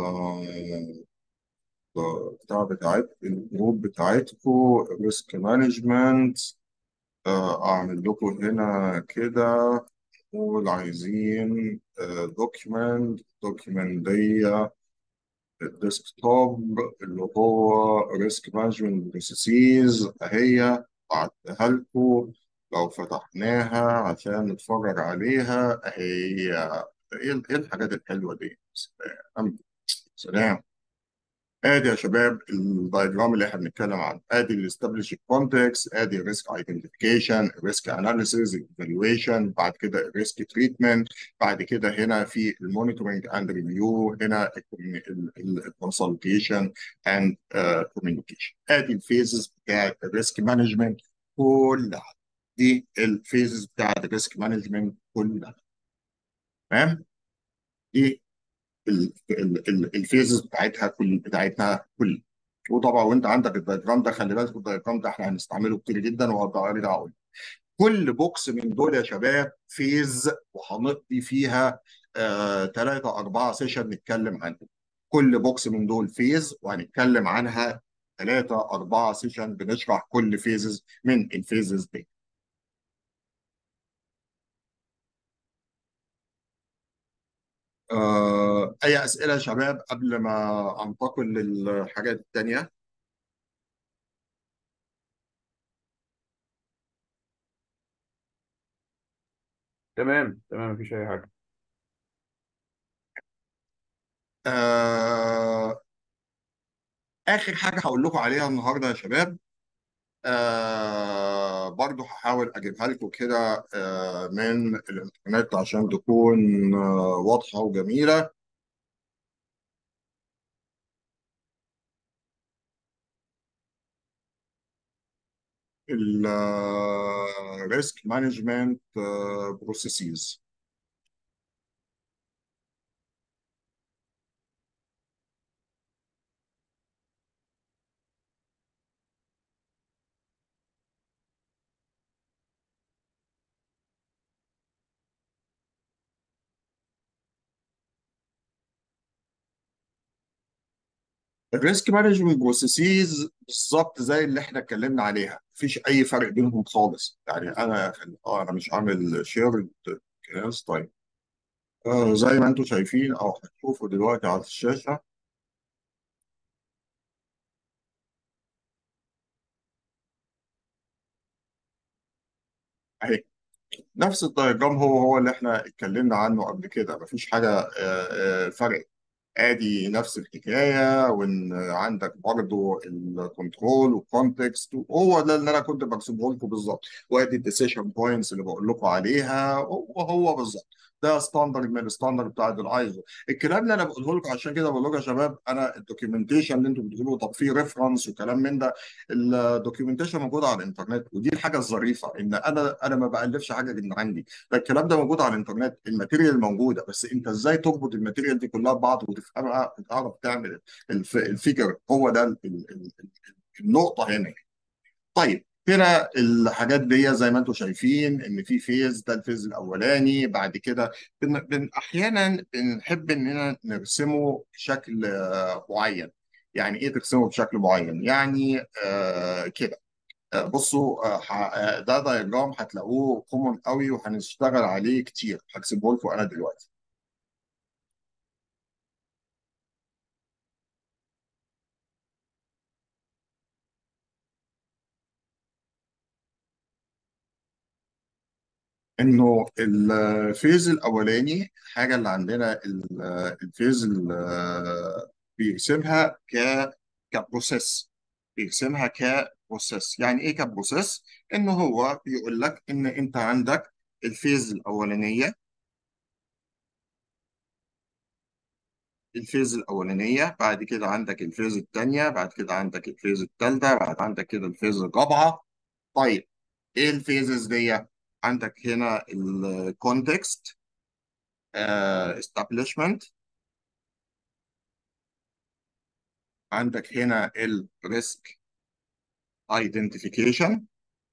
بتاع الجروب بتاعتكم ريسك مانجمنت، اعمل لكم هنا كده، نقول عايزين دوكيمنت دي الديسكتوب اللي هو ريسك مانجمنت بروسيسز اهي. بعتها لكم، لو فتحناها عشان نتفرج عليها اهي. إيه الحاجات الحلوه دي؟ سلام سلام. ادي يا شباب الدايجرام اللي احنا بنتكلم عنه. ادي الاستابليش كونتكست، ادي الريسك ايدنتيفيكيشن، الريسك اناليسيز، ايفالويشن، بعد كده الريسك تريتمنت، بعد كده هنا في المونيتورنج اند ريفيو، هنا الكونسلتيشن اند كوميونيكيشن. ادي الفيزز بتاعت الريسك مانجمنت كلها. دي الفيزز بتاعت الريسك مانجمنت كلها. تمام. دي الفيزز بتاعتنا كلها. وطبعا وانت عندك الدايجرام ده، خلي بالك الدايجرام ده احنا هنستعمله كتير جدا، وهبقى ارجع اقول كل بوكس من دول يا شباب فيز، وهنقضي فيها 3 4 سيشن نتكلم عنهم. كل بوكس من دول فيز وهنتكلم عنها 3 4 سيشن بنشرح كل فيزز من الفيزز دي. أي أسئلة يا شباب قبل ما أنتقل للحاجات التانية؟ تمام تمام، مفيش اي حاجه. آه آخر حاجة هقول لكم عليها النهاردة يا شباب، برضو هحاول أجيبها لكم كده من الإنترنت عشان تكون واضحة وجميلة. الريسك مانجمنت بروسيسز. الريسك مانجمنت بروسيسز بالظبط زي اللي احنا اتكلمنا عليها، مفيش اي فرق بينهم خالص. يعني انا مش عامل شير كلاس. طيب زي ما انتم شايفين او هتشوفوا دلوقتي على الشاشه اهي، نفس الدايجرام هو اللي احنا اتكلمنا عنه قبل كده، مفيش حاجه فرق. ادي نفس الحكايه، وان عندك برضه الكنترول والكونتكست، وهو ده اللي انا كنت برسمه لكم بالظبط. وادي الديسيشن بوينتس اللي بقول لكم عليها، وهو بالظبط ده ستاندرد من الستاندرد بتاع الايزو. الكلام اللي انا بقوله لكم عشان كده بقول لكم يا شباب، انا الدوكيومنتيشن اللي انتم بتقولوا طب في ريفرنس وكلام من ده، الدوكيومنتيشن موجود على الانترنت. ودي الحاجه الظريفه، ان انا ما بالفش حاجه من عندي، ده الكلام ده موجود على الانترنت، الماتيريال موجوده. بس انت ازاي تربط الماتيريال دي كلها ببعض وتفهمها وتعرف تعمل الفكر، هو ده النقطه هنا. طيب هنا الحاجات دي زي ما انتم شايفين ان في فيز، ده الفيز الاولاني. بعد كده احيانا بنحب اننا نرسمه بشكل معين. يعني ايه ترسمه بشكل معين؟ يعني كده بصوا ده دايجرام هتلاقوه كومن قوي وهنشتغل عليه كتير، هكسبه لكم انا دلوقتي. انه الفيز الاولاني حاجه اللي عندنا الفيز بيرسمها كبروسيس، بيرسمها كبروسيس. يعني ايه كبروسيس؟ انه هو بيقول لك ان انت عندك الفيز الاولانيه، بعد كده عندك الفيز الثانيه، بعد كده عندك الفيز الثالثه، بعد عندك كده الفيز الرابعه. طيب ايه الفيزز دي؟ عندك هنا الكونتكست establishment، عندك هنا الريسك ايدنتيفيكيشن،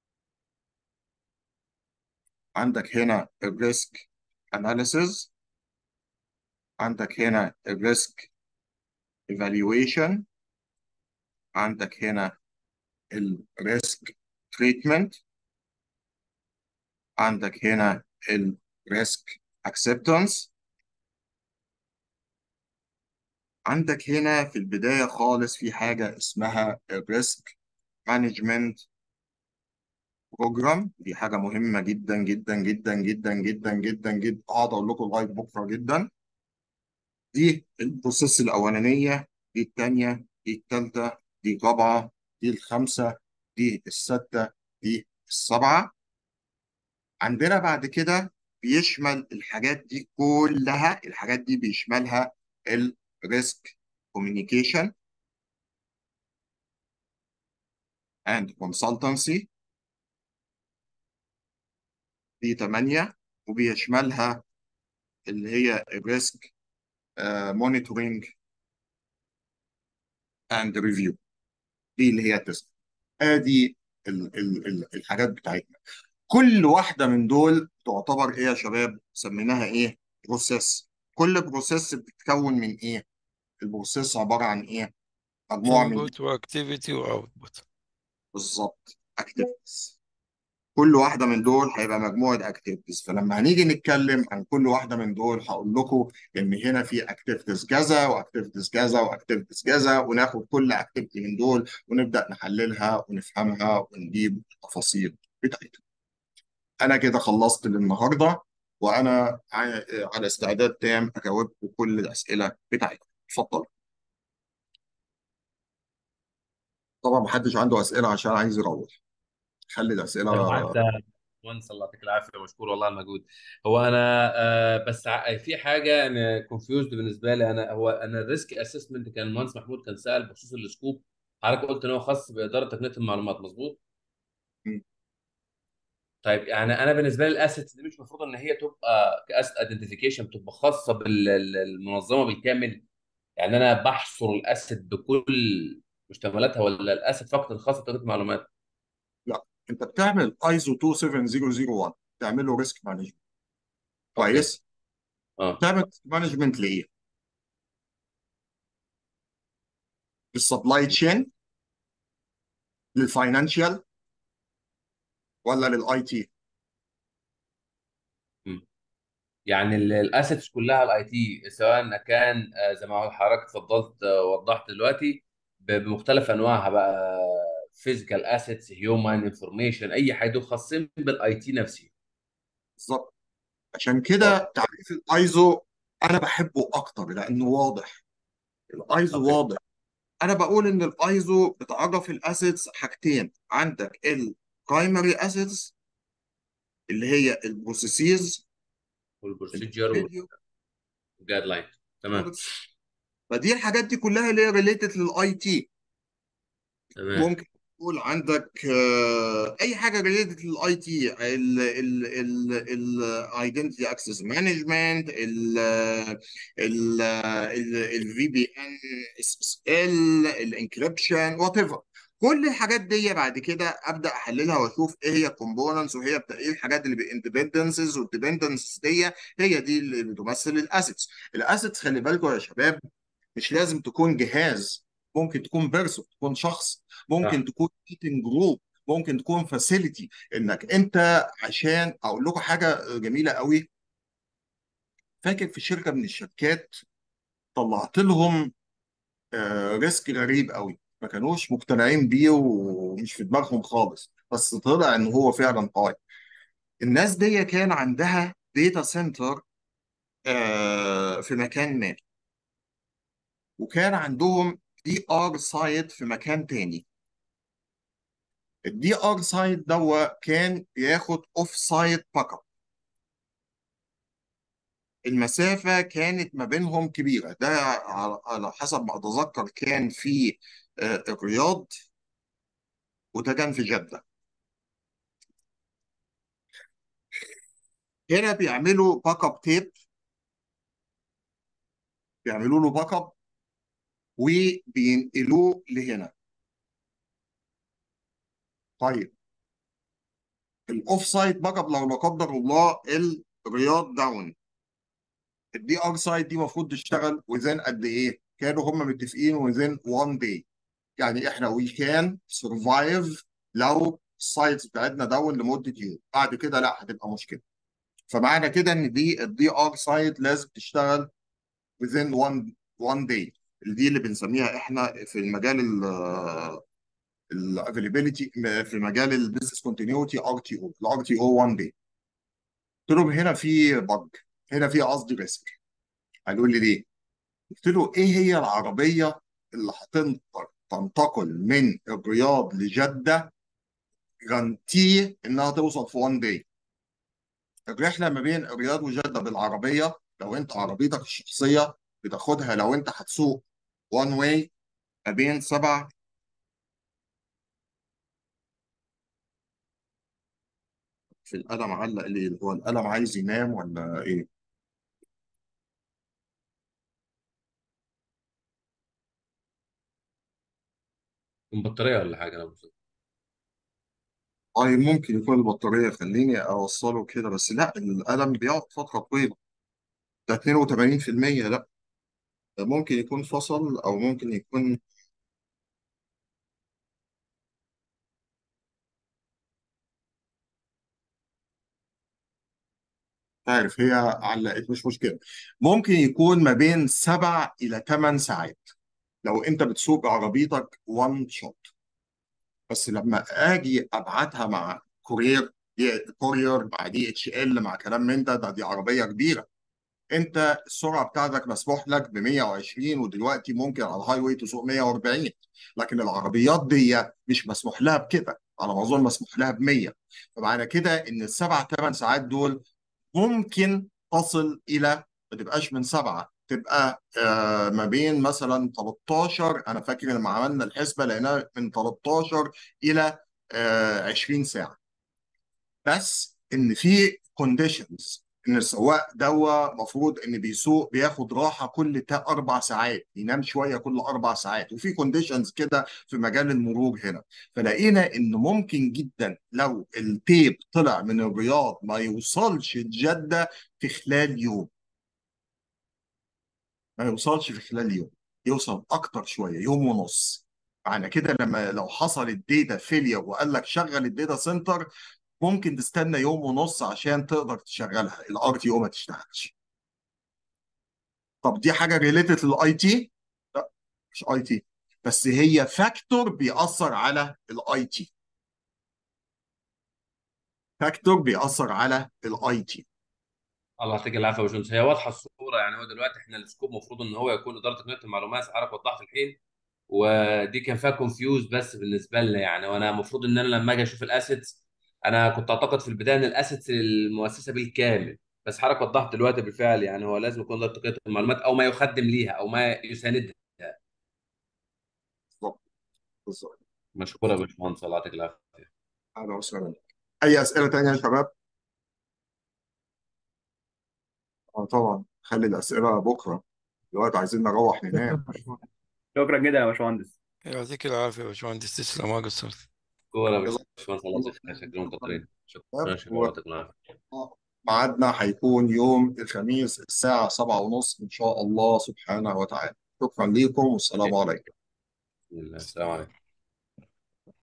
عندك هنا الريسك اناليسيز، عندك هنا الريسك ايفالويشن، عندك هنا الريسك تريتمنت، عندك هنا الريسك اكسبتنس، عندك هنا في البداية خالص في حاجة اسمها الريسك مانجمنت بروجرام. دي حاجة مهمة جدا جدا جدا جدا جدا جدا جدا، اقعد اقول لكم لغاية بكرة جدا. دي البروسيس الأولانية، دي الثانية، دي الثالثة، دي الرابعة، دي الخامسة، دي السادسة، دي السابعة. عندنا بعد كده بيشمل الحاجات دي كلها، الحاجات دي بيشملها الريسك كوميونيكيشن اند كونسلتنسي، دي 8. وبيشملها اللي هي الريسك مونيتورنج اند ريفيو، دي اللي هي 9. ادي الحاجات بتاعتنا. كل واحدة من دول تعتبر ايه يا شباب؟ سميناها ايه؟ بروسيس. كل بروسيس بتتكون من ايه؟ البروسيس عبارة عن ايه؟ مجموعة من input واكتيفيتي واوتبوت. بالظبط اكتيفيتيز. كل واحدة من دول هيبقى مجموعة اكتيفيتيز. فلما هنيجي نتكلم عن كل واحدة من دول هقول لكم ان هنا في اكتيفيتيز كذا واكتيفيتيز كذا واكتيفيتيز كذا، وناخد كل اكتيفيتي من دول ونبدأ نحللها ونفهمها ونجيب التفاصيل بتاعتها. انا كده خلصت للنهارده، وانا على استعداد تام اجاوبكم كل الاسئله بتاعتكم. اتفضل. طبعا محدش عنده اسئله عشان عايز يروح، خلي الاسئله. بالعكس يا مهندس، الله يعطيك العافيه ومشكور والله على المجهود. هو انا بس في حاجه انا كونفيوزد بالنسبه لي. انا الريسك اسسمنت كان المهندس محمود كان سال بخصوص السكوب. حضرتك قلت ان هو خاص باداره تقنيه المعلومات، مظبوط؟ م. طيب يعني انا بالنسبه لي الاسيتس دي مش المفروض ان هي تبقى كاسيت ايدنتيفيكيشن تبقى خاصه بالمنظمه بالكامل؟ يعني انا بحصر الاسيت بكل مشتملاتها، ولا الاسيت فقط الخاص بتقنيه المعلومات؟ لا، انت بتعمل ايزو 27001، تعمل له ريسك مانجمنت. اوكي. كويس. اه. تعمل مانجمنت لايه؟ للسبلاي تشين، للفاينانشال، ولا للاي تي؟ مم. يعني الاسيتس كلها الاي تي، سواء كان زي ما حضرتك اتفضلت وضحت دلوقتي بمختلف انواعها بقى، فيزيكال اسيتس، هيومن انفورميشن، اي حاجه خاصين بالاي تي نفسه. بالظبط. عشان واضح. كده تعريف الايزو انا بحبه اكتر لانه واضح. الايزو اوكي. واضح. انا بقول ان الايزو بتعرف الاسيتس حاجتين: عندك البرايمري اسيتس اللي هي البروسيسز، والبروسيجر الفيديو، والجايد لاين. تمام. فدي الحاجات دي كلها اللي هي ريليتد للاي تي. تمام. ممكن تقول عندك اي حاجه ريليتد للاي تي، الايدنتي اكسس مانجمنت، الفي بي ان، اس اس ال، الانكريبشن، وات ايفر. كل الحاجات دي بعد كده ابدا احللها واشوف ايه هي الكومبوننتس، ايه الحاجات اللي باندبندنسز، والديبندنسز هي دي اللي بتمثل الاسيتس. الاسيتس خلي بالكم يا شباب، مش لازم تكون جهاز، ممكن تكون بيرسون، تكون شخص، ممكن صح. تكون ميتنج جروب، ممكن تكون فاسيلتي. انك انت، عشان اقول لكم حاجه جميله قوي، فاكر في شركه من الشركات طلعت لهم ريسك غريب قوي، ما كانوش مقتنعين بيه ومش في دماغهم خالص، بس طلع ان هو فعلا قوي. الناس دي كان عندها داتا سنتر في مكان ما، وكان عندهم دي ار سايت في مكان تاني. الدي ار سايت كان بياخد اوف سايت باك اب. المسافه كانت ما بينهم كبيره، ده على حسب ما اتذكر كان في الرياض، وده كان في جده. هنا بيعملوا باك اب تيب، بيعملوا له باك اب وبينقلوه لهنا. طيب الاوف سايت باك اب لو لا قدر الله الرياض داون، الدي ار سايت دي المفروض تشتغل وزين قد ايه؟ كانوا هم متفقين وزين 1 داي. يعني احنا وي كان سرفايف لو السايتس بتاعتنا داون لمده يوم، بعد كده لا هتبقى مشكله. فمعنى كده ان دي الدي ار سايت لازم تشتغل within 1 day. دي اللي بنسميها احنا في المجال الافيلابيلتي، في مجال البيزنس كونتينيوتي، ار تي او. الار تي او 1 day. قلت لهم هنا في بج، هنا في قصدي ريسك. قالوا لي ليه؟ قلت له ايه هي العربيه اللي تنتقل من الرياض لجده جرانتي انها توصل في 1 داي؟ الرحله ما بين الرياض وجده بالعربيه، لو انت عربيتك الشخصيه بتاخدها، لو انت هتسوق 1 واي، ما بين 7. في القلم علق ليه؟ هو القلم عايز ينام ولا ايه؟ من بطاريه ولا حاجه لو طيب ممكن يكون البطاريه، خليني اوصله كده. بس لا، القلم بيقعد فتره طويله، ده 82%. لا، ده ممكن يكون فصل او ممكن يكون، عارف، هي علقت مش مشكله. ممكن يكون ما بين 7 إلى 8 ساعات لو انت بتسوق عربيتك 1 شوت. بس لما اجي ابعتها مع كورير، دي كورير مع دي اتش ال مع كلام من ده دي عربيه كبيره. انت السرعه بتاعتك مسموح لك ب 120، ودلوقتي ممكن على الهاي واي تسوق 140. لكن العربيات دي مش مسموح لها بكده، على ما اظن مسموح لها ب 100. فمعنى كده ان ال7 8 ساعات دول ممكن تصل الى، ما تبقاش من 7، تبقى ما بين مثلا 13. انا فاكر لما عملنا الحسبه لقيناها من 13 الى 20 ساعه. بس ان في كونديشنز، ان السواق المفروض ان بيسوق بياخد راحه كل 4 ساعات، ينام شويه كل 4 ساعات. وفي كونديشنز كده في مجال المرور هنا. فلقينا ان ممكن جدا لو التيب طلع من الرياض ما يوصلش جده في خلال يوم، ما يوصلش في خلال يوم. يوصل اكتر شويه، يوم ونص. معنى كده لما لو حصل الداتا فيلير وقال لك شغل الداتا سنتر، ممكن تستنى يوم ونص عشان تقدر تشغلها، الار تي او ما تشتغلش. طب دي حاجه ريليتد للاي تي؟ لا، مش اي تي، بس هي فاكتور بيأثر على الاي تي، فاكتور بيأثر على الاي تي. الله يعطيك العافيه يا باشمهندس. هي واضحه الصوره يعني. هو دلوقتي احنا السكوب المفروض ان هو يكون اداره تقنيه المعلومات، حضرتك وضحت الحين، ودي كان فيها كونفيوز بس بالنسبه لنا يعني. وانا المفروض ان انا لما اجي اشوف الاسيتس، انا كنت اعتقد في البدايه ان الاسيتس المؤسسه بالكامل، بس حضرتك وضحت دلوقتي بالفعل يعني هو لازم يكون اداره تقنيه المعلومات او ما يخدم ليها او ما يساندها. بالظبط، بالظبط. مشكوره يا باشمهندس، الله يعطيك العافيه. اهلا وسهلا. اي اسئله تانيه يا شباب؟ اه طبعا، خلي الاسئله بكره، دلوقتي عايزين نروح ننام. شكرا جدا يا باشمهندس. يعطيك العافية يا باشمهندس، تسلم ما قصرت. مشكوره يا يلا. باشمهندس، الله يعطيك العافيه. شكرا مقدرين. شكرا شكرا، الله يعطيك العافيه. وميعادنا هيكون يوم الخميس الساعه 7:30 ان شاء الله سبحانه وتعالى. شكرا لكم والسلام عليكم. بسم الله، السلام عليكم.